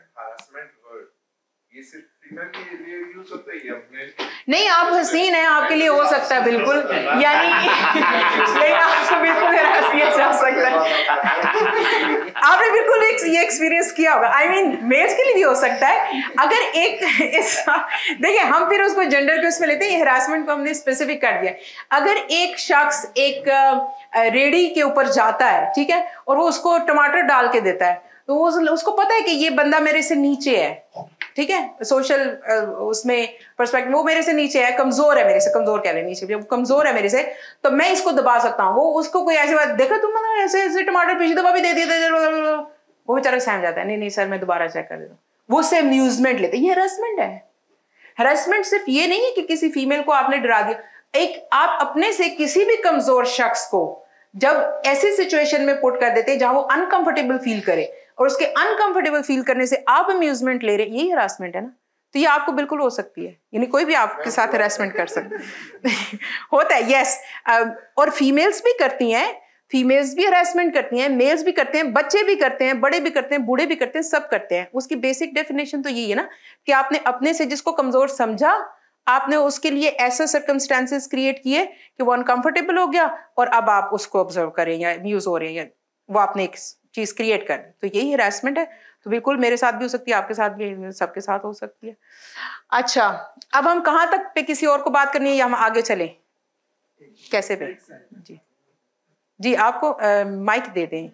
K: ये सिर्फ फीमेल के लिए यूज होता है अपने,
A: नहीं आप हसीन हैं, आपके लिए हो सकता है बिल्कुल, यानी नहीं आपको बिल्कुल हसीन जा सकता है, आपने बिल्कुल एक ये एक्सपीरियंस किया होगा। आई मीन मेल्स के लिए भी हो सकता है। अगर एक इस देखिए हम फिर उसको जेंडर के उसमें लेते हैं, हरासमेंट को हमने स्पेसिफिक कर दिया। अगर एक शख्स एक रेडी के ऊपर जाता है, ठीक है, और वो उसको टमाटर डाल के देता है, तो वो उसको पता है कि ये बंदा मेरे से नीचे है, ठीक है, सोशल उसमें पर्सपेक्टिव वो मेरे से नीचे है, कमजोर है मेरे से, कमजोर कह रहे हैं नीचे, कमजोर है मेरे से, तो मैं इसको दबा सकता हूँ। वो उसको कोई ऐसी बात देखा तुम मतलब ऐसे ऐसे टमाटर पीछे दबा भी दे दिए, वो बेचारा सहम जाता है, नहीं नहीं सर मैं दोबारा चेक कर देता हूँ, वो से अम्यूजमेंट लेते। ये हरासमेंट है। हरासमेंट सिर्फ ये नहीं है कि किसी फीमेल को आपने डरा दिया, एक आप अपने से किसी भी कमजोर शख्स को जब ऐसी सिचुएशन में पुट कर देते हैं जहां वो अनकंफर्टेबल फील करे, और उसके अनकंफर्टेबल फील करने से आप अम्यूजमेंट ले रहे, यही हरासमेंट है ना। तो ये आपको बिल्कुल हो सकती है, यानी कोई भी आपके साथ हरासमेंट कर सकता है होता है, यस। और फीमेल्स भी करती हैं, फीमेल्स भी हरासमेंट करती हैं, मेल्स भी करते हैं, बच्चे भी करते हैं, बड़े भी करते हैं, बूढ़े भी करते हैं, सब करते हैं। उसकी बेसिक डेफिनेशन तो यही है ना कि आपने अपने से जिसको कमजोर समझा, आपने उसके लिए ऐसा सर्कमस्टेंसेस क्रिएट किए कि वो अनकंफर्टेबल हो गया, और अब आप उसको ऑब्जर्व करें या अम्यूज हो रहे हैं, या वो आपने एक चीज क्रिएट कर, तो यही हरासमेंट है। तो बिल्कुल मेरे साथ भी हो सकती है, आपके साथ भी, सबके साथ हो सकती है। अच्छा, अब हम कहाँ तक पे किसी और को बात करनी है या हम आगे चलें, कैसे पे? जी जी आपको माइक दे दें।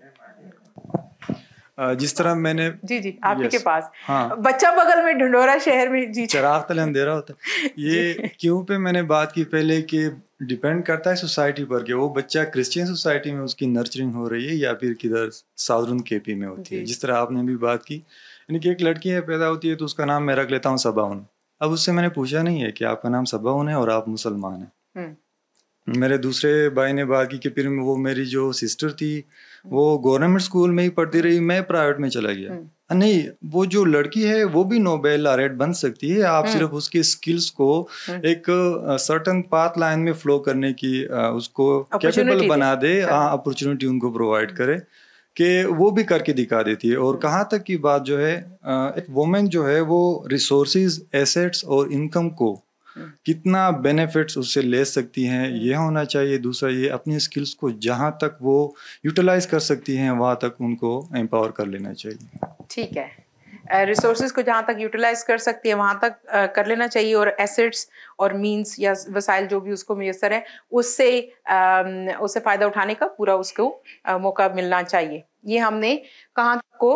G: जिस तरह मैंने
A: जी जी आप के पास
G: हाँ
A: बच्चा बगल में ढिंढोरा शहर में जी
G: चिराग तले अंधेरा होता है। ये क्यों पे मैंने बात की पहले कि डिपेंड करता है सोसाइटी पर कि वो बच्चा क्रिश्चियन सोसाइटी में उसकी नर्चरिंग हो रही है या फिर किधर साउदर्न केपी में होती है। जिस तरह आपने भी बात की, यानी कि एक लड़की है पैदा होती है तो उसका नाम मैं रख लेता हूँ सबाउन। अब उससे मैंने पूछा नहीं है कि आपका नाम सबाउन है और आप मुसलमान हैं। मेरे दूसरे भाई ने बात की कि फिर वो मेरी जो सिस्टर थी वो गवर्नमेंट स्कूल में ही पढ़ती रही, मैं प्राइवेट में चला गया। नहीं, वो जो लड़की है वो भी नोबेल लॉरेट बन सकती है, आप सिर्फ उसकी स्किल्स को एक सर्टन पाथ लाइन में फ्लो करने की उसको कैपेबल बना दे, अपॉर्चुनिटी उनको प्रोवाइड करे कि वो भी करके दिखा देती है। और कहाँ तक की बात जो है, एक वुमेन जो है वो रिसोर्सेज, एसेट्स और इनकम को कितना बेनिफिट्स उससे ले सकती हैं, ये होना चाहिए। दूसरा ये अपनी स्किल्स को जहाँ तक वो यूटिलाइज कर सकती हैं वहाँ तक उनको एम्पावर कर लेना चाहिए। ठीक
A: है, रिसोर्सेज को जहाँ तक यूटिलाइज कर सकती है वहाँ तक uh, कर लेना चाहिए, और एसेट्स और मींस या वसाइल जो भी उसको मैसर है उससे uh, उससे फ़ायदा उठाने का पूरा उसको uh, मौका मिलना चाहिए। ये हमने कहाँ तक को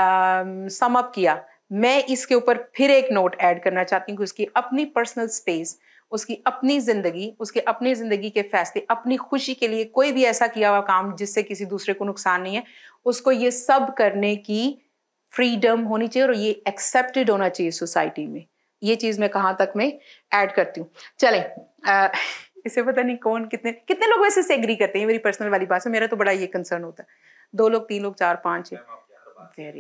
A: सम अप किया। मैं इसके ऊपर फिर एक नोट ऐड करना चाहती हूँ कि उसकी अपनी पर्सनल स्पेस, उसकी अपनी जिंदगी, उसके अपनी जिंदगी के फैसले, अपनी खुशी के लिए कोई भी ऐसा किया हुआ काम जिससे किसी दूसरे को नुकसान नहीं है, उसको ये सब करने की फ्रीडम होनी चाहिए और ये एक्सेप्टेड होना चाहिए सोसाइटी में। ये चीज मैं कहाँ तक मैं ऐड करती हूँ। चले आ, इसे पता नहीं कौन कितने कितने लोग वैसे से एग्री करते हैं मेरी पर्सनल वाली बात से। मेरा तो बड़ा ये कंसर्न होता है, दो लोग, तीन लोग, चार, पांच, वेरी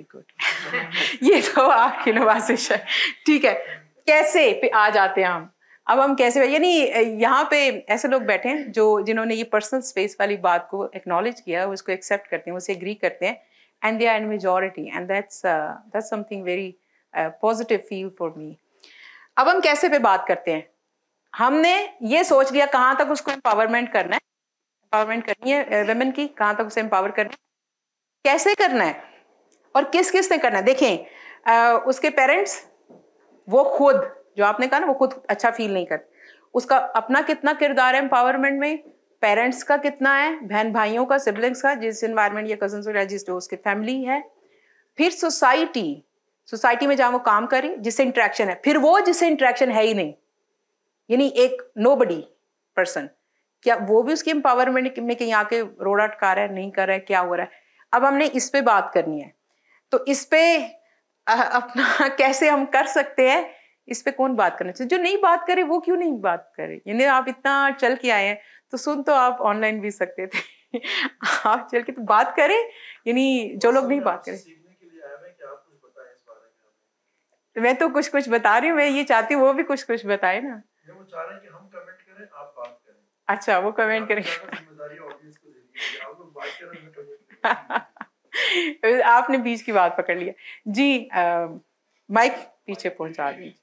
A: गुड ये तो आपकी नवाजिश है। ठीक है, कैसे पे आ जाते हैं हम। अब हम कैसे, यानी यहाँ पे ऐसे लोग बैठे हैं जो जिन्होंने ये पर्सनल स्पेस वाली बात को एक्नॉलेज किया, उसको एक्सेप्ट करते हैं, उससे एग्री करते हैं, and they are in majority, and that's that's something very positive feel for me. अब हम कैसे पे बात करते हैं। हमने ये सोच लिया कहाँ तक उसको एम्पावरमेंट करना है, एम्पावरमेंट करनी है वेमेन की, कहाँ तक उसे एम्पावर करना है, कैसे करना है और किस किस ने करना है। देखें, आ, उसके पेरेंट्स, वो खुद जो आपने कहा ना वो खुद अच्छा फील नहीं करते, उसका अपना कितना किरदार है एम्पावरमेंट में, पेरेंट्स का कितना है, बहन भाइयों का, सिबलिंग्स का, जिस इन्वायरमेंट या कजन्स वगैरह जिस जो उसकी फैमिली है, फिर सोसाइटी, सोसाइटी में जहाँ वो काम करे जिससे इंटरेक्शन है, फिर वो जिससे इंटरेक्शन है ही नहीं, यानी एक नोबडी पर्सन, क्या वो भी उसकी एम्पावरमेंट में कहीं आके रोड़ा अटका रहा है, नहीं कर रहा है, क्या हो रहा है। अब हमने इस पे बात करनी है, तो इस पे अपना कैसे हम कर सकते हैं, इस पे कौन बात करना चाहिए। जो नहीं बात करे वो क्यों नहीं बात करे, यानी आप इतना चल के आए हैं तो सुन तो आप ऑनलाइन भी सकते थे आप चल के तो बात करें, यानी जो लोग नहीं बात करें। मैं तो कुछ कुछ बता रही हूँ, मैं ये चाहती हूँ वो भी कुछ कुछ बताए ना।
M: वो चाह रहे हैं कि हम कमेंट करें, आप बात करें।
A: अच्छा, वो कमेंट करें। आपने बीच की बात पकड़ लिया जी। आ, माइक पीछे पहुंचा दीजिए।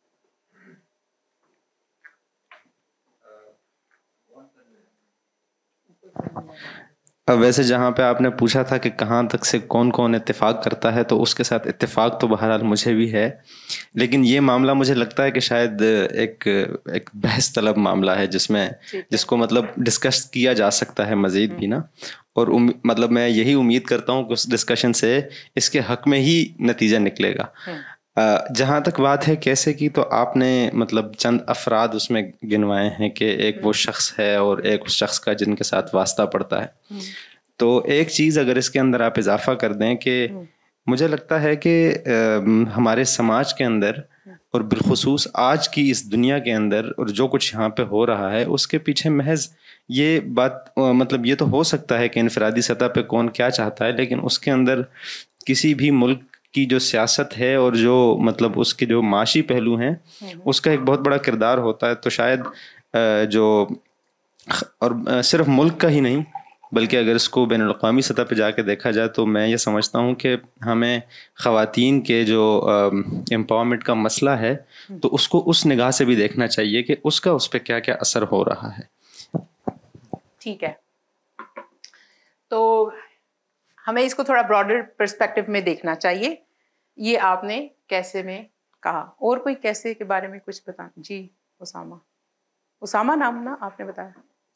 N: अब वैसे जहाँ पे आपने पूछा था कि कहाँ तक से कौन कौन इत्तेफाक करता है, तो उसके साथ इत्तेफाक तो बहरहाल मुझे भी है, लेकिन ये मामला मुझे लगता है कि शायद एक एक बहस तलब मामला है जिसमें जिसको मतलब डिस्कस किया जा सकता है मज़ीद भी ना। और उम, मतलब मैं यही उम्मीद करता हूँ कि उस डिस्कशन से इसके हक़ में ही नतीजा निकलेगा। जहाँ तक बात है कैसे की, तो आपने मतलब चंद अफराद उसमें गिनवाए हैं कि एक वो शख्स है और एक उस शख्स का जिनके साथ वास्ता पड़ता है। तो एक चीज़ अगर इसके अंदर आप इजाफा कर दें कि मुझे लगता है कि हमारे समाज के अंदर और बिलखुसूस आज की इस दुनिया के अंदर और जो कुछ यहाँ पे हो रहा है उसके पीछे महज ये बात मतलब ये तो हो सकता है कि इनफरादी सतह पे कौन क्या चाहता है, लेकिन उसके अंदर किसी भी मुल्क की जो सियासत है और जो मतलब उसके जो माशी पहलू हैं उसका एक बहुत बड़ा किरदार होता है। तो शायद जो और सिर्फ मुल्क का ही नहीं बल्कि अगर इसको बैनुल अक़वामी सतह पे जाके देखा जाए तो मैं ये समझता हूँ कि हमें ख़वातीन के जो एम्पावरमेंट का मसला है तो उसको उस निगाह से भी देखना चाहिए कि उसका उस पर क्या क्या असर हो रहा है।
A: ठीक है, तो हमें इसको थोड़ा ब्रॉडर पर्सपेक्टिव में देखना चाहिए। ये आपने कैसे में कहा, और कोई कैसे के बारे में कुछ बता जी। उसामा उसामा नाम ना आपने बताया।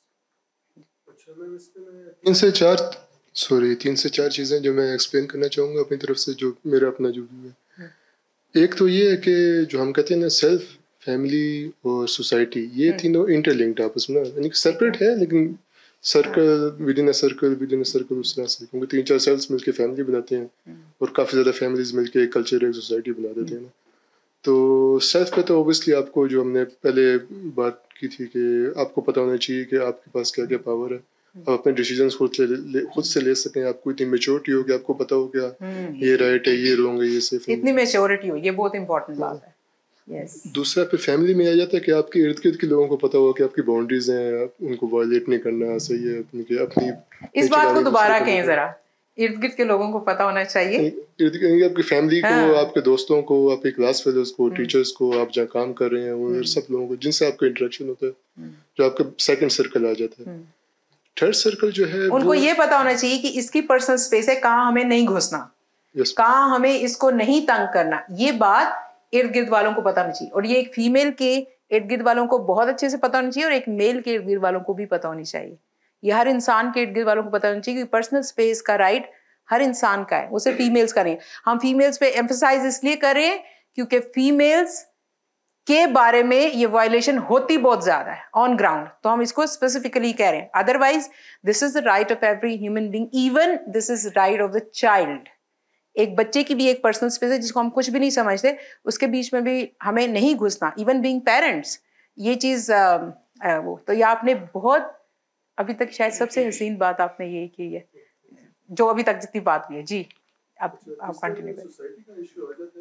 E: तीन से चार सॉरी तीन से चार चीज़ें जो मैं एक्सप्लेन करना चाहूँगा अपनी तरफ से, जो मेरा अपना जो व्यू है। एक तो ये है कि जो हम कहते हैं ना सेल्फ, फैमिली और सोसाइटी, ये तीनों इंटरलिंक्ड आपस में, यानी सेपरेट है लेकिन circle within a circle within a circle उस तरह से, क्योंकि तीन चार सेल्स मिलके फैमिली बनाते हैं और काफ़ी ज़्यादा फैमिलीज मिलके एक कल्चर एक सोसाइटी बना देते हैं ना। तो सेल्फ पे तो ऑब्वियसली आपको जो हमने पहले बात की थी कि आपको पता होना चाहिए कि आपके पास क्या क्या पावर है, आप अपने डिसीजंस खुद ले खुद से ले सकें, आपको इतनी मेच्योरिटी हो कि आपको पता हो क्या ये राइट है, ये रॉन्ग है, ये सेफ है,
A: इतनी मेच्योरिटी हो, ये बहुत इंपॉर्टेंट बात है। Yes.
E: दूसरा पे फैमिली में आ जाता है कि आपके इर्द गिर्द के लोगों को पता हो कि आपकी बाउंड्रीज हैं, आप उनको वायलेट नहीं करना, सही है अपनी अपनी
A: इस बात को दोबारा कहें जरा, इर्द गिर्द के लोगों को पता होना चाहिए,
E: इर्द गिर्द आपकी फैमिली को, आपके दोस्तों को, आपके क्लास फेलोज को, टीचर्स को, आप जहाँ काम कर रहे हैं वो सब लोगों को जिनसे आपका इंटरेक्शन होता है, जो आपका सेकंड सर्कल आ जाता है। थर्ड सर्कल जो है
A: उनको ये पता होना चाहिए कि इसकी पर्सनल स्पेस है, कहाँ हमें नहीं घुसना, कहाँ हमें इसको नहीं तंग करना, ये बात इर्द गिर्द वालों को पता होना चाहिए। और ये एक फीमेल के इर्द गिर्द वालों को बहुत अच्छे से पता होना चाहिए और एक मेल के इर्द गिर्द वालों को भी पता होनी चाहिए। ये हर इंसान के इर्द गिर्द वालों को पता होना चाहिए कि पर्सनल स्पेस का राइट हर इंसान का है, वो सिर्फ फीमेल्स का नहीं। हम फीमेल्स पे एम्फसाइज इसलिए कर रहे हैं क्योंकि फीमेल्स के बारे में ये वायलेशन होती बहुत ज्यादा है ऑन ग्राउंड, तो हम इसको स्पेसिफिकली कह रहे हैं। Otherwise this is the right of every human being, even this is right of the child. एक बच्चे की भी एक पर्सनल स्पेस है जिसको हम कुछ भी नहीं समझते, उसके बीच में भी हमें नहीं घुसना, इवन बीइंग पेरेंट्स। ये चीज वो तो ये आपने बहुत अभी तक शायद सबसे हसीन बात आपने यही की है जो अभी तक जितनी बात हुई है। जी अब आप कंटिन्यू करें।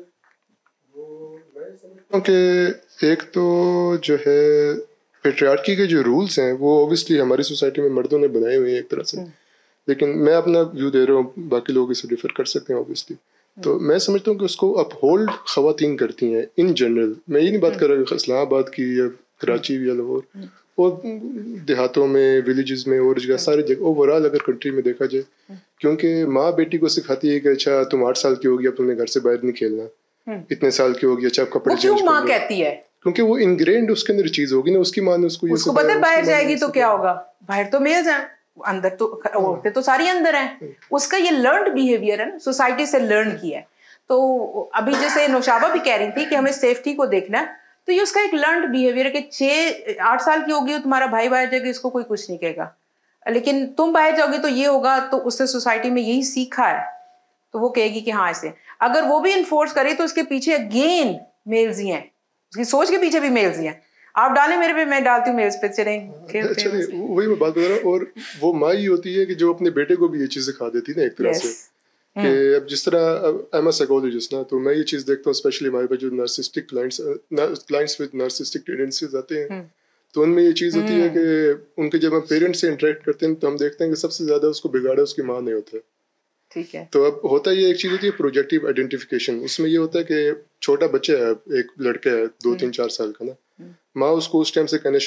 E: क्योंकि एक तो जो है पेट्रियार्की के जो रूल्स हैं वो ऑब्वियसली हमारी सोसाइटी में मर्दों ने बनाए हुए हैं एक तरह से, लेकिन मैं अपना व्यू दे रहा हूँ, बाकी लोग इसे डिफर कर सकते हैं ऑब्वियसली। तो मैं समझता हूँ कि उसको अपहोल्ड खवातीन करती हैं इन जनरल। मैं ये नहीं बात कर रहा इस्लामाबाद की या कराची या लाहौर, और देहातों में, विलेजेस में और जगह सारी जगह ओवरऑल अगर कंट्री में देखा जाए, क्योंकि माँ बेटी को सिखाती है कि अच्छा तुम आठ साल की होगी, अब तुमने घर से बाहर नहीं खेलना, इतने साल की होगी, अच्छा कपड़े चेंज
A: क्यों माँ कहती है?
E: क्योंकि वो इनग्रेन्ड उसके अंदर चीज होगी ना, उसकी माँ ने उसको
A: उसको पता है बाहर जाएगी तो क्या होगा, बाहर तो मेल जाए, अंदर तो औरतें तो सारी अंदर हैं। उसका ये लर्नड बिहेवियर है ना, सोसाइटी से लर्न किया है। तो अभी जैसे नौशाबा भी कह रही थी कि हमें सेफ्टी को देखना है, तो ये उसका एक लर्नड बिहेवियर है कि छः आठ साल की होगी तुम्हारा भाई बाहर जाएगा, इसको कोई कुछ नहीं कहेगा, लेकिन तुम बाहर जाओगी तो ये होगा, तो उससे सोसाइटी में यही सीखा है, तो वो कहेगी कि हाँ ऐसे। अगर वो भी इन्फोर्स करे तो उसके पीछे अगेन मेल्स ही हैं, उसकी सोच के पीछे भी मेल्स ही हैं। आप डालें मेरे पे, मैं डालती हूँ मेरे पे, चलें खेलते
E: हैं। वही मैं बात बता रहा हूँ। और वो माँ ही होती है कि जो अपने बेटे को भी ये चीज़ सिखा देती है ना एक तरह से, कि अब जिस तरह आई एम अ साइकोलॉजिस्ट ना, तो मैं ये चीज़ देखता हूँ स्पेशली हमारे पास जो narcissistic clients clients with narcissistic tendencies आते हैं, तो उनमें ये चीज़ होती है कि उनके जब हम पेरेंट्स से इंटरेक्ट करते हैं तो हम देखते हैं कि सबसे ज़्यादा उसको बिगाड़ा उसकी माँ ने होता है।
A: ठीक है।
E: तो अब होता है ये एक चीज़ होती है प्रोजेक्टिव आइडेंटिफिकेशन। उसमें ये होता है कि छोटा बच्चा है, एक लड़का है दो तीन चार साल का ना, माँ उसको उस टाइम से कहने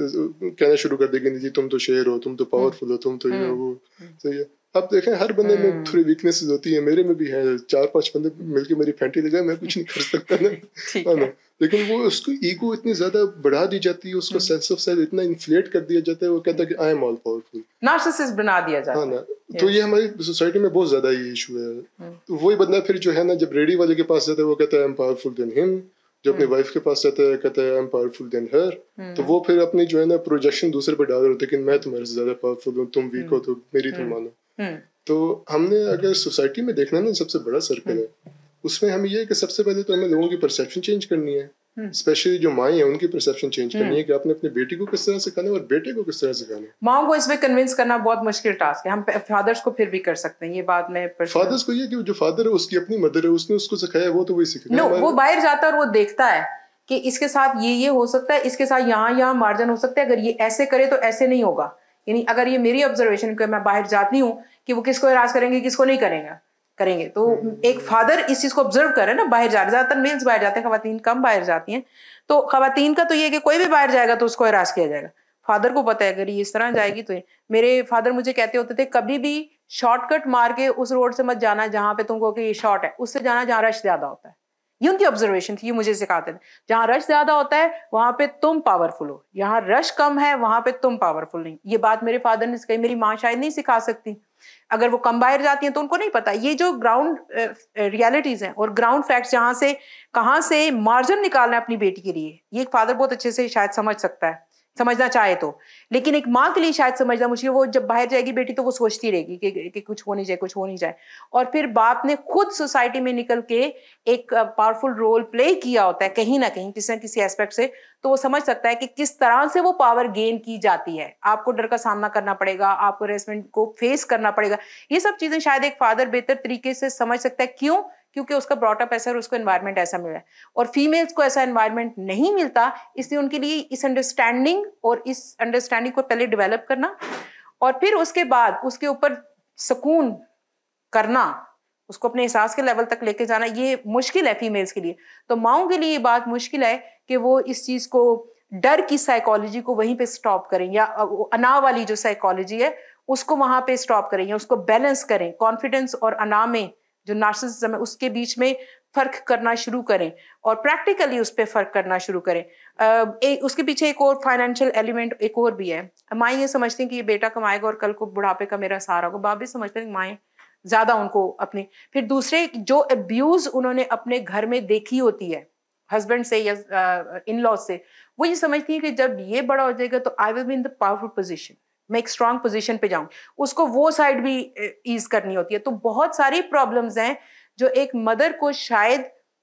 E: कहना शुरू कर देगी जी तुम तो शेर हो, तुम तो पावरफुल हो, तुम तो ये हो, वो सही है। अब देखें हर बंदे में थोड़ी वीकनेसेस होती है, मेरे में भी है, चार पांच बंदे मिलके मेरी फैंटी लगा, मैं कुछ नहीं कर सकता ना, है ना। लेकिन वो उसको ईगो इतनी ज्यादा बढ़ा दी जाती है, उसको सेंस ऑफ सेल्फ इतना इन्फ्लेट कर दिया जाता है, वो कहता है कि I am all powerful,
A: narcissist बना दिया जाता है,
E: हाँ ना। तो ये हमारी सोसाइटी में बहुत ज्यादा ये इशू है। तो वही बंदा फिर जो है ना, जब रेडी वाले के पास जाता है वो कहता है I am powerful than him, जो अपने वाइफ के पास जाता है कहता है I am powerful than her, तो वो फिर अपनी जो है ना प्रोजेक्शन दूसरे पर डाल रहे होते हैं कि मैं तुम्हारे से ज्यादा पावरफुल हूँ, तुम वीक हो तो मेरी तुम मानो। तो हमने अगर सोसाइटी में देखना ना, सबसे बड़ा सर्कल है, उसमें हमें ये है कि सबसे पहले तो हमें लोगों की परसेप्शन चेंज करनी है, स्पेशली जो माएँ हैं उनकी परसेप्शन चेंज करनी है कि आपने अपने बेटी को किस तरह सिखाना है और बेटे को किस तरह सिखाना है।
A: माओ को इसमें कन्विंस करना बहुत मुश्किल टास्क है, हम फादर्स को फिर भी कर सकते हैं, ये बात मैं
E: फादर्स को ये कि जो फादर है उसकी अपनी मदर है, उसने उसको सिखाया, वो तो वही सीखेगा।
A: नो, वो बाहर जाता है और वो देखता है कि इसके साथ ये ये हो सकता है, इसके साथ यहाँ यहाँ मार्जिन हो सकता है, अगर ये ऐसे करे तो ऐसे नहीं होगा। यानी अगर ये मेरी ऑब्जर्वेशन है, मैं बाहर जाती हूँ कि वो किसको हरास करेंगे किसको नहीं करेंगे करेंगे तो एक फादर इस चीज को ऑब्जर्व करे ना, बाहर जा रहे, ज्यादातर मेल्स बाहर जाते हैं, खवातीन कम बाहर जाती हैं। तो खवातीन का तो ये है कि कोई भी बाहर जाएगा तो उसको हरास किया जाएगा, फादर को पता है अगर ये इस तरह जाएगी तो। मेरे फादर मुझे कहते होते थे कभी भी शॉर्टकट मार के उस रोड से मत जाना जहां पे तुमको कि ये शॉर्ट है, उससे जाना जहाँ रश ज्यादा होता है। ये उनकी ऑब्जर्वेशन थी, ये मुझे सिखाते थे। जहां रश ज्यादा होता है वहां पे तुम पावरफुल हो, यहाँ रश कम है वहां पे तुम पावरफुल नहीं। ये बात मेरे फादर ने सिखाई, मेरी माँ शायद नहीं सिखा सकती, अगर वो कम बाहर जाती हैं तो उनको नहीं पता। ये जो ग्राउंड रियलिटीज हैं और ग्राउंड फैक्ट्स, जहां से कहाँ से मार्जिन निकालना है अपनी बेटी के लिए, ये एक फादर बहुत अच्छे से शायद समझ सकता है, समझना चाहे तो। लेकिन एक माँ के लिए शायद समझना मुश्किल। वो जब बाहर जाएगी बेटी तो वो सोचती रहेगी कि, कि कुछ हो नहीं जाए, कुछ हो नहीं जाए। और फिर बाप ने खुद सोसाइटी में निकल के एक पावरफुल रोल प्ले किया होता है कहीं ना कहीं, किसी न किसी एस्पेक्ट से, तो वो समझ सकता है कि किस तरह से वो पावर गेन की जाती है। आपको डर का सामना करना पड़ेगा, आपको हरेसमेंट को फेस करना पड़ेगा। ये सब चीजें शायद एक फादर बेहतर तरीके से समझ सकता है। क्यों? क्योंकि उसका ब्रॉटअप ऐसा और उसको एनवायरनमेंट ऐसा मिला है। और फीमेल्स को ऐसा एनवायरनमेंट नहीं मिलता, इसलिए उनके लिए इस अंडरस्टैंडिंग और इस अंडरस्टैंडिंग को पहले डेवलप करना और फिर उसके बाद उसके ऊपर सुकून करना, उसको अपने एहसास के लेवल तक लेके जाना, ये मुश्किल है फीमेल्स के लिए। तो माओं के लिए ये बात मुश्किल है कि वो इस चीज को, डर की साइकोलॉजी को वहीं पे स्टॉप करें, या अना वाली जो साइकोलॉजी है उसको वहां पे स्टॉप करें, या उसको बैलेंस करें। कॉन्फिडेंस और अना में जो नार्सिसिज्म है उसके बीच में फर्क करना शुरू करें और प्रैक्टिकली उस पर फर्क करना शुरू करें। ए, उसके पीछे एक और फाइनेंशियल एलिमेंट एक और भी है। माएँ ये समझती हैं कि ये बेटा कमाएगा और कल को बुढ़ापे का मेरा सहारा होगा। बाप भी समझते हैं माएँ ज्यादा उनको अपने, फिर दूसरे जो अब्यूज उन्होंने अपने घर में देखी होती है हस्बैंड से या इन लॉ से, वो ये समझती है कि जब ये बड़ा हो जाएगा तो I will be in the powerful position, मैं एक स्ट्रांग पोजीशन पे जाऊं। उसको वो साइड भी ईज करनी होती है। तो बहुत सारी प्रॉब्लम्स हैं जो एक मदर को शायद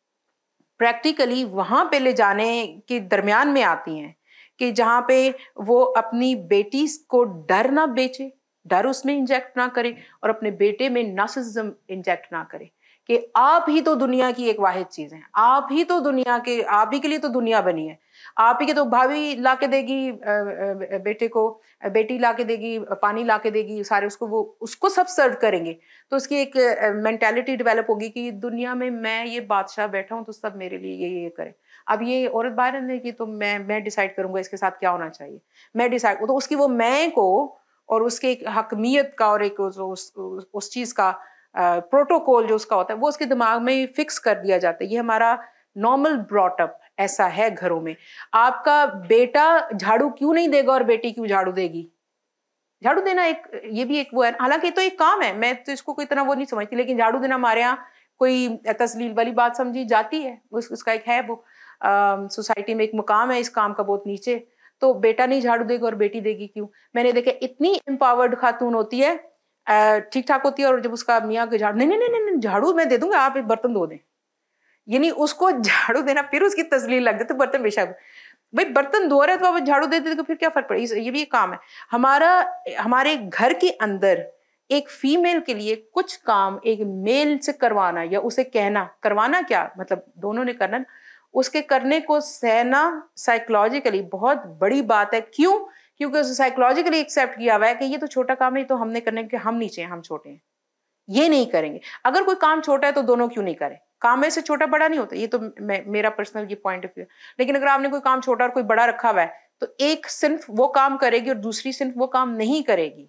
A: प्रैक्टिकली वहां पे ले जाने के दरमियान में आती हैं, कि जहां पे वो अपनी बेटी को डर ना बेचे, डर उसमें इंजेक्ट ना करे और अपने बेटे में नार्सिसिज्म इंजेक्ट ना करे कि आप ही तो दुनिया की एक वाहिद चीज है, आप ही तो दुनिया के, आप ही के लिए तो दुनिया बनी है, आप ही के तो भाभी ला के देगी बेटे को, बेटी ला के देगी, पानी ला के देगी, सारे उसको वो उसको सब सर्व करेंगे। तो उसकी एक मेंटालिटी डेवलप होगी कि दुनिया में मैं ये बादशाह बैठा हूँ तो सब मेरे लिए ये ये करे। अब ये औरत बाहर रहने की तो मैं मैं डिसाइड करूंगा इसके साथ क्या होना चाहिए, मैं डिसाइड, तो उसकी वो मैं को और उसके एक हकमियत का और एक उस, उस, उस चीज का प्रोटोकॉल जो उसका होता है वो उसके दिमाग में फिक्स कर दिया जाता है। ये हमारा नॉर्मल ब्रॉटअप ऐसा है घरों में। आपका बेटा झाड़ू क्यों नहीं देगा और बेटी क्यों झाड़ू देगी? झाड़ू देना एक, ये भी एक वो है, हालांकि तो एक काम है, मैं तो इसको कोई इतना वो नहीं समझती, लेकिन झाड़ू देना हमारे यहाँ कोई तस्लील वाली बात समझी जाती है। उस, उसका एक है वो सोसाइटी में एक मुकाम है इस काम का बहुत नीचे। तो बेटा नहीं झाड़ू देगा और बेटी देगी क्यों? मैंने देखा इतनी एम्पावर्ड खातून होती है, ठीक ठाक होती है, और जब उसका मियाँ के झाड़ू, नहीं नहीं नहीं नहीं झाड़ू मैं दे दूंगा, आप एक बर्तन धो दें, यानी उसको झाड़ू देना, फिर उसकी तस्लील लग जाती, बर्तन बेशक। भाई बर्तन धो रहे तो आप झाड़ू दे देते तो फिर क्या फर्क पड़े, ये भी एक काम है हमारा। हमारे घर के अंदर एक फीमेल के लिए कुछ काम एक मेल से करवाना या उसे कहना, करवाना क्या मतलब दोनों ने करना, उसके करने को सहना साइकोलॉजिकली बहुत बड़ी बात है। क्यों? क्योंकि उसे साइकोलॉजिकली एक्सेप्ट किया हुआ है कि ये तो छोटा काम है, तो हमने करने के, हम नीचे हैं, हम छोटे हैं, ये नहीं करेंगे। अगर कोई काम छोटा है तो दोनों क्यों नहीं करें? काम में से छोटा बड़ा नहीं होता, ये तो मैं, मेरा पर्सनल ये पॉइंट ऑफ व्यू। लेकिन अगर आपने कोई काम छोटा और कोई बड़ा रखा हुआ है तो एक सिर्फ वो काम करेगी और दूसरी सिर्फ वो काम नहीं करेगी।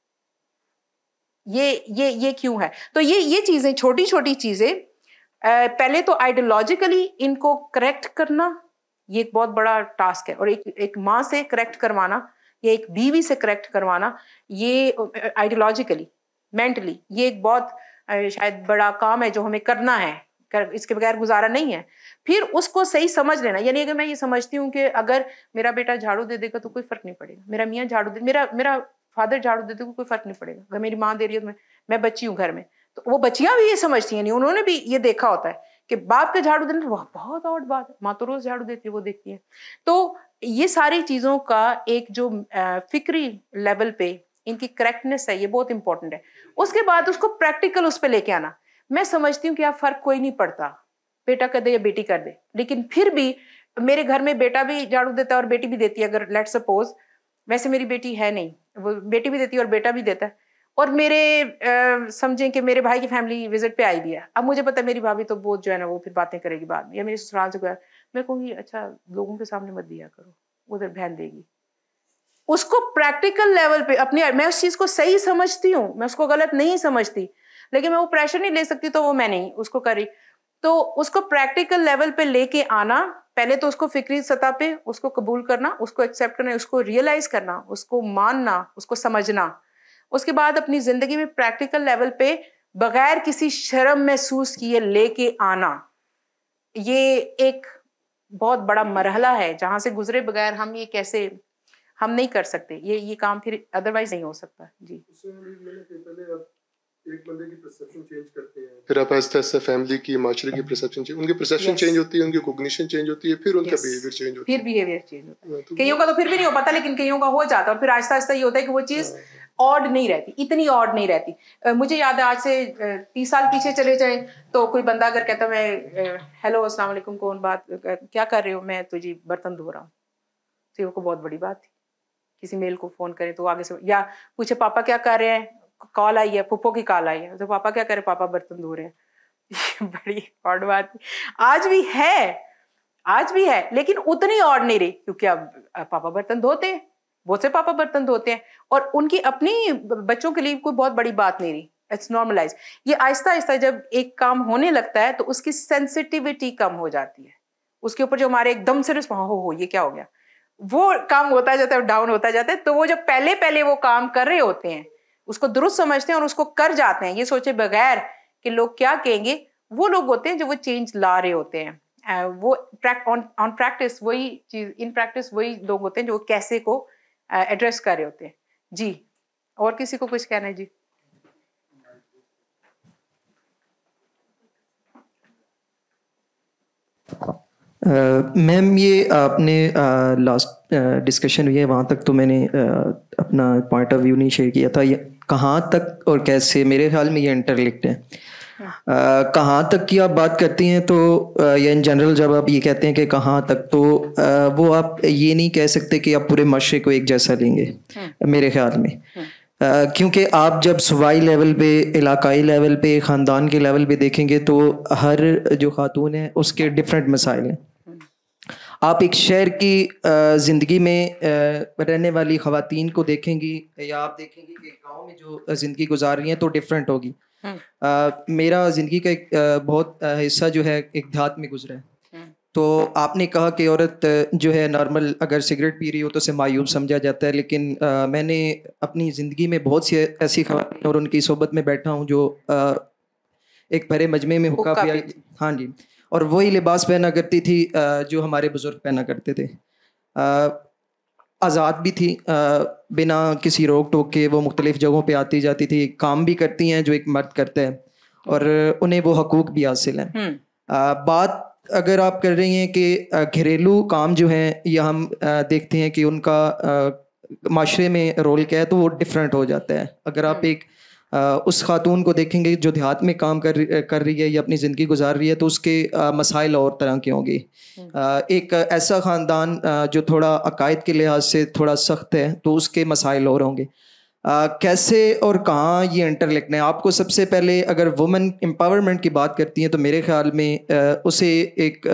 A: ये ये ये क्यों है? तो ये ये चीजें, छोटी छोटी चीजें, पहले तो आइडियोलॉजिकली इनको करेक्ट करना ये एक बहुत बड़ा टास्क है, और एक एक माँ से करेक्ट करवाना या एक बीवी से करेक्ट करवाना, ये आइडियोलॉजिकली, मेंटली ये एक बहुत शायद बड़ा काम है जो हमें करना है, कर, इसके बगैर गुजारा नहीं है। फिर उसको सही समझ लेना, यानी अगर मैं ये समझती हूँ कि अगर मेरा बेटा झाड़ू दे देगा तो कोई फर्क नहीं पड़ेगा, मेरा मियाँ झाड़ू दे, मेरा मेरा फादर झाड़ू दे देगा कोई फर्क नहीं पड़ेगा, अगर मेरी माँ दे रही है तो मैं मैं बच्ची हूँ घर में, तो वो बच्चियां भी ये समझती हैं, नहीं उन्होंने भी ये देखा होता है कि बाप के झाड़ू देना वाह बहुत ऑड बात है, माँ तो रोज झाड़ू देती है, वो देखती है। तो ये सारी चीजों का एक जो फिक्री लेवल पे इनकी करेक्टनेस है, ये बहुत इंपॉर्टेंट है। उसके बाद उसको प्रैक्टिकल उस पर लेके आना। मैं समझती हूँ कि आप फर्क कोई नहीं पड़ता, बेटा कर दे या बेटी कर दे, लेकिन फिर भी मेरे घर में बेटा भी झाड़ू देता है और बेटी भी देती है। अगर लेट्स सपोज, वैसे मेरी बेटी है नहीं, वो बेटी भी देती है और बेटा भी देता है, और मेरे समझें कि मेरे भाई की फैमिली विजिट पे आई भी है, अब मुझे पता है मेरी भाभी तो बहुत जो है ना वो फिर बातें करेगी बाद में, या मेरे ससुराल से गया, मैं कहूँगी अच्छा लोगों के सामने मत दिया करो, उधर बहन देगी। उसको प्रैक्टिकल लेवल पे अपने, मैं उस चीज को सही समझती हूँ, मैं उसको गलत नहीं समझती, लेकिन मैं वो प्रेशर नहीं ले सकती, तो वो मैं नहीं उसको करी। तो उसको प्रैक्टिकल लेवल पे लेके आना, पहले तो उसको फिक्री सतह पे उसको कबूल करना, उसको एक्सेप्ट करना, उसको रियलाइज करना, उसको मानना, उसको समझना। उसके बाद अपनी जिंदगी में प्रैक्टिकल लेवल पे बगैर किसी शर्म महसूस किए लेके आना, ये एक बहुत बड़ा मरहला है जहां से गुजरे बगैर हम ये कैसे, हम नहीं कर सकते ये ये काम, फिर अदरवाइज नहीं हो सकता। जी,
E: एक बंदे की परसेप्शन चेंज करते हैं, फिर आप आहिस्ता आहिस्ता फैमिली की, माशरे की परसेप्शन चेंज, उनकी परसेप्शन चेंज होती है, उनकी कॉग्निशन चेंज होती है, फिर उनका बिहेवियर चेंज होता है, फिर
A: बिहेवियर चेंज होता है। कईयों का तो फिर भी नहीं हो पाता, लेकिन कईयों का हो जाता है, और फिर आहिस्ता आहिस्ता ये होता है कि वो चीज ऑड नहीं रहती, इतनी ऑड नहीं रहती। मुझे याद है आज से तीस साल पीछे चले जाए तो कोई बंदा अगर कहता मैं हेलो अस्सलाम वालेकुम, कौन बात, क्या कर रहे हो, मैं तुझे बर्तन धो रहा हूँ, तो वो बहुत बड़ी बात थी। किसी मेल को फोन करे तो आगे से, या पूछे पापा क्या कर रहे हैं, कॉल आई है, पुप्पो की कॉल आई है, तो पापा क्या करे, पापा बर्तन धो रहे हैं। बड़ी ऑड बात आज भी है, आज भी है, लेकिन उतनी ऑड नहीं रही, क्योंकि अब पापा बर्तन धोते हैं, बहुत से पापा बर्तन धोते हैं, और उनकी अपनी बच्चों के लिए कोई बहुत बड़ी बात नहीं रही, इट्स नॉर्मलाइज। ये आहिस्ता आहिस्ता जब एक काम होने लगता है तो उसकी सेंसिटिविटी कम हो जाती है, उसके ऊपर जो हमारे एकदम से रिस्पॉन्स हो हो ये क्या हो गया, वो काम होता जाता है, डाउन होता जाता है। तो वो जब पहले पहले वो काम कर रहे होते हैं उसको दुरुस्त समझते हैं और उसको कर जाते हैं, ये सोचे बगैर कि लोग क्या कहेंगे, वो लोग होते हैं जो वो चेंज ला रहे होते हैं। uh, वो ऑन ऑन प्रैक्टिस वही चीज, इन प्रैक्टिस वही लोग होते हैं जो कैसे को एड्रेस uh, कर रहे होते हैं। जी, और किसी को कुछ कहना है? जी,
B: मैम uh, ये आपने लास्ट uh, डिस्कशन हुई है वहाँ तक तो मैंने uh, अपना पॉइंट ऑफ व्यू नहीं शेयर किया था। ये कहाँ तक और कैसे, मेरे ख्याल में ये इंटरलिंक्ड है। uh, कहाँ तक की आप बात करती हैं तो uh, या इन जनरल जब आप ये कहते हैं कि कहाँ तक, तो uh, वो आप ये नहीं कह सकते कि आप पूरे मशरे को एक जैसा लेंगे मेरे ख्याल में। Uh, क्योंकि आप जब सूबाई लेवल पे, इलाकाई लेवल पे, ख़ानदान के लेवल पे देखेंगे तो हर जो खातून है उसके डिफरेंट मसाइल हैं। आप एक शहर की ज़िंदगी में रहने वाली ख़वातीन को देखेंगी या आप देखेंगी कि गांव में जो ज़िंदगी गुजार रही हैं तो डिफरेंट होगी। आ, मेरा ज़िंदगी का एक बहुत हिस्सा जो है एक देहात में गुजरा है, तो आपने कहा कि औरत जो है नॉर्मल अगर सिगरेट पी रही हो तो उसे मायूब समझा जाता है, लेकिन आ, मैंने अपनी ज़िंदगी में बहुत सी ऐसी ख़वातीन और उनकी सोबत में बैठा हूँ जो आ, एक भरे मजमे में हुक्का पिया, हाँ जी, और वही लिबास पहना करती थी जो हमारे बुज़ुर्ग पहना करते थे। आज़ाद भी थी, बिना किसी रोक टोक के वो मुख्तलिफ़ जगहों पे आती जाती थी, काम भी करती हैं जो एक मर्द करता है, और उन्हें वो हकूक़ भी हासिल हैं। बात अगर आप कर रही हैं कि घरेलू काम जो हैं या हम देखते हैं कि उनका माशरे में रोल क्या है, तो वो डिफरेंट हो जाता है। अगर आप एक उस खातून को देखेंगे जो देहात में काम कर कर रही है या अपनी ज़िंदगी गुजार रही है, तो उसके मसाइल और तरह के होंगे। एक ऐसा ख़ानदान जो थोड़ा अकायद के लिहाज से थोड़ा सख्त है, तो उसके मसाइल और होंगे। Uh, कैसे और कहाँ ये इंटरलिंक्ड है? आपको सबसे पहले अगर वुमेन एम्पावरमेंट की बात करती हैं, तो मेरे ख्याल में uh, उसे एक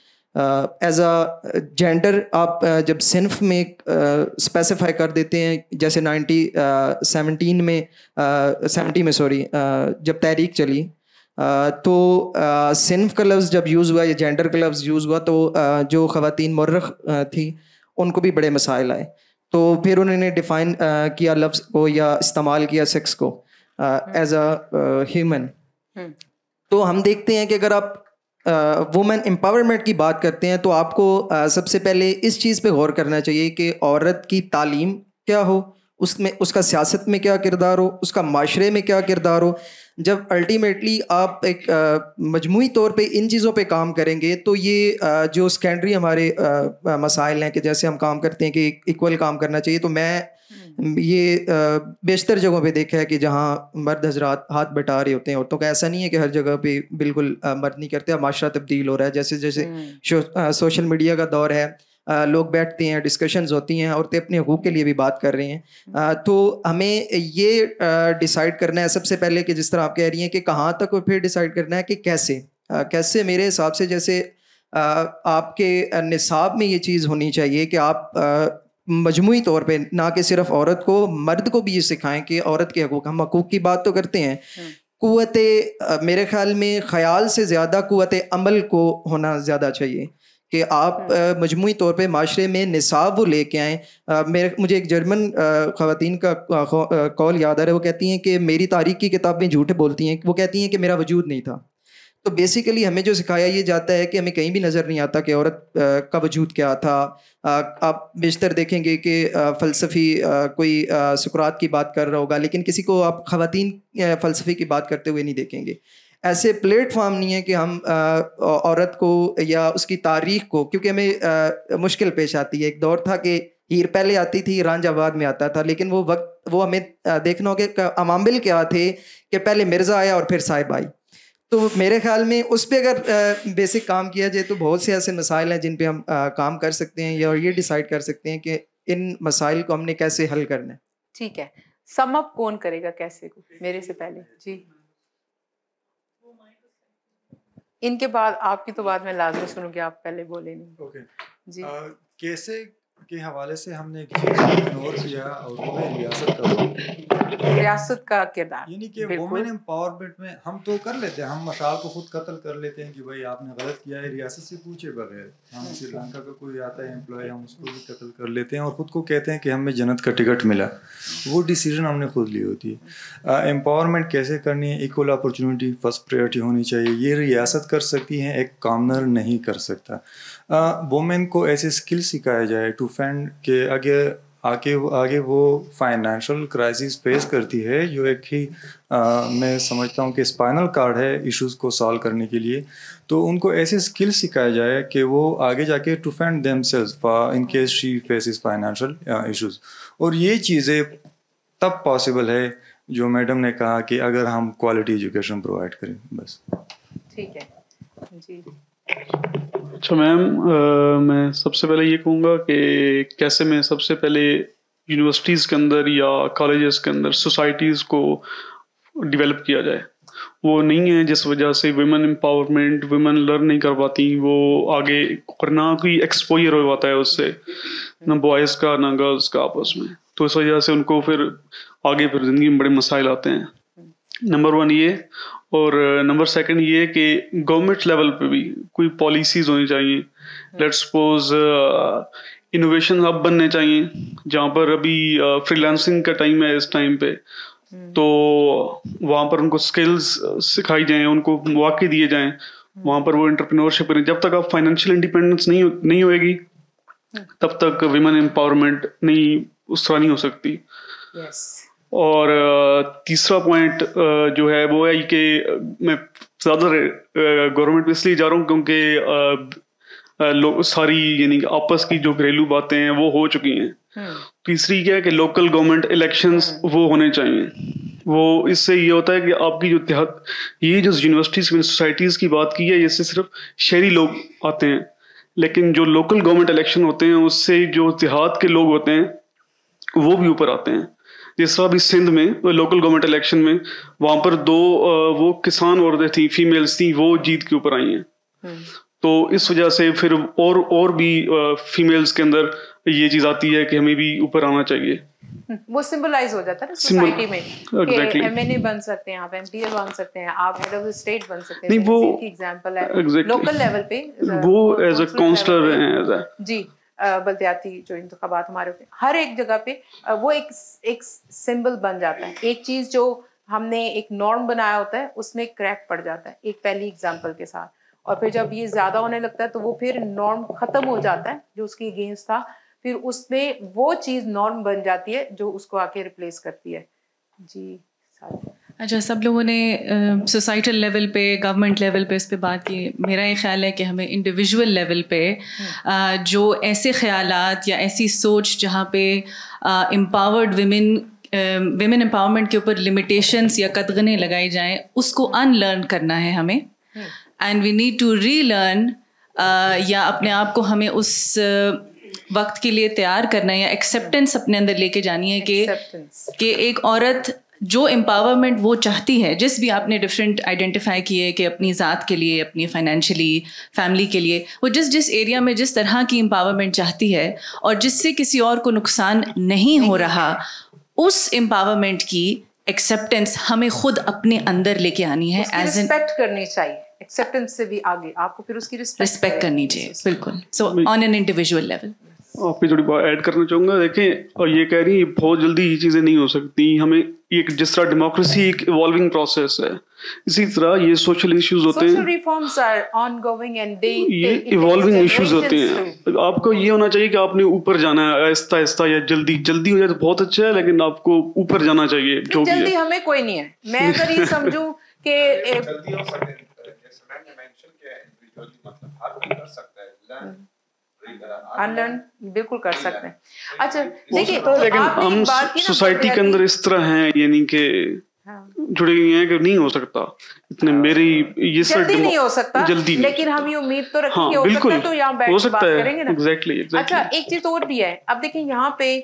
B: एज अ जेंडर आप uh, जब सिन्फ में स्पेसिफाई uh, कर देते हैं, जैसे नाइन्टी सेवनटीन में सेवेंटी में सॉरी uh, जब तहरीक चली uh, तो uh, सिन्फ का लफ्ज़ जब यूज़ हुआ या जेंडर का लफ्ज़ यूज़ हुआ, तो uh, जो ख़वातीन मुर्रख uh, थी उनको भी बड़े मसाइल आए। तो फिर उन्होंने डिफ़ाइन किया लफ्ज़ को या इस्तेमाल किया सेक्स को एज अ ह्यूमन। तो हम देखते हैं कि अगर आप वुमेन एम्पावरमेंट की बात करते हैं, तो आपको uh, सबसे पहले इस चीज़ पे गौर करना चाहिए कि औरत की तालीम क्या हो, उसमें उसका सियासत में क्या किरदार हो, उसका माशरे में क्या किरदार हो। जब अल्टीमेटली आप एक मजमूई तौर पे इन चीज़ों पे काम करेंगे, तो ये आ, जो सेकेंडरी हमारे आ, मसाइल हैं कि जैसे हम काम करते हैं कि इक्वल काम करना चाहिए, तो मैं ये बेशतर जगहों पे देखा है कि जहाँ मर्द हजरात हाथ बटा रहे होते हैं औरतों का। ऐसा नहीं है कि हर जगह पे बिल्कुल आ, मर्द नहीं करते। माशरा तब्दील हो रहा है, जैसे जैसे शो, आ, सोशल मीडिया का दौर है, आ, लोग बैठते हैं, डिस्कशंस होती हैं, औरतें अपने हकूक़ के लिए भी बात कर रही हैं। आ, तो हमें ये डिसाइड करना है सबसे पहले कि जिस तरह आप कह रही हैं कि कहाँ तक, और फिर डिसाइड करना है कि कैसे आ, कैसे मेरे हिसाब से जैसे आ, आपके निसाब में ये चीज़ होनी चाहिए कि आप आ, मजमूई तौर पे ना कि सिर्फ औरत को, मर्द को भी ये सिखाएं कि औरत के हकूक़, हम हकूक़ की बात तो करते हैं, कुव्वते मेरे ख्याल में ख़याल से ज़्यादा कुव्वते अमल को होना ज़्यादा चाहिए कि आप मजमूई तौर पे माशरे में निसाब वो लेके आएँ। मेरे मुझे एक जर्मन ख़वातीन का कॉल याद आ रहा है। वो कहती हैं कि मेरी तारीख़ की किताबें झूठ बोलती हैं। वो कहती हैं कि मेरा वजूद नहीं था। तो बेसिकली हमें जो सिखाया ये जाता है कि हमें कहीं भी नज़र नहीं आता कि औरत का वजूद क्या था। आप बेशतर देखेंगे कि फ़लसफ़ी कोई सुकरात की बात कर रहा होगा, लेकिन किसी को आप ख़वातीन फ़लसफ़े की बात करते हुए नहीं देखेंगे। ऐसे प्लेटफॉर्म नहीं है कि हम औरत को या उसकी तारीख़ को, क्योंकि हमें मुश्किल पेश आती है। एक दौर था कि हीर पहले आती थी, रांझा बाद में आता था, लेकिन वो वक्त वो हमें देखना होगा कि अमामिल क्या थे कि पहले मिर्ज़ा आया और फिर साहिब आई। तो मेरे ख्याल में उस पर अगर बेसिक काम किया जाए तो बहुत से ऐसे मसाइल हैं जिन पे हम आ, काम कर सकते हैं, या ये डिसाइड कर सकते हैं कि इन मसाइल को हमने कैसे हल करना है। ठीक है, सम अप कौन करेगा कैसे को? मेरे से पहले जी, इनके बाद आपकी तो बाद में लाजमी सुनूंगी, आप पहले बोले नहीं। ओके जी।
G: आ, कैसे के हवाले से हमने एक चीज़ इग्नोर किया और वो है रियासत का
A: रियासत का किरदार,
G: यानी कि वुमेन एम्पावरमेंट में हम तो कर लेते हैं, हम मशाल को खुद कत्ल कर लेते हैं कि भाई आपने गलत किया है, रियासत से पूछे बगैर। हम श्रीलंका का कोई आता है एम्प्लॉय, हम उसको भी कत्ल कर लेते हैं और ख़ुद को कहते हैं कि हमें जन्नत का टिकट मिला। वो डिसीजन हमने खुद ली होती है। एम्पावरमेंट कैसे करनी है? इक्वल अपॉर्चुनिटी फर्स्ट प्रायोरिटी होनी चाहिए। ये रियासत कर सकती है, एक कॉमनर नहीं कर सकता। वुमेन को ऐसे स्किल सिखाया जाए टू फैंड के आगे आगे आगे वो फाइनेंशियल क्राइसिस फेस करती है, जो एक ही आ, मैं समझता हूँ कि स्पाइनल कार्ड है इश्यूज़ को सॉल्व करने के लिए। तो उनको ऐसे स्किल सिखाया जाए कि वो आगे जाके to find themselves in case she faces financial issues. और ये चीज़ें तब पॉसिबल है जो मैडम ने कहा कि अगर हम क्वालिटी एजुकेशन प्रोवाइड करें, बस। ठीक है जी।
O: अच्छा मैम, मैं सबसे पहले ये कहूँगा कि कैसे मैं सबसे पहले यूनिवर्सिटीज़ के अंदर या कॉलेजेस के अंदर सोसाइटीज़ को डेवलप किया जाए। वो नहीं है जिस वजह से वुमेन एम्पावरमेंट, वुमेन लर्न नहीं कर पाती, वो आगे ना कोई एक्सपोजर हो पाता है उससे, ना बॉयज़ का ना गर्ल्स का आपस में। तो इस वजह से उनको फिर आगे फिर ज़िंदगी में बड़े मसाइल आते हैं। नंबर वन ये, और नंबर सेकंड ये कि गवर्नमेंट लेवल पे भी कोई पॉलिसीज़ होनी चाहिए। लेट्स सपोज इनोवेशन हब बनने चाहिए, जहाँ पर अभी फ्रीलांसिंग का टाइम है इस टाइम पे, तो वहाँ पर उनको स्किल्स सिखाई जाएं, उनको मौके दिए जाएं, वहाँ पर वो एंटरप्रेन्योरशिप करें। जब तक आप फाइनेंशियल इंडिपेंडेंस नहीं नहीं होएगी तब तक विमेन एम्पावरमेंट नहीं उस तरह नहीं हो सकती।
A: yes.
O: और तीसरा पॉइंट जो है वो है कि मैं ज़्यादा गवर्नमेंट पे इसलिए जा रहा हूँ क्योंकि लोग सारी यानी कि आपस की जो घरेलू बातें हैं वो हो चुकी हैं। तीसरी क्या है कि लोकल गवर्नमेंट इलेक्शंस वो होने चाहिए। वो इससे ये होता है कि आपकी जो देहात ये जो यूनिवर्सिटीज़ सोसाइटीज़ की बात की है इससे सिर्फ शहरी लोग आते हैं, लेकिन जो लोकल गवर्नमेंट इलेक्शन होते हैं उससे जो देहात के लोग होते हैं वो भी ऊपर आते हैं। जिस तरह अभी सिंध में लोकल गवर्नमेंट इलेक्शन में वहाँ पर दो वो किसान औरतें थी, फीमेल्स थी, वो जीत के ऊपर आई हैं। तो इस वजह से फिर और और भी फीमेल्स के अंदर ये चीज आती है कि हमें भी ऊपर आना चाहिए।
A: वो सिंबलाइज हो जाता है ना सोसाइटी में कि एमएनए बन सकते हैं, आप एमपीए बन सकते हैं, आप हेड ऑफ द स्टेट बन सकते हैं।
O: नहीं, वो
A: एग्जांपल है लोकल लेवल पे
O: वो एज अ काउंसलर हैं
A: जी बलदियाती जो इंतखाबात हमारे होते हैं हर एक जगह पे वो एक एक सिंबल बन जाता है। एक चीज जो हमने एक नॉर्म बनाया होता है उसमें क्रैक पड़ जाता है एक पहली एग्जांपल के साथ, और फिर जब ये ज्यादा होने लगता है तो वो फिर नॉर्म खत्म हो जाता है जो उसके अगेंस्ट था, फिर उसमें वो चीज नॉर्म बन जाती है जो उसको आके रिप्लेस करती है। जी
L: अच्छा, सब लोगों ने सोसाइटल लेवल पे, गवर्नमेंट लेवल पे इस पे बात की। मेरा ये ख्याल है कि हमें इंडिविजुअल लेवल पे uh, जो ऐसे ख्यालात या ऐसी सोच जहाँ पे एम्पावर्ड विमेन विमेन एम्पावरमेंट के ऊपर लिमिटेशंस या कदगने लगाई जाएं उसको अनलर्न करना है हमें, and we need to relearn या अपने आप को हमें उस uh, वक्त के लिए तैयार करना है या एक्सेप्टेंस अपने अंदर लेके जानी है कि कि एक औरत जो एम्पावरमेंट वो चाहती है, जिस भी आपने डिफरेंट आइडेंटिफाई किए कि अपनी ज़ात के लिए, अपनी फाइनेंशियली, फैमिली के लिए, वो जिस जिस एरिया में जिस तरह की एम्पावरमेंट चाहती है और जिससे किसी और को नुकसान नहीं हो रहा, उस एम्पावरमेंट की एक्सेप्टेंस हमें खुद अपने अंदर लेके आनी है।
A: एज रिस्पेक्ट करनी चाहिए, एक्सेप्टेंस से भी आगे आपको फिर उसकी
L: रिस्पेक्ट करनी चाहिए। बिल्कुल, so on an individual level.
O: आपकी थोड़ी बात ऐड करना चाहूँगा। देखें, और ये कह रही है बहुत जल्दी ये चीज़ें नहीं हो सकती, हमें एक जिस तरह डेमोक्रेसी एक इवॉल्विंग प्रोसेस है, इसी तरह ये सोशल इश्यूज होते हैं,
A: reforms are ongoing and they
O: ये इवॉल्विंग इश्यूज होते हैं। आपको ये होना चाहिए कि आपने ऊपर जाना है, आहिस्ता आहिस्ता या जल्दी जल्दी हो जाए तो बहुत अच्छा है, लेकिन आपको ऊपर जाना चाहिए। जो
A: जल्दी हमें कोई नहीं है। मैं अगर ये समझूं कि
K: जल्दी हो सकते हैं, जैसे मैंने मेंशन किया है, इंडिविजुअली मतलब हर कोई कर सकता है, लर्न
A: अनलर्न बिल्कुल कर सकते हैं। अच्छा देखिए,
O: लेकिन हम सोसाइटी के अंदर इस तरह हैं यानी कि जुड़े हुए हैं कि नहीं हो सकता इतने मेरी ये
A: जल्दी नहीं हो सकता,
O: जल्दी
A: लेकिन हम ये उम्मीद तो रखेंगे हो सकता है तो यहाँ बैठ के बात करेंगे ना।
O: Exactly exactly.
A: अच्छा, एक चीज और भी है। अब देखिए यहाँ पे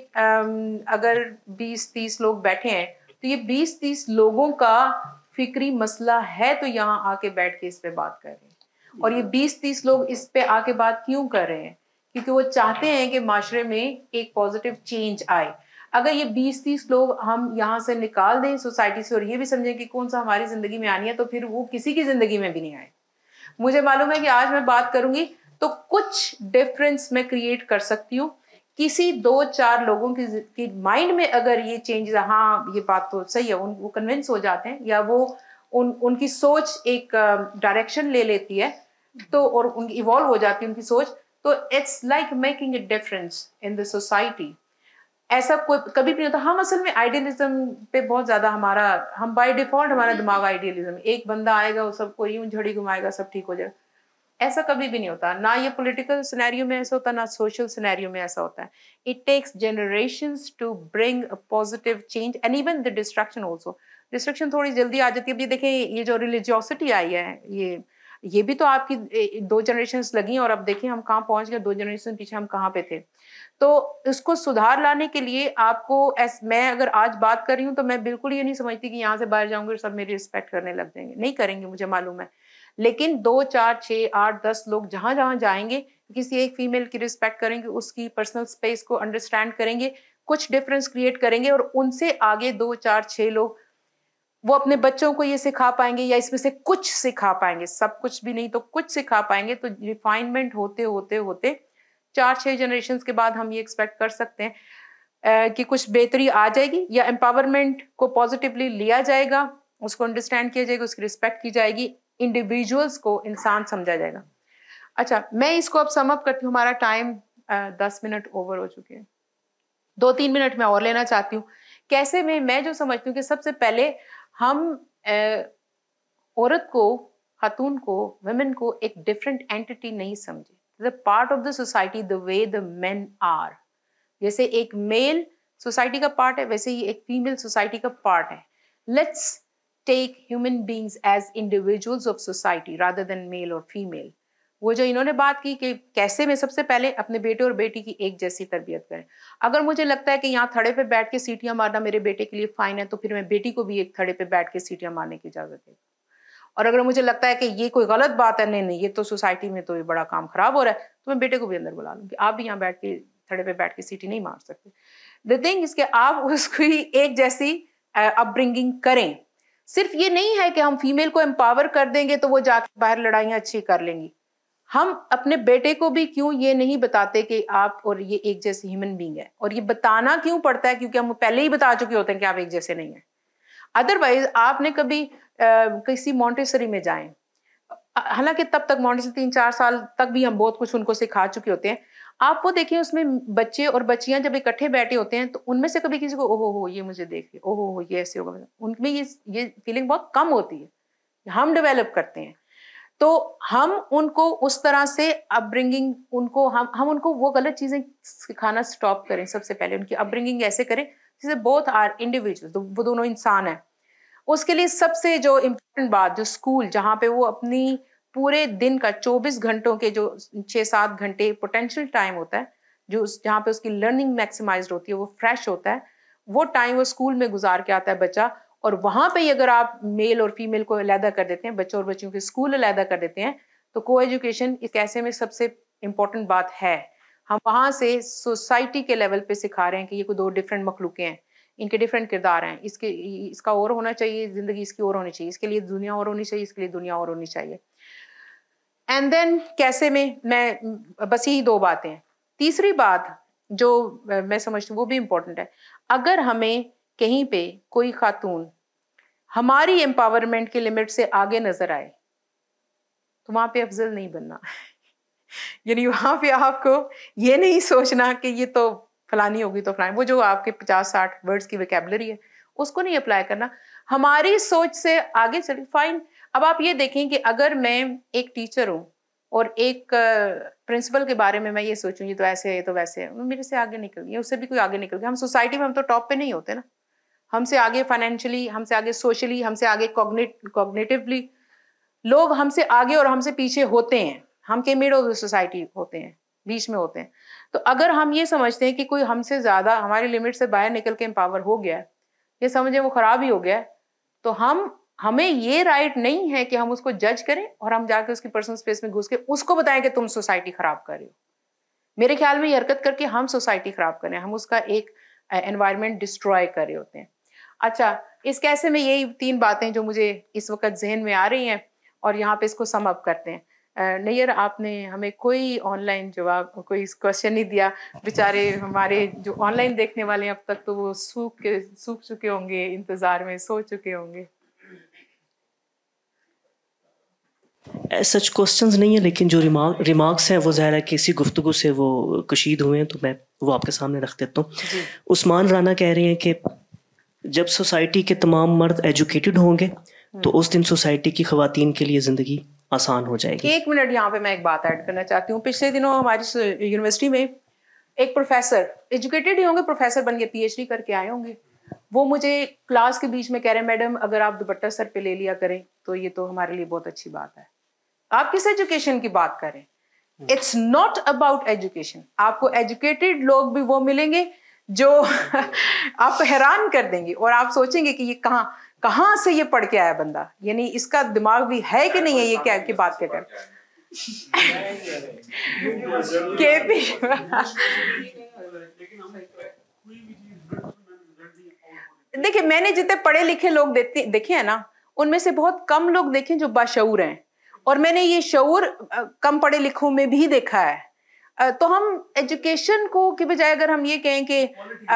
A: अगर बीस तीस लोग बैठे हैं तो ये बीस तीस लोगों का फिक्री मसला है तो यहाँ आके बैठ के इस पे बात कर रहे हैं। और ये बीस तीस लोग इस पे आके बात क्यों कर रहे हैं? क्योंकि वो चाहते हैं कि माशरे में एक पॉजिटिव चेंज आए। अगर ये बीस तीस लोग हम यहाँ से निकाल दें सोसाइटी से और ये भी समझें कि कौन सा हमारी जिंदगी में आनी है, तो फिर वो किसी की जिंदगी में भी नहीं आए। मुझे मालूम है कि आज मैं बात करूंगी तो कुछ डिफरेंस मैं क्रिएट कर सकती हूँ। किसी दो चार लोगों की, की माइंड में अगर ये चेंज, हाँ ये बात तो सही है, उन वो कन्विंस हो जाते हैं या वो उन उनकी सोच एक डायरेक्शन ले लेती है तो और उनकी इवॉल्व हो जाती है उनकी सोच, तो it's like making a difference in the society. ऐसा कोई कभी भी नहीं होता। हम असल में आइडियलिज्म पे बहुत ज्यादा हमारा, हम बाय डिफॉल्ट हमारा दिमाग आइडियलिज्म, एक बंदा आएगा वो सबको यूं झड़ी घुमाएगा सब ठीक हो जाएगा, ऐसा कभी भी नहीं होता। ना ये पॉलिटिकल सिनेरियो में ऐसा होता, ना सोशल सिनेरियो में ऐसा होता है। It takes generations to bring a positive change and even the destruction also. Destruction थोड़ी जल्दी आ जाती है। अभी देखें ये जो रिलीजियोसिटी आई है, ये ये भी तो आपकी दो जनरेशंस लगी और अब देखिए हम कहाँ पहुंच गए, दो जनरेशन पीछे हम कहाँ पे थे। तो इसको सुधार लाने के लिए आपको एस, मैं अगर आज बात कर रही हूँ तो मैं बिल्कुल ये नहीं समझती कि यहाँ से बाहर जाऊंगी और सब मेरी रिस्पेक्ट करने लग जाएंगे, नहीं करेंगे, मुझे मालूम है। लेकिन दो चार छः आठ दस लोग जहां जहां जाएंगे, किसी एक फीमेल की रिस्पेक्ट करेंगे, उसकी पर्सनल स्पेस को अंडरस्टैंड करेंगे, कुछ डिफरेंस क्रिएट करेंगे और उनसे आगे दो चार छः लोग वो अपने बच्चों को ये सिखा पाएंगे या इसमें से कुछ सिखा पाएंगे, सब कुछ भी नहीं तो कुछ सिखा पाएंगे। तो रिफाइनमेंट होते होते होते चार छह जनरेशन के बाद हम ये एक्सपेक्ट कर सकते हैं कि कुछ बेहतरी आ जाएगी या एम्पावरमेंट को पॉजिटिवली लिया जाएगा, उसको अंडरस्टैंड किया जाएगा, उसकी रिस्पेक्ट की जाएगी, इंडिविजुअल्स को इंसान समझा जाएगा। अच्छा, मैं इसको अब सम अप करती हूँ, हमारा टाइम दस मिनट ओवर हो चुके हैं। दो तीन मिनट मैं और लेना चाहती हूँ कैसे में मैं जो समझती हूँ कि सबसे पहले हम औरत को, खातून को, वुमेन को एक डिफरेंट एंटिटी नहीं समझे, the part of the society the way the men are. जैसे एक मेल सोसाइटी का पार्ट है, वैसे ही एक फीमेल सोसाइटी का पार्ट है। Let's take human beings as individuals of society rather than male और फीमेल। वो जो इन्होंने बात की कि कैसे में सबसे पहले अपने बेटे और बेटी की एक जैसी तरबियत करें। अगर मुझे लगता है कि यहाँ थड़े पे बैठ के सीटियां मारना मेरे बेटे के लिए फाइन है, तो फिर मैं बेटी को भी एक थड़े पे बैठ के सीटियां मारने की इजाजत है। और अगर मुझे लगता है कि ये कोई गलत बात है, नहीं नहीं ये तो सोसाइटी में तो ये बड़ा काम खराब हो रहा है, तो मैं बेटे को भी अंदर बुला लूंगी, आप भी यहाँ बैठ के थड़े पे बैठ के सीटी नहीं मार सकते। द थिंग इज कि आप उसको एक जैसी अपब्रिंगिंग करें। सिर्फ ये नहीं है कि हम फीमेल को एम्पावर कर देंगे तो वो जाके बाहर लड़ाइयाँ अच्छी कर लेंगी। हम अपने बेटे को भी क्यों ये नहीं बताते कि आप और ये एक जैसे ह्यूमन बीइंग है, और ये बताना क्यों पड़ता है, क्योंकि हम पहले ही बता चुके होते हैं कि आप एक जैसे नहीं है। अदरवाइज आपने कभी आ, किसी मॉन्टेसरी में जाएं, हालांकि तब तक मॉन्टेसरी तीन चार साल तक भी हम बहुत कुछ उनको सिखा चुके होते हैं, आप वो देखिए उसमें बच्चे और बच्चियां जब इकट्ठे बैठे होते हैं तो उनमें से कभी किसी को ओहो हो ये मुझे देखिए, ओहो हो ये ऐसे होगा, उनमें ये ये फीलिंग बहुत कम होती है, हम डेवलप करते हैं। तो हम उनको उस तरह से अपब्रिंगिंग, उनको हम हम उनको वो गलत चीजें सिखाना स्टॉप करें। सबसे पहले उनकी अपब्रिंगिंग ऐसे करें जैसे बोथ आर इंडिविजुअल, तो वो दोनों इंसान है। उसके लिए सबसे जो इम्पोर्टेंट बात, जो स्कूल जहाँ पे वो अपनी पूरे दिन का चौबीस घंटों के जो छः सात घंटे पोटेंशियल टाइम होता है, जो जहाँ पे उसकी लर्निंग मैक्सिमाइज्ड होती है, वो फ्रेश होता है, वो टाइम वो स्कूल में गुजार के आता है बच्चा। और वहां पे अगर आप मेल और फीमेल को अलहदा कर देते हैं, बच्चों और बच्चियों के स्कूल अलहदा कर देते हैं, तो को एजुकेशन इस ऐसे में सबसे इम्पोर्टेंट बात है। हम वहां से सोसाइटी के लेवल पे सिखा रहे हैं कि ये कोई दो डिफरेंट मखलूकें हैं, इनके डिफरेंट किरदार हैं, इसके इसका और होना चाहिए, जिंदगी इसकी और होनी चाहिए, इसके लिए दुनिया और होनी चाहिए, इसके लिए दुनिया और होनी चाहिए। एंड देन कैसे में मैं बस यही दो बातें हैं। तीसरी बात जो मैं समझती हूँ वो भी इम्पोर्टेंट है, अगर हमें कहीं पे कोई खातून हमारी एम्पावरमेंट के लिमिट से आगे नजर आए तो वहां पे अफजल नहीं बनना यानी वहां पे आपको ये नहीं सोचना कि ये तो फलानी होगी तो फलानी, वो जो आपके पचास साठ वर्ड्स की वोकैबुलरी है उसको नहीं अप्लाई करना, हमारी सोच से आगे चली। फाइन, अब आप ये देखें कि अगर मैं एक टीचर हूँ और एक प्रिंसिपल के बारे में मैं ये सोचूं ये तो ऐसे है तो वैसे है, मेरे से आगे निकल गया, उससे भी कोई आगे निकल गया। हम सोसाइटी में हम तो टॉप पे नहीं होते ना, हमसे आगे फाइनेंशियली, हमसे आगे सोशली, हमसे आगे कॉग्निट कॉग्निटिवली लोग हमसे आगे और हमसे पीछे होते हैं। हम के मिड ऑफ द सोसाइटी होते हैं, बीच में होते हैं। तो अगर हम ये समझते हैं कि कोई हमसे ज्यादा हमारी लिमिट से बाहर निकल के एम्पावर हो गया, ये समझे वो खराब ही हो गया, तो हम हमें ये राइट नहीं है कि हम उसको जज करें और हम जाके उसकी पर्सनल स्पेस में घुस के उसको बताएं कि तुम सोसाइटी खराब कर रहे हो। मेरे ख्याल में ये हरकत करके हम सोसाइटी खराब कर रहे हैं, हम उसका एक एनवायरनमेंट डिस्ट्रॉय कर रहे होते हैं। अच्छा, इस कैसे में यही तीन बातें जो मुझे इस वक्त जहन में आ रही हैं और यहाँ पे इसको सम अप करते हैं। नैयर, आपने हमें कोई ऑनलाइन जवाब, कोई क्वेश्चन नहीं दिया। बेचारे हमारे जो ऑनलाइन देखने वाले हैं अब तक तो वो सूख के सूख चुके होंगे, इंतजार में सो चुके होंगे।
P: सच क्वेश्चंस नहीं है, लेकिन जो रिमार्क रिमार्क्स हैं वो ज़ाहिर है कि इसी गुफ्तगू से वो कशीद हुए हैं, तो मैं वो आपके सामने रख देता हूँ। उस्मान राना कह रहे हैं कि जब सोसाइटी के तमाम मर्द एजुकेटेड होंगे तो उस दिन सोसाइटी की ख़वातीन के लिए ज़िंदगी आसान हो जाएगी।
A: एक मिनट, यहाँ पे मैं एक बात ऐड करना चाहती हूँ। पिछले दिनों हमारी यूनिवर्सिटी में एक प्रोफेसर, एजुकेटेड ही होंगे, प्रोफेसर बन के पीएचडी करके आए होंगे, वो मुझे क्लास के बीच में कह रहे हैं, मैडम अगर आप दुपट्टा सर पे ले लिया करें तो ये तो हमारे लिए बहुत अच्छी बात है। आप किस एजुकेशन की बात करें? It's not about education. आपको एजुकेटेड लोग भी वो मिलेंगे जो आपको हैरान कर देंगे और आप सोचेंगे कि ये कहाँ कहाँ से ये पढ़ के आया बंदा, यानी इसका दिमाग भी है कि नहीं है, ये क्या की बात क्या कर के देखिए, मैंने जितने पढ़े लिखे लोग देखे देखे हैं ना, उनमें से बहुत कम लोग देखे जो बाशऊर हैं, और मैंने ये शऊर कम पढ़े लिखों में भी देखा है। तो हम एजुकेशन को के बजाय अगर हम ये कहें कि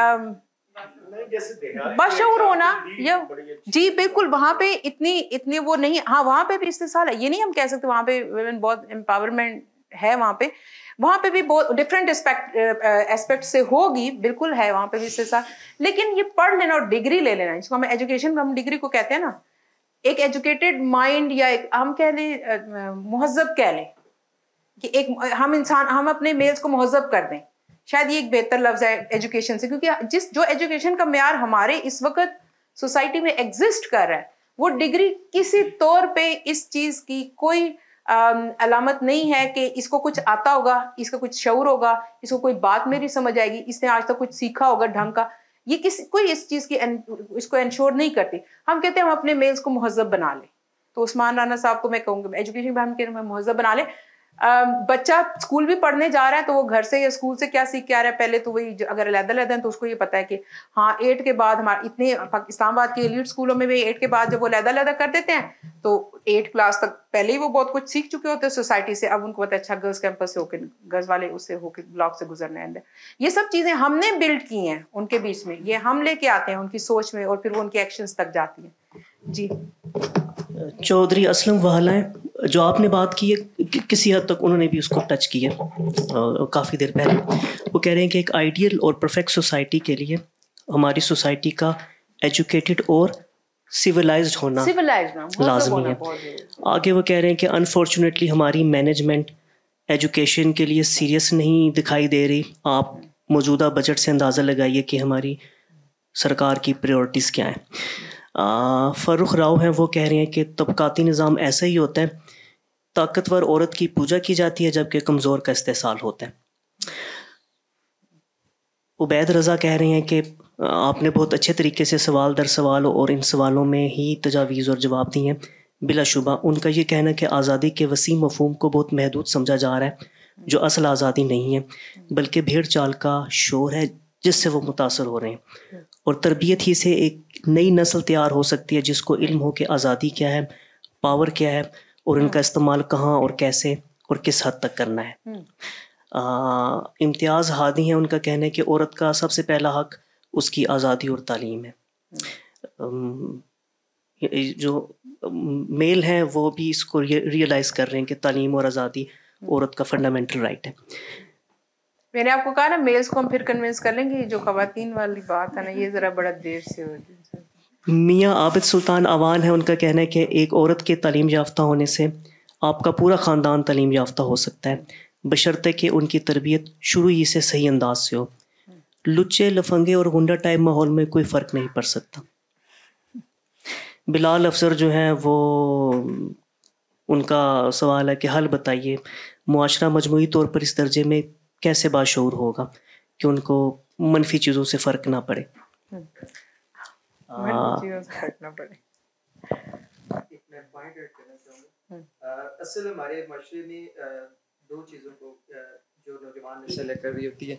A: बाशऊर होना, या जी बिल्कुल, वहां पे इतनी इतनी वो नहीं, हाँ वहां पे भी इस्तेसाल है, ये नहीं हम कह सकते वहां पे वुमेन बहुत एम्पावरमेंट है वहां पे, वहाँ पे भी बहुत डिफरेंट एस्पेक्ट से होगी, बिल्कुल है वहाँ पे भी इससे साथ, लेकिन ये पढ़ लेना और डिग्री ले लेना, जिसको हम एजुकेशन, हम डिग्री को कहते हैं ना, एक एजुकेटेड माइंड या एक हम कह लें मुहज़्ज़ब कह लें कि एक हम इंसान हम अपने मेल्स को मुहज़्ज़ब कर दें, शायद ये एक बेहतर लफ्ज़ है एजुकेशन से, क्योंकि जिस जो एजुकेशन का म्यार हमारे इस वक्त सोसाइटी में एग्जिस्ट कर रहा है, वो डिग्री किसी तौर पे इस चीज़ की कोई अलामत नहीं है कि इसको कुछ आता होगा, इसका कुछ शऊर होगा, इसको कोई बात मेरी समझ आएगी, इसने आज तक कुछ सीखा होगा ढंग का, ये किसी कोई इस चीज़ की इसको इंश्योर नहीं करती। हम कहते हैं हम अपने मेल्स को मुहज़्ज़ब बना लें, तो उस्मान राना साहब को मैं कहूँगी एजुकेशन में हम कह रहे हैं मुहज़्ज़ब बना लें। बच्चा स्कूल भी पढ़ने जा रहा है तो वो घर से या स्कूल से क्या सीख के आ रहा है, पहले तो वही अगर अलग-अलग है तो उसको ये पता है कि हाँ एट के बाद हमारे इतने इस्लामाबाद के एलीट स्कूलों में भी एट के बाद जब वो अलग-अलग कर देते हैं तो एट क्लास तक पहले ही वो बहुत कुछ सीख चुके होते हैं सोसाइटी से, अब उनको पता है अच्छा गर्ल्स कैंपस से होके गर्ल्स वाले उससे होके ब्लॉक से गुजरना है। ये सब चीज़ें हमने बिल्ड की हैं उनके बीच में, ये हम लेके आते हैं उनकी सोच में और फिर वो उनके एक्शंस तक जाती हैं। जी
P: चौधरी असलम वाला है, जो आपने बात की है कि, किसी हद तक उन्होंने भी उसको टच किया काफ़ी देर पहले। वो कह रहे हैं कि एक आइडियल और परफेक्ट सोसाइटी के लिए हमारी सोसाइटी का एजुकेटेड और सिविलाइज्ड होना लाजमी है। आगे वो कह रहे हैं कि अनफॉर्चुनेटली हमारी मैनेजमेंट एजुकेशन के लिए सीरियस नहीं दिखाई दे रही। आप मौजूदा बजट से अंदाज़ा लगाइए कि हमारी सरकार की प्रायोरिटीज़ क्या हैं। फ़ारूक राव हैं, वो कह रहे हैं कि तबकाती निज़ाम ऐसा ही होता है, ताकतवर औरत की पूजा की जाती है जबकि कमज़ोर का इस्तेसाल होता है। उबैद रज़ा कह रहे हैं कि आपने बहुत अच्छे तरीके से सवाल दर सवाल और इन सवालों में ही तजावीज़ और जवाब दिए हैं। बिलाशुबा उनका ये कहना कि आज़ादी के वसी मफ़हूम को बहुत महदूद समझा जा रहा है, जो असल आज़ादी नहीं है बल्कि भेड़ चाल का शोर है जिससे वो मुतासर हो रहे हैं, और तरबियत ही से एक नई नस्ल तैयार हो सकती है जिसको इल्म हो कि आज़ादी क्या है, पावर क्या है और इनका इस्तेमाल कहाँ और कैसे और किस हद तक करना है। इम्तियाज़ हादी हैं, उनका कहना है कि औरत का सबसे पहला हक उसकी आज़ादी और तालीम है। जो मेल हैं वो भी इसको रियलाइज़ कर रहे हैं कि तालीम और आज़ादी औरत का फंडामेंटल राइट है।
A: मैंने आपको कहा ना मेल्स को हम फिर कन्विंस कर लेंगे, जो ख़वातीन वाली बात है ना ये ज़रा बड़ा देर से हो रही है।
P: मियाँ आबिद सुल्तान अवान है, उनका कहना है कि एक औरत के तालीम याफ्ता होने से आपका पूरा ख़ानदान तालीम याफ्ता हो सकता है, बशर्ते कि उनकी तरबियत शुरू ही से सही अंदाज से हो। लुच्चे लफंगे और गुंडा टाइप माहौल में कोई फ़र्क नहीं पड़ सकता। बिलाल अफसर जो हैं वो उनका सवाल है कि हल बताइए, मुआशरा मजमूई तौर पर इस दर्जे में कैसे बाशऊर होगा कि उनको मनफी चीज़ों से फ़र्क ना पड़े।
B: असल हमारे माशरे में दो चीज़ों को जो नौजवान नस्ल लेकर रही होती है,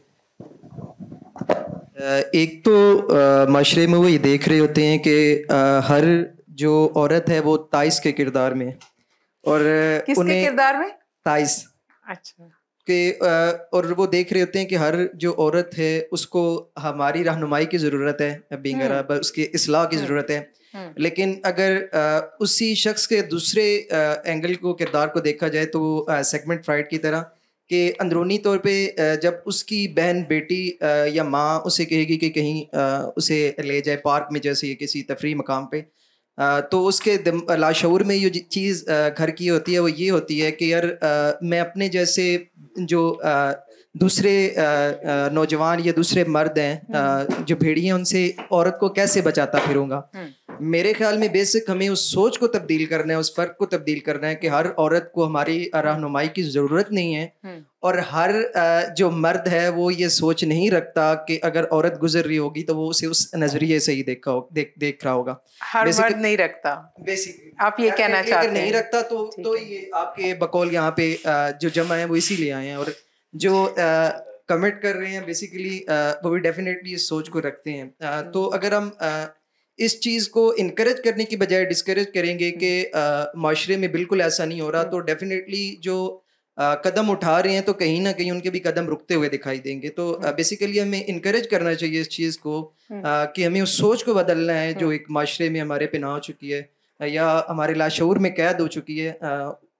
B: एक तो माशरे में वो ये देख रहे होते हैं कि हर जो औरत है वो ताइस के किरदार में, और
A: किसके
B: उन्हें
A: किरदार में
B: ताइस
A: अच्छा
B: के और वो देख रहे होते हैं कि हर जो औरत है उसको हमारी रहनुमाई की ज़रूरत है, बीइंग अ उसकी इस्लाह की ज़रूरत है। लेकिन अगर उसी शख्स के दूसरे एंगल को किरदार को देखा जाए तो सेगमेंट फ्राइड की तरह कि अंदरूनी तौर पे जब उसकी बहन बेटी या माँ उसे कहेगी कि कहीं उसे ले जाए पार्क में जैसे किसी तफरी मकाम पे, तो उसके लाशऊर में ये चीज़ घर की होती है, वो ये होती है कि यार मैं अपने जैसे जो दूसरे नौजवान या दूसरे मर्द हैं जो भेड़िए हैं उनसे औरत को कैसे बचाता फिरूंगा। मेरे ख्याल में बेसिक हमें उस सोच को तब्दील करना है, उस फ़र्क को तब्दील करना है कि हर औरत को हमारी रहनुमाई की ज़रूरत नहीं है, और हर जो मर्द है वो ये सोच नहीं रखता कि अगर औरत गुजर रही होगी तो वो उसे उस नज़रिए से ही देखा हो, देख देख रहा होगा।
A: हर मर्द नहीं रखता, बेसिक आप ये कहना चाहते हैं।
B: नहीं रखता तो तो ये आपके बकौल यहाँ पे जो जमा है वो इसीलिए आए हैं, और जो कमिट कर रहे हैं बेसिकली वो भी डेफिनेटली इस सोच को रखते हैं। तो अगर हम इस चीज़ को इनकरेज करने की बजाय डिस्करेज करेंगे कि माशरे में बिल्कुल ऐसा नहीं हो रहा, तो डेफिनेटली जो आ, कदम उठा रहे हैं तो कहीं ना कहीं उनके भी कदम रुकते हुए दिखाई देंगे। तो बेसिकली हमें इनकरेज करना चाहिए इस चीज़ को आ, कि हमें उस सोच को बदलना है जो एक माशरे में हमारे पे ना हो चुकी है या हमारे लाशऊर में कैद हो चुकी है। आ,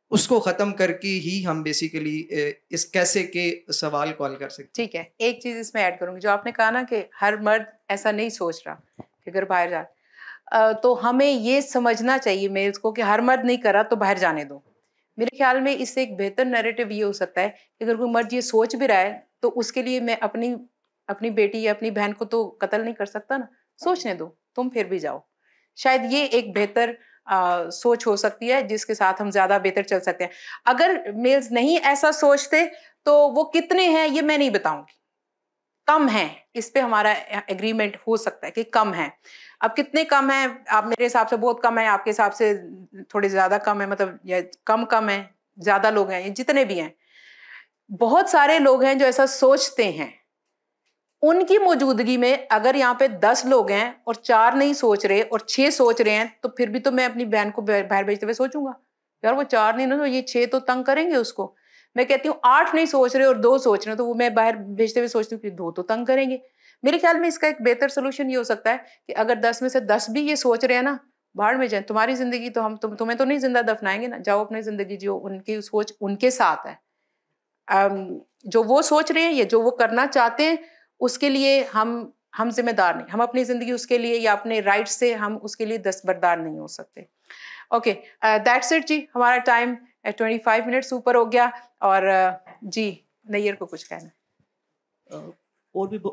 B: उसको ख़त्म करके ही हम बेसिकली इस कैसे के सवाल को हल कर सकते।
A: ठीक है, एक चीज़ इसमें ऐड करूँगी, जो आपने कहा ना कि हर मर्द ऐसा नहीं सोच रहा कि अगर बाहर जा, तो हमें ये समझना चाहिए मेल्स को कि हर मर्द नहीं करा तो बाहर जाने दो। मेरे ख्याल में इससे एक बेहतर नैरेटिव ये हो सकता है कि अगर कोई मर्द ये सोच भी रहा है तो उसके लिए मैं अपनी अपनी बेटी या अपनी बहन को तो कत्ल नहीं कर सकता ना, सोचने दो, तुम फिर भी जाओ। शायद ये एक बेहतर आ, सोच हो सकती है जिसके साथ हम ज़्यादा बेहतर चल सकते हैं। अगर मेल्स नहीं ऐसा सोचते तो वो कितने हैं ये मैं नहीं बताऊंगी, कम हैं, इस पे हमारा एग्रीमेंट हो सकता है कि कम है। अब कितने कम हैं, आप मेरे हिसाब से बहुत कम है, आपके हिसाब से थोड़े ज़्यादा कम है, मतलब या कम कम है, ज़्यादा लोग हैं, जितने भी हैं, बहुत सारे लोग हैं जो ऐसा सोचते हैं। उनकी मौजूदगी में अगर यहाँ पे दस लोग हैं और चार नहीं सोच रहे और छह सोच रहे हैं, तो फिर भी तो मैं अपनी बहन को बाहर भेजते हुए सोचूंगा यार वो चार नहीं ना, तो ये छह तो तंग करेंगे उसको। मैं कहती हूँ आठ नहीं सोच रहे और दो सोच रहे हैं, तो वो मैं बाहर भेजते हुए सोचती हूँ कि दो तो तंग करेंगे। मेरे ख्याल में इसका एक बेहतर सोल्यूशन ये हो सकता है कि अगर दस में से दस भी ये सोच रहे हैं ना, बाहर में जाए, तुम्हारी जिंदगी तो हम तुम तुम्हें तो नहीं जिंदा दफनाएंगे ना, जाओ अपनी जिंदगी जियो, उनकी सोच उनके साथ है। जो वो सोच रहे हैं, ये जो वो करना चाहते हैं, उसके लिए हम हम जिम्मेदार नहीं, हम अपनी जिंदगी उसके लिए या अपने राइट से हम उसके लिए दस्तबरदार नहीं हो सकते। ओके, दैट्स इट जी, हमारा टाइम ट्वेंटी फाइव मिनट्स ऊपर हो गया। और uh, जी नैयर को कुछ कहना?
P: uh, और भी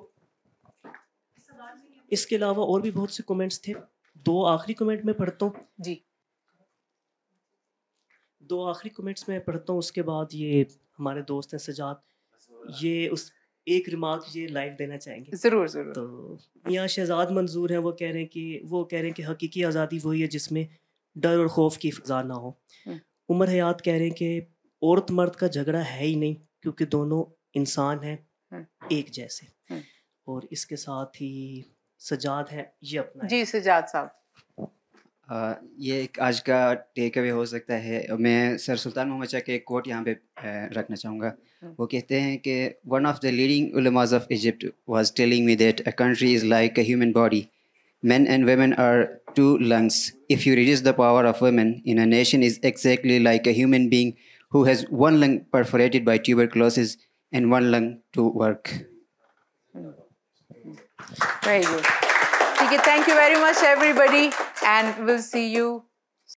P: इसके अलावा और भी बहुत से कमेंट्स थे। दो आखिरी कमेंट में पढ़ता हूँ
A: जी,
P: दो आखिरी कमेंट्स में पढ़ता हूँ, उसके बाद ये हमारे दोस्त हैं सजाद, ये उस एक रिमार्क ये लाइव देना चाहेंगे।
A: जरूर जरूर।
P: तो यहाँ शहजाद मंजूर हैं, वो कह रहे हैं कि वो कह रहे हैं कि हकीकी आज़ादी वही है जिसमें डर और खौफ की फ़िज़ा ना हो। उमर हयात कह रहे हैं कि औरत मर्द का झगड़ा है ही नहीं, क्योंकि दोनों इंसान हैं एक जैसे। और इसके साथ ही सजाद है, ये अपना
A: जी सजाद साहब।
Q: Uh, ये एक आज का टेक अवे हो सकता है। मैं सर सुल्तान मोहम्मद शाह के एक कोट यहाँ पे uh, रखना चाहूँगा। वो कहते हैं कि वन ऑफ द लीडिंग उलमास of Egypt was telling me that a country is like a human body, men and women are two lungs. If you reduce the power of women in a nation is exactly like a human being who has one lung perforated by tuberculosis and one lung to work.
A: Very good. Okay, thank you very much everybody and we'll see you